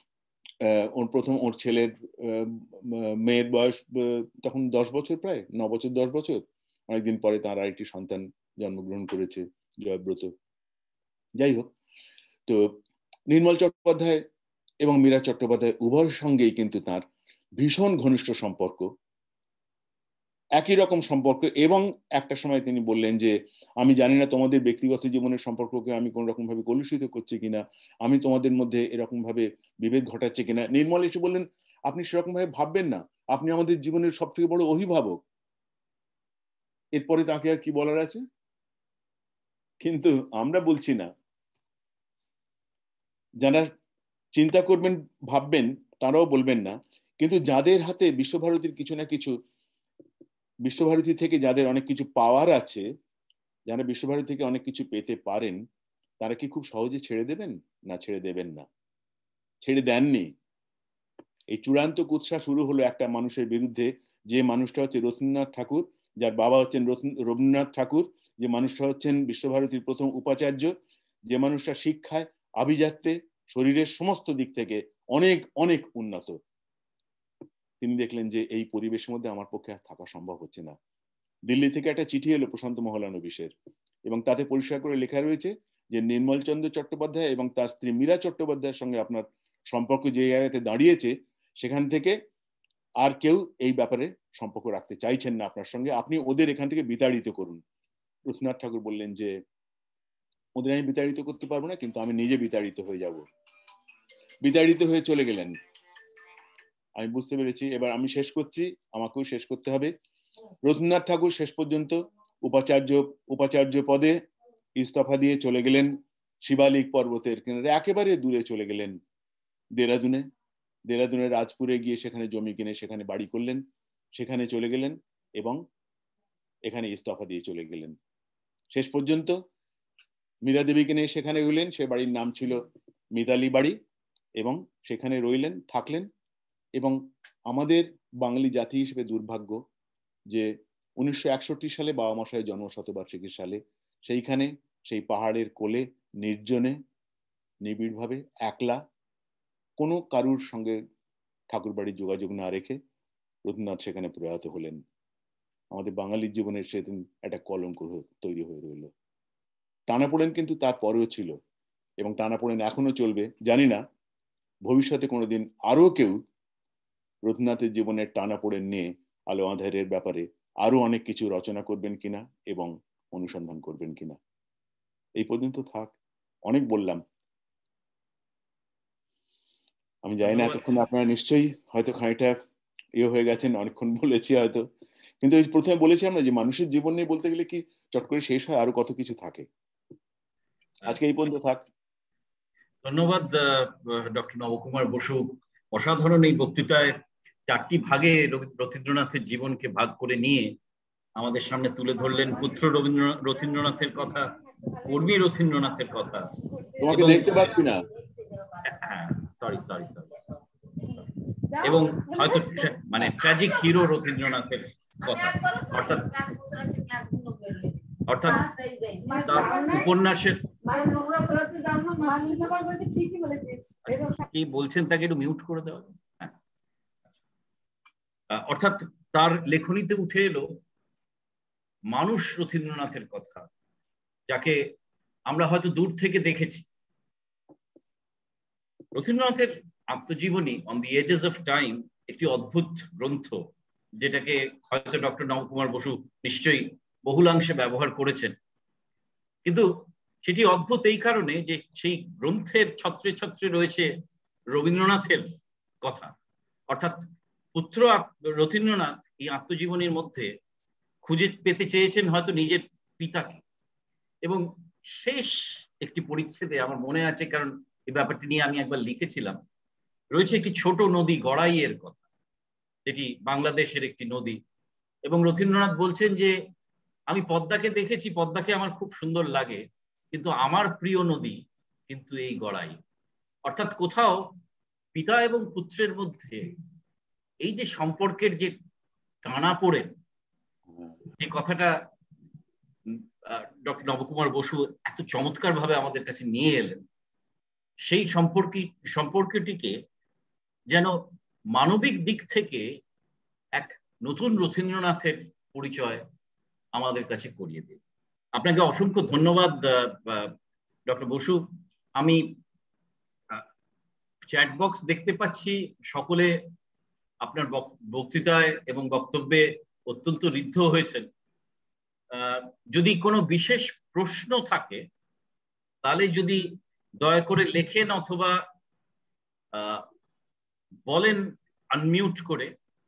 ওর ছেলের মেয়ের বয়স তখন 10 বছর, প্রায় 9 বছর 10 বছর। অনেকদিন পরে তার আরেকটি সন্তান জন্মগ্রহণ করেছে, জয়ব্রত। যাই হোক, তো নির্মল চট্টোপাধ্যায় এবং মীরা চট্টোপাধ্যায় উভয়ের সঙ্গেই কিন্তু তার ভীষণ ঘনিষ্ঠ সম্পর্ক, একই রকম সম্পর্ক। এবং একটা সময় তিনি বললেন যে আমি জানি না তোমাদের ব্যক্তিগত জীবনের সম্পর্ককে আমি কোন রকম ভাবে কলুষিত করছি কিনা, আমি তোমাদের মধ্যে এরকম ভাবে বিভেদ ঘটাচ্ছে কিনা। নির্মল এসে বললেন আপনি সেরকম ভাবে ভাববেন না, আপনি আমাদের জীবনের সব থেকে বড় অভিভাবক। এরপরে তাকে আর কি বলার আছে? কিন্তু আমরা বলছি না, যারা চিন্তা করবেন ভাববেন তারাও বলবেন না, কিন্তু যাদের হাতে বিশ্বভারতীর কিছু না কিছু, বিশ্বভারতী থেকে যাদের অনেক কিছু পাওয়ার আছে, যারা বিশ্বভারতী থেকে অনেক কিছু পেতে পারেন, তারা কি খুব সহজে ছেড়ে দেবেন? না, ছেড়ে দেবেন না, ছেড়ে দেননি। এই চূড়ান্ত কুৎসা শুরু হলো একটা মানুষের বিরুদ্ধে, যে মানুষটা হচ্ছে রবীন্দ্রনাথ ঠাকুর, যার বাবা হচ্ছেন রবীন্দ্রনাথ ঠাকুর, যে মানুষটা হচ্ছেন বিশ্বভারতীর প্রথম উপাচার্য, যে মানুষটা শিক্ষায়, আভিজাত্যে, শরীরের সমস্ত দিক থেকে অনেক অনেক উন্নত। তিনি দেখলেন যে এই পরিবেশের মধ্যে আমার পক্ষে আর থাকা সম্ভব হচ্ছে না। দিল্লি থেকে একটা চিঠি এলো প্রশান্ত মহলানবিশের, এবং তাতে পরিষ্কার করে লেখা রয়েছে যে নির্মলচন্দ্র চট্টোপাধ্যায় এবং তার স্ত্রী মীরা চট্টোপাধ্যায়ের সঙ্গে আপনার সম্পর্ক যে জায়গাতে দাঁড়িয়েছে, সেখান থেকে আর কেউ এই ব্যাপারে সম্পর্ক রাখতে চাইছেন না আপনার সঙ্গে, আপনি ওদের এখান থেকে বিতাড়িত করুন। রবীন্দ্রনাথ ঠাকুর বললেন যে ওদের আমি বিতাড়িত করতে পারবো না, কিন্তু আমি নিজে বিতাড়িত হয়ে যাব। বিতাড়িত হয়ে চলে গেলেন। আমি বুঝতে পেরেছি, এবার আমি শেষ করছি, আমাকেও শেষ করতে হবে। রবীন্দ্রনাথ ঠাকুর শেষ পর্যন্ত উপাচার্য পদে ইস্তফা দিয়ে চলে গেলেন শিবালিক পর্বতের কিনারে, একেবারে দূরে চলে গেলেন দেরাদুনের রাজপুরে গিয়ে সেখানে জমি কিনে সেখানে বাড়ি করলেন, সেখানে চলে গেলেন এবং এখানে ইস্তফা দিয়ে চলে গেলেন। শেষ পর্যন্ত মীরা দেবীকে নিয়ে সেখানে রইলেন, সে বাড়ির নাম ছিল মিতালি বাড়ি, এবং সেখানে রইলেন, থাকলেন। এবং আমাদের বাঙালি জাতি হিসেবে দুর্ভাগ্য যে 1961 সালে বাবা মশাইয়ের জন্মশতবার্ষিকীর সালে সেইখানে সেই পাহাড়ের কোলে নির্জনে নিবিড়ভাবে একলা কোনো কারুর সঙ্গে ঠাকুর বাড়ির যোগাযোগ না রেখে রবীন্দ্রনাথ সেখানে প্রয়াত হলেন। আমাদের বাঙালির জীবনের সেদিন একটা কলঙ্ক তৈরি হয়ে রইল। টানাপোড়েন কিন্তু তারপরেও ছিল এবং টানাপোড়েন এখনো চলবে। জানি না ভবিষ্যতে কোনোদিন আরো কেউ রবীন্দ্রনাথের জীবনের টানাপোড়েন নিয়ে আলো আঁধারের ব্যাপারে আরো অনেক কিছু রচনা করবেন কিনা এবং অনুসন্ধান করবেন কিনা। এই পর্যন্ত থাক, অনেক বললাম। আমি জানি না এতক্ষণ আপনারা নিশ্চয়ই হয়তো খানিকটা হয়ে গেছেন, অনেকক্ষণ বলেছি হয়তো, কিন্তু প্রথমে বলেছি আমরা যে মানুষের জীবন নিয়ে বলতে গেলে কি চট করে শেষ হয়, আরো কত কিছু থাকে। আজকে এই পর্যন্ত থাক। ধন্যবাদ ডক্টর নবকুমার বসু। অসাধারণ এই বক্তৃতায় 4টি ভাগে রবীন্দ্রনাথের জীবনকে ভাগ করে নিয়ে আমাদের সামনে তুলে ধরলেন। পুত্র রবীন্দ্রনাথের কথা, কর্মী রবীন্দ্রনাথের কথা। তোমাকে দেখতে পাচ্ছি না। সরি। এবং হয়তো মানে ট্র্যাজিক হিরো রবীন্দ্রনাথের কথা, অর্থাৎ তার উপন্যাসের কি বলছেন তাকে একটু মিউট করে দেওয়া। অর্থাৎ তার লেখনীতে উঠে এলো মানুষ রবীন্দ্রনাথের কথা, যাকে আমরা হয়তো দূর থেকে দেখেছি। রবীন্দ্রনাথের আত্মজীবনী on the edges of time একটি অদ্ভুত গ্রন্থ, যেটাকে হয়তো ডক্টর নবকুমার বসু নিশ্চয়ই বহুলাংশে ব্যবহার করেছেন। কিন্তু সেটি অদ্ভুত এই কারণে যে সেই গ্রন্থের ছত্রে ছত্রে রয়েছে রবীন্দ্রনাথের কথা, অর্থাৎ পুত্র রথীন্দ্রনাথ এই আত্মজীবনীর মধ্যে খুঁজে পেতে চেয়েছেন হয়তো নিজের পিতাকে, এবং শেষ একটি পরিচ্ছেদে আমার মনে আছে, কারণ এই ব্যাপারটি নিয়ে আমি একবার লিখেছিলাম, রয়েছে একটি ছোট নদী গড়াইয়ের কথা, যেটি বাংলাদেশের একটি নদী, এবং রথীন্দ্রনাথ বলছেন যে আমি পদ্মাকে দেখেছি, পদ্মাকে আমার খুব সুন্দর লাগে, কিন্তু আমার প্রিয় নদী কিন্তু এই গড়াই। অর্থাৎ কোথাও পিতা এবং পুত্রের মধ্যে এই যে সম্পর্কের যে টানাপোড়েন, যে কথাটা ডক্টর নবকুমার বসু এত চমৎকার ভাবে আমাদের কাছে নিয়ে এলেন, সেই সম্পর্কটিকে যেন মানবিক দিক থেকে এক নতুন রথীন্দ্রনাথের পরিচয় আমাদের কাছে করিয়ে দিন। আপনাকে অসংখ্য ধন্যবাদ ডক্টর বসু। আমি চ্যাট বক্স দেখতে পাচ্ছি, সকলে আপনার বক্তৃতায় এবং বক্তব্যে অত্যন্ত ঋদ্ধ হয়েছেন। যদি কোনো বিশেষ প্রশ্ন থাকে তাহলে যদি দয়া করে লেখেন অথবা বলেন আনমিউট করে,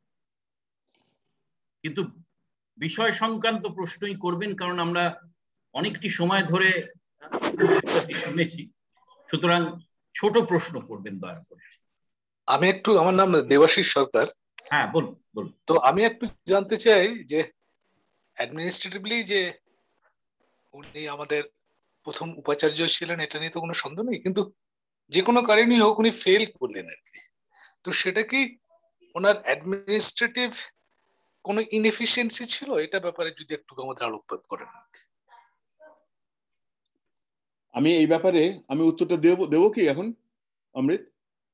কিন্তু বিষয় সংক্রান্ত প্রশ্নই করবেন, কারণ আমরা অনেকটি সময় ধরে শুনেছি, সুতরাং ছোট প্রশ্ন করবেন দয়া করে। আমি একটু, আমার নাম দেবাশিস সরকার। হ্যাঁ, বলুন বলুন। তো আমি একটু জানতে চাই যে অ্যাডমিনিস্ট্রেটিভলি যে উনি আমাদের প্রথম উপাচার্য ছিলেন, এটা নিয়ে তো কোনো সন্দেহ নেই, কিন্তু যে কোনো কারণেই হোক উনি ফেল করলেন আর কি। তো সেটা কি ওনার অ্যাডমিনিস্ট্রেটিভ কোনো ইনএফিসিয়েন্সি ছিল? এটা ব্যাপারে যদি একটু আমাদের আলোকপাত করেন। আমি এই ব্যাপারে আমি উত্তরটা দেবো কি এখন অমৃত?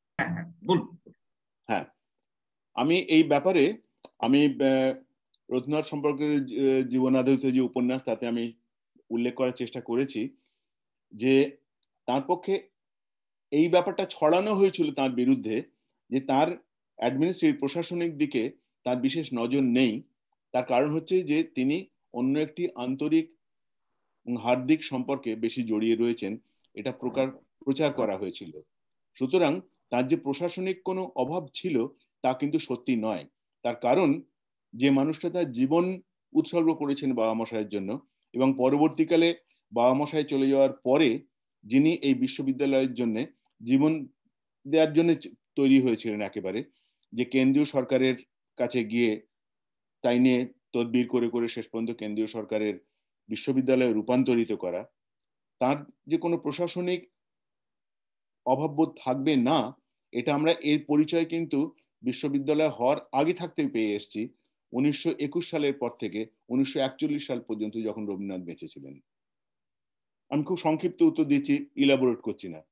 হ্যাঁ, আমি এই ব্যাপারে আমি রথীন্দ্রনাথ সম্পর্কে জীবনাধারিত যে উপন্যাস, তাতে আমি উল্লেখ করার চেষ্টা করেছি যে তার পক্ষে এই ব্যাপারটা ছড়ানো হয়েছিল তার বিরুদ্ধে, যে তার অ্যাডমিনিস্ট্রেটিভ প্রশাসনিক দিকে তার বিশেষ নজর নেই। তার কারণ হচ্ছে যে তিনি অন্য একটি আন্তরিক হার্দিক সম্পর্কে বেশি জড়িয়ে রয়েছেন, এটা প্রচার করা হয়েছিল। সুতরাং তার যে প্রশাসনিক কোনো অভাব ছিল তা কিন্তু সত্যি নয়। তার কারণ যে মানুষটা তার জীবন উৎসর্গ করেছেন বাবা মশাইয়ের জন্য, এবং পরবর্তীকালে বাবা মশাই চলে যাওয়ার পরে যিনি এই বিশ্ববিদ্যালয়ের জন্য জীবন দেওয়ার জন্য তৈরি হয়েছিলেন একেবারে, যে কেন্দ্রীয় সরকারের কাছে গিয়ে তাই নিয়ে তদবির করে করে শেষ পর্যন্ত কেন্দ্রীয় সরকারের বিশ্ববিদ্যালয়ে রূপান্তরিত করা, তার যে কোনো প্রশাসনিক অভাববোধ থাকবে না, এটা আমরা এর পরিচয় কিন্তু বিশ্ববিদ্যালয় হওয়ার আগে থাকতে পেয়ে এসেছি। 1921 সালের পর থেকে 1941 সাল পর্যন্ত যখন রবীন্দ্রনাথ বেঁচে ছিলেন। আমি খুব সংক্ষিপ্ত উত্তর দিচ্ছি, ইলাবোরেট করছি না।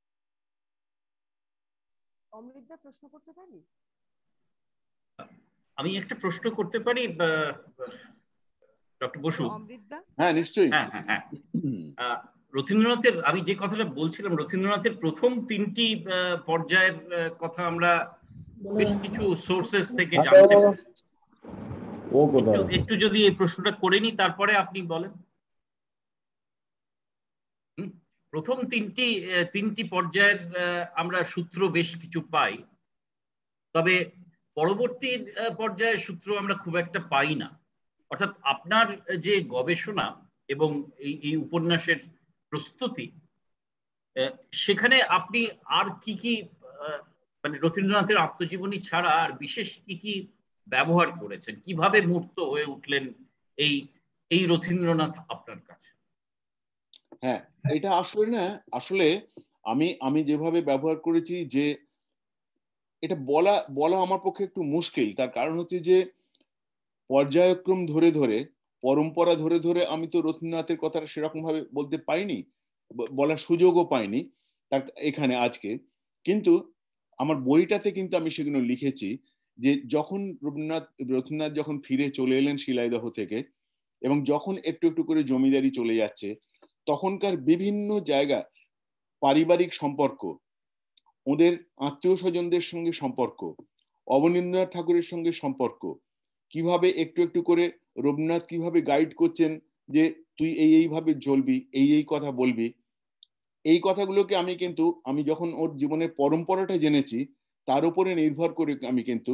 অমৃতা, প্রশ্ন করতে পারি? আমি একটা প্রশ্ন করতে পারি ডক্টর বসু? হ্যাঁ, নিশ্চয়ই। হ্যাঁ হ্যাঁ হ্যাঁ। রথীন্দ্রনাথের, আমি যে কথাটা বলছিলাম, রথীন্দ্রনাথের প্রথম 3টি পর্যায়ের কথা আমরা বেশ কিছু সোর্সেস থেকে জানতে পারি। একটু যদি এই প্রশ্নটা করে নি, তারপরে আপনি বলেন। প্রথম 3টি পর্যায়ের আমরা সূত্র বেশ কিছু পাই, তবে পরবর্তী পর্যায়ের সূত্র আমরা খুব একটা পাই না। অর্থাৎ আপনার যে গবেষণা এবং এই উপন্যাসের প্রস্তুতি, সেখানে আপনি আর কি কি, মানে রথীন্দ্রনাথের আত্মজীবনী ছাড়া আর বিশেষ কি কি ব্যবহার করেছেন? কিভাবে মূর্ত হয়ে উঠলেন এই রথীন্দ্রনাথ আপনার কাছে? হ্যাঁ, এটা আসলে আমি যেভাবে ব্যবহার করেছি, যে এটা বলা আমার পক্ষে একটু মুশকিল। তার কারণ হচ্ছে যে পর্যায়ক্রম ধরে ধরে, পরম্পরা ধরে ধরে আমি তো রথীন্দ্রনাথের কথাটা সেরকম ভাবে বলতে পাইনি, বলার সুযোগও পাইনি তার এখানে আজকে। কিন্তু আমার বইটাতে কিন্তু আমি সেগুলো লিখেছি, যে যখন রথীন্দ্রনাথ যখন ফিরে চলে এলেন শিলাইদহ থেকে, এবং যখন একটু একটু করে জমিদারি চলে যাচ্ছে, তখনকার বিভিন্ন জায়গা, পারিবারিক সম্পর্ক, ওদের আত্মীয় স্বজনদের সঙ্গে সম্পর্ক, অবনীন্দ্রনাথ ঠাকুরের সঙ্গে সম্পর্ক, কিভাবে একটু একটু করে রবীন্দ্রনাথ কিভাবে গাইড করছেন যে তুই এইভাবে চলবি, এই কথা বলবি, এই কথাগুলোকে আমি যখন ওর জীবনের পরম্পরাটা জেনেছি তার উপরে নির্ভর করে আমি কিন্তু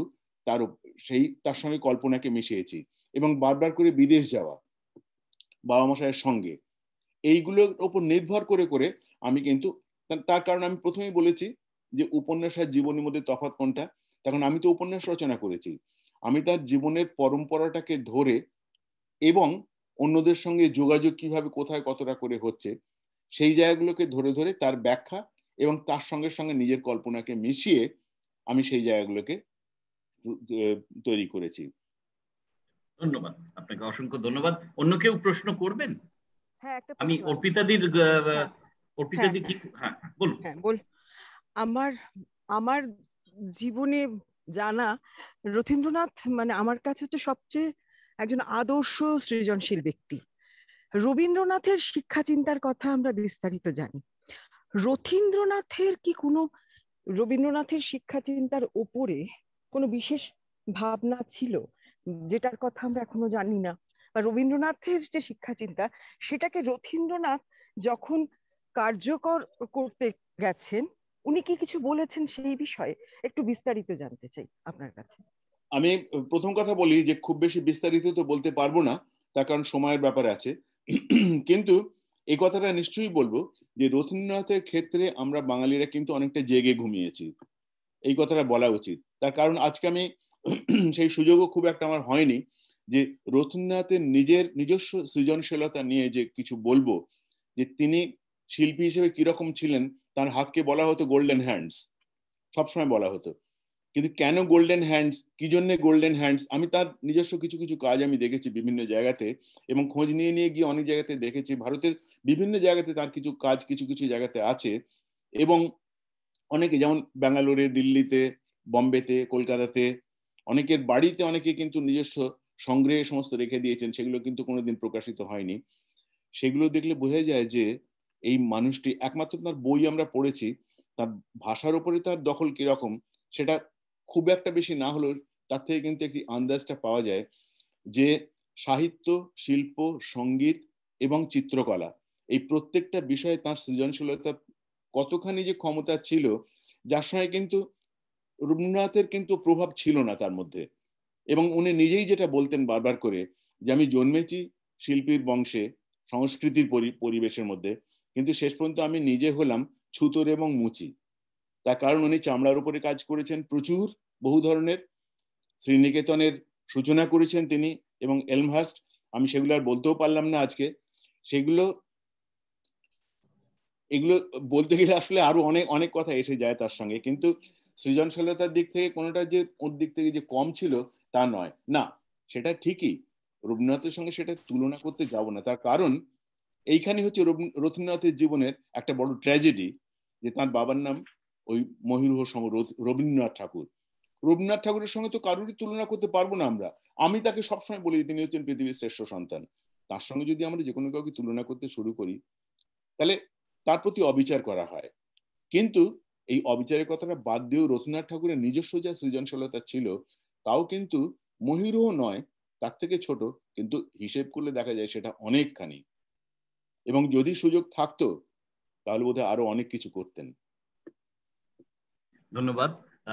তার সঙ্গে কল্পনাকে মিশিয়েছি। এবং বারবার করে বিদেশ যাওয়া বাবা মশাইয়ের সঙ্গে, এইগুলোর উপর নির্ভর করে করে আমি কিন্তু, তার কারণ আমি প্রথমেই বলেছি যে উপন্যাস আর জীবনের মধ্যে তফাৎ কোনটা। তখন আমি তো উপন্যাস রচনা করেছি, আমি তার জীবনের পরম্পরাটাকে ধরে এবং অন্যদের সঙ্গে যোগাযোগ কিভাবে কোথায় কতটা করে হচ্ছে সেই জায়গাগুলোকে ধরে ধরে তার ব্যাখ্যা এবং তার সঙ্গে সঙ্গে নিজের কল্পনাকে মিশিয়ে আমি সেই জায়গাগুলোকে তৈরি করেছি। ধন্যবাদ আপনাকে, অসংখ্য ধন্যবাদ। অন্য কেউ প্রশ্ন করবেন? হ্যাঁ, একটা আমি প্রশ্ন আছে। অর্পিতাদি কি? হ্যাঁ বলুন। হ্যাঁ বল। আমার জীবনে জানা রথীন্দ্রনাথ মানে আমার কাছে হচ্ছে সবচেয়ে একজন আদর্শ সৃজনশীল ব্যক্তি। রবীন্দ্রনাথের শিক্ষা চিন্তার কথা আমরা বিস্তারিত জানি। রথীন্দ্রনাথের কি কোনো রবীন্দ্রনাথের শিক্ষা চিন্তার উপরে কোনো বিশেষ ভাবনা ছিল যেটার কথা আমরা এখনো জানি না? বা রবীন্দ্রনাথের যে শিক্ষা চিন্তা সেটাকে রথীন্দ্রনাথ যখন কার্যকর করতে গেছেন উনি কি কিছু বলেছেন সেই বিষয়ে একটু বিস্তারিত জানতে চাই আপনার কাছে। আমি প্রথম কথা বলি যে খুব বেশি বিস্তারিত তো বলতে পারবো না, তার কারণ সময়ের ব্যাপার আছে। কিন্তু এই কথাটা নিশ্চয়ই বলবো যে রথীন্দ্রনাথের ক্ষেত্রে আমরা বাঙালিরা কিন্তু অনেকটা জেগে ঘুমিয়েছি, এই কথাটা বলা উচিত। তার কারণ আজকে আমি সেই সুযোগও খুব একটা আমার হয়নি যে রথীন্দ্রনাথের নিজস্ব সৃজনশীলতা নিয়ে যে কিছু বলবো, যে তিনি শিল্পী হিসেবে কিরকম ছিলেন। তার হাতকে বলা হতো গোল্ডেন হ্যান্ডস, সবসময় বলা হতো। কিন্তু কেন গোল্ডেন হ্যান্ডস, কি জন্য গোল্ডেন হ্যান্ডস, আমি তার নিজস্ব কিছু কিছু কাজ আমি দেখেছি বিভিন্ন জায়গাতে এবং খোঁজ নিয়ে নিয়ে গিয়ে অনেক জায়গাতে দেখেছি। ভারতের বিভিন্ন জায়গাতে তার কিছু কাজ কিছু কিছু জায়গাতে আছে এবং অনেকে যেমন ব্যাঙ্গালোরে, দিল্লিতে, বম্বেতে, কলকাতাতে অনেকের বাড়িতে অনেকে কিন্তু নিজস্ব সংগ্রহে সমস্ত রেখে দিয়েছেন, সেগুলো কিন্তু কোনোদিন প্রকাশিত হয়নি। সেগুলো দেখলে বোঝা যায় যে এই মানুষটি একমাত্র তার বই আমরা পড়েছি, তার ভাষার উপরে তার দখল কিরকম সেটা খুব একটা বেশি না হলেও তার থেকে কিন্তু একটি আন্দাজটা পাওয়া যায় যে সাহিত্য, শিল্প, সঙ্গীত এবং চিত্রকলা এই প্রত্যেকটা বিষয়ে তার সৃজনশীলতা কতখানি যে ক্ষমতা ছিল, যার সঙ্গে কিন্তু রবীন্দ্রনাথের কিন্তু প্রভাব ছিল না তার মধ্যে। এবং উনি নিজেই যেটা বলতেন বারবার করে যে আমি জন্মেছি শিল্পীর বংশে, সংস্কৃতির পরিবেশের মধ্যে, কিন্তু শেষ পর্যন্ত আমি নিজে হলাম ছুতোর এবং মুচি। তার কারণ উনি চামড়ার উপরে কাজ করেছেন প্রচুর, বহু ধরনের। শ্রীনিকেতনের সূচনা করেছেন তিনি এবং এলমহার্স্ট, আমি সেগুলো আর বলতেও পারলাম না আজকে। এগুলো বলতে গেলে আসলে আরো অনেক অনেক কথা এসে যায় তার সঙ্গে, কিন্তু সৃজনশীলতার দিক থেকে কোনোটা যে ওর দিক থেকে যে কম ছিল তা নয়। না, সেটা ঠিকই, রবীন্দ্রনাথের সঙ্গে সেটা তুলনা করতে যাব না। তার কারণ এইখানে হচ্ছে রবীন্দ্রনাথের জীবনের একটা বড় ট্র্যাজেডি যে তার বাবার নাম ওই মহিরুহ রবীন্দ্রনাথ ঠাকুর। রবীন্দ্রনাথ ঠাকুরের সঙ্গে তো কারোরই তুলনা করতে পারবো না আমরা। আমি তাকে সবসময় বলি তিনি হচ্ছেন পৃথিবীর শ্রেষ্ঠ সন্তান। তার সঙ্গে যদি আমরা যে কোনো কাউকে তুলনা করতে শুরু করি তাহলে তার প্রতি অবিচার করা হয়। কিন্তু এই অবিচারের কথাটা বাদ দিয়েও রবীন্দ্রনাথ ঠাকুরের নিজস্ব যা সৃজনশীলতা ছিল তাও কিন্তু মহিরুহ নয়, তার থেকে ছোট, কিন্তু হিসেব করলে দেখা যায় সেটা অনেকখানি। এবং যদি সুযোগ থাকতো তাহলে বোধহয় আরো অনেক কিছু করতেন। ধন্যবাদ।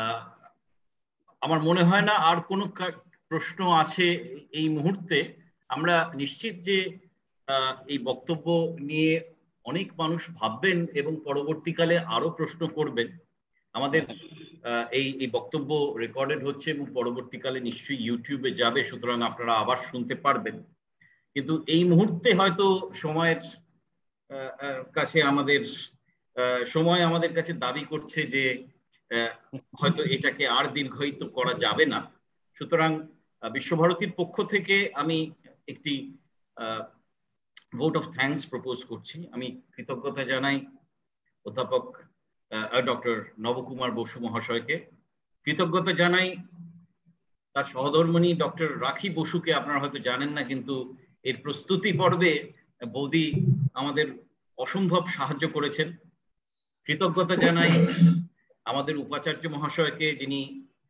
আমার মনে হয় না আর কোনো প্রশ্ন আছে এই মুহূর্তে। আমরা নিশ্চিত যে এই বক্তব্য নিয়ে অনেক মানুষ ভাববেন এবং পরবর্তীকালে আরো প্রশ্ন করবেন। আমাদের এই বক্তব্য রেকর্ডেড হচ্ছে এবং পরবর্তীকালে নিশ্চয়ই ইউটিউবে যাবে, সুতরাং আপনারা আবার শুনতে পারবেন। কিন্তু এই মুহূর্তে হয়তো সময়ের কাছে সময় আমাদের কাছে দাবি করছে যে হয়তো এটাকে আর দীর্ঘায়িত করা যাবে না। সুতরাং বিশ্বভারতীর পক্ষ থেকে আমি একটি ভোট অফ থ্যাঙ্কস প্রপোজ করছি। আমি কৃতজ্ঞতা জানাই অধ্যাপক ডক্টর নবকুমার বসু মহাশয়কে, কৃতজ্ঞতা জানাই তার সহধর্মিণী ডক্টর রাখি বসুকে। আপনারা হয়তো জানেন না, কিন্তু এর প্রস্তুতি পর্বে বৌদি আমাদের অসম্ভব সাহায্য করেছেন। কৃতজ্ঞতা জানাই আমাদের উপাচার্য মহাশয়কে, যিনি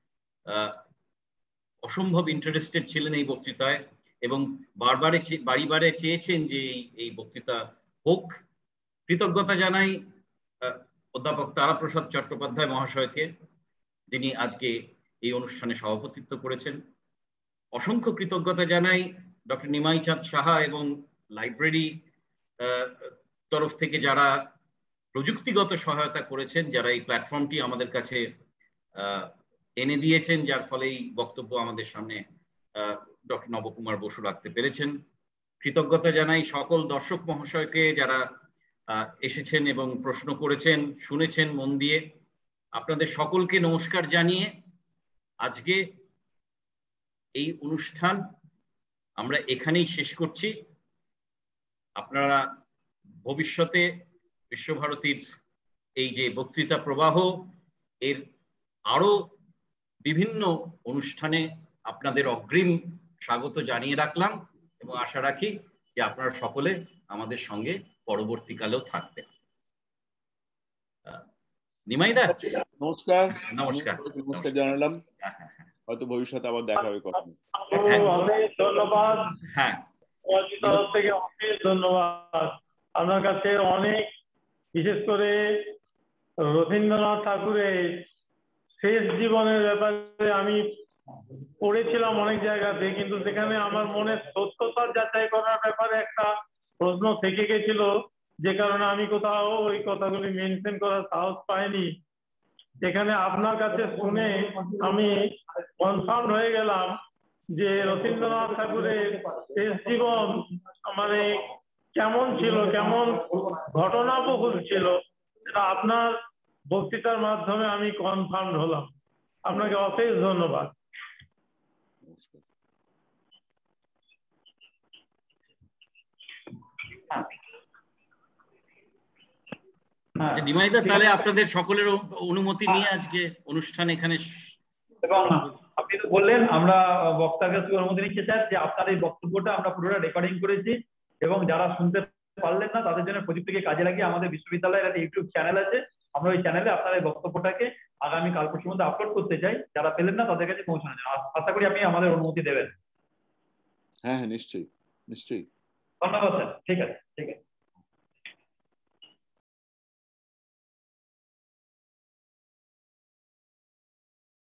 অসম্ভব ইন্টারেস্টেড ছিলেন এই বক্তৃতায় এবং বারে চেয়েছেন যে এই বক্তৃতা হোক। কৃতজ্ঞতা জানাই অধ্যাপক তারাপ্রসাদ চট্টোপাধ্যায় মহাশয়কে, যিনি আজকে এই অনুষ্ঠানে সভাপতিত্ব করেছেন। অসংখ্য কৃতজ্ঞতা জানাই ডক্টর নিমাই চাঁদ সাহা এবং লাইব্রেরি তরফ থেকে যারা প্রযুক্তিগত সহায়তা করেছেন, যারা এই প্ল্যাটফর্মটি আমাদের কাছে এনে দিয়েছেন, যার ফলে এই বক্তব্য আমাদের সামনে ডক্টর নবকুমার বসু রাখতে পেরেছেন। কৃতজ্ঞতা জানাই সকল দর্শক মহাশয়কে যারা এসেছেন এবং প্রশ্ন করেছেন, শুনেছেন মন দিয়ে। আপনাদের সকলকে নমস্কার জানিয়ে আজকে এই অনুষ্ঠান আমরা এখানেই শেষ করছি। আপনারা ভবিষ্যতে বিশ্বভারতীর এই যে বক্তৃতা প্রবাহ, এর আরো বিভিন্ন অনুষ্ঠানে আপনাদের অগ্রিম স্বাগত জানিয়ে রাখলাম এবং আশা রাখি যে আপনারা সকলে আমাদের সঙ্গে পরবর্তীকালেও থাকবেন। নিমাইদা, নমস্কার। নমস্কার নমস্কার জানালাম, হয়তো ভবিষ্যতে আবার দেখা হবে কখনো। অনেক ধন্যবাদ। হ্যাঁ, তরফ থেকে অনেক ধন্যবাদ আপনার কাছে। অনেক, বিশেষ করে রবীন্দ্রনাথ ঠাকুরের শেষ জীবনের ব্যাপারে আমি পড়েছিলাম অনেক জায়গাতে, কিন্তু সেখানে আমার মনে সত্যতা যাচাই করার ব্যাপারে একটা প্রশ্ন থেকে গেছিল, যে কারণে আমি কোথাও ওই কথাগুলি মেনশন করার সাহস পাইনি। এখানে আপনার কাছে শুনে আমি কনফার্ম হয়ে গেলাম যে রবীন্দ্রনাথ ঠাকুরের শেষ জীবন মানে কেমন ছিল, কেমন ঘটনাবহুল ছিল, সেটা আপনার বক্তৃতার মাধ্যমে আমি কনফার্ম হলাম। আপনাকে অশেষ ধন্যবাদ। আচ্ছা নিমাইদা, তাহলে আপনাদের সকলের অনুমতি নিয়ে আজকে অনুষ্ঠান এখানে। এবং আপনি তো বললেন, আমরা বক্তার কাছে অনুমতি নিচ্ছি স্যার, যে আপনার এই বক্তব্যটা আমরা পুরোটা রেকর্ডিং করেছি এবং যারা শুনতে পারলেন না তাদের জন্য প্রযুক্তিকে কাজে লাগিয়ে আমাদের বিশ্ববিদ্যালয়ের একটা ইউটিউব চ্যানেল আছে, আমরা ওই চ্যানেলে আপনার এই বক্তব্যটাকে আগামী কাল পরশুর মধ্যে আপলোড করতে চাই। যারা পেলেন না তাদের কাছে পৌঁছানো যায়। আশা করি আপনি আমাদের অনুমতি দেবেন। হ্যাঁ হ্যাঁ, নিশ্চয়ই নিশ্চয়ই। ধন্যবাদ স্যার। ঠিক আছে, ঠিক আছে।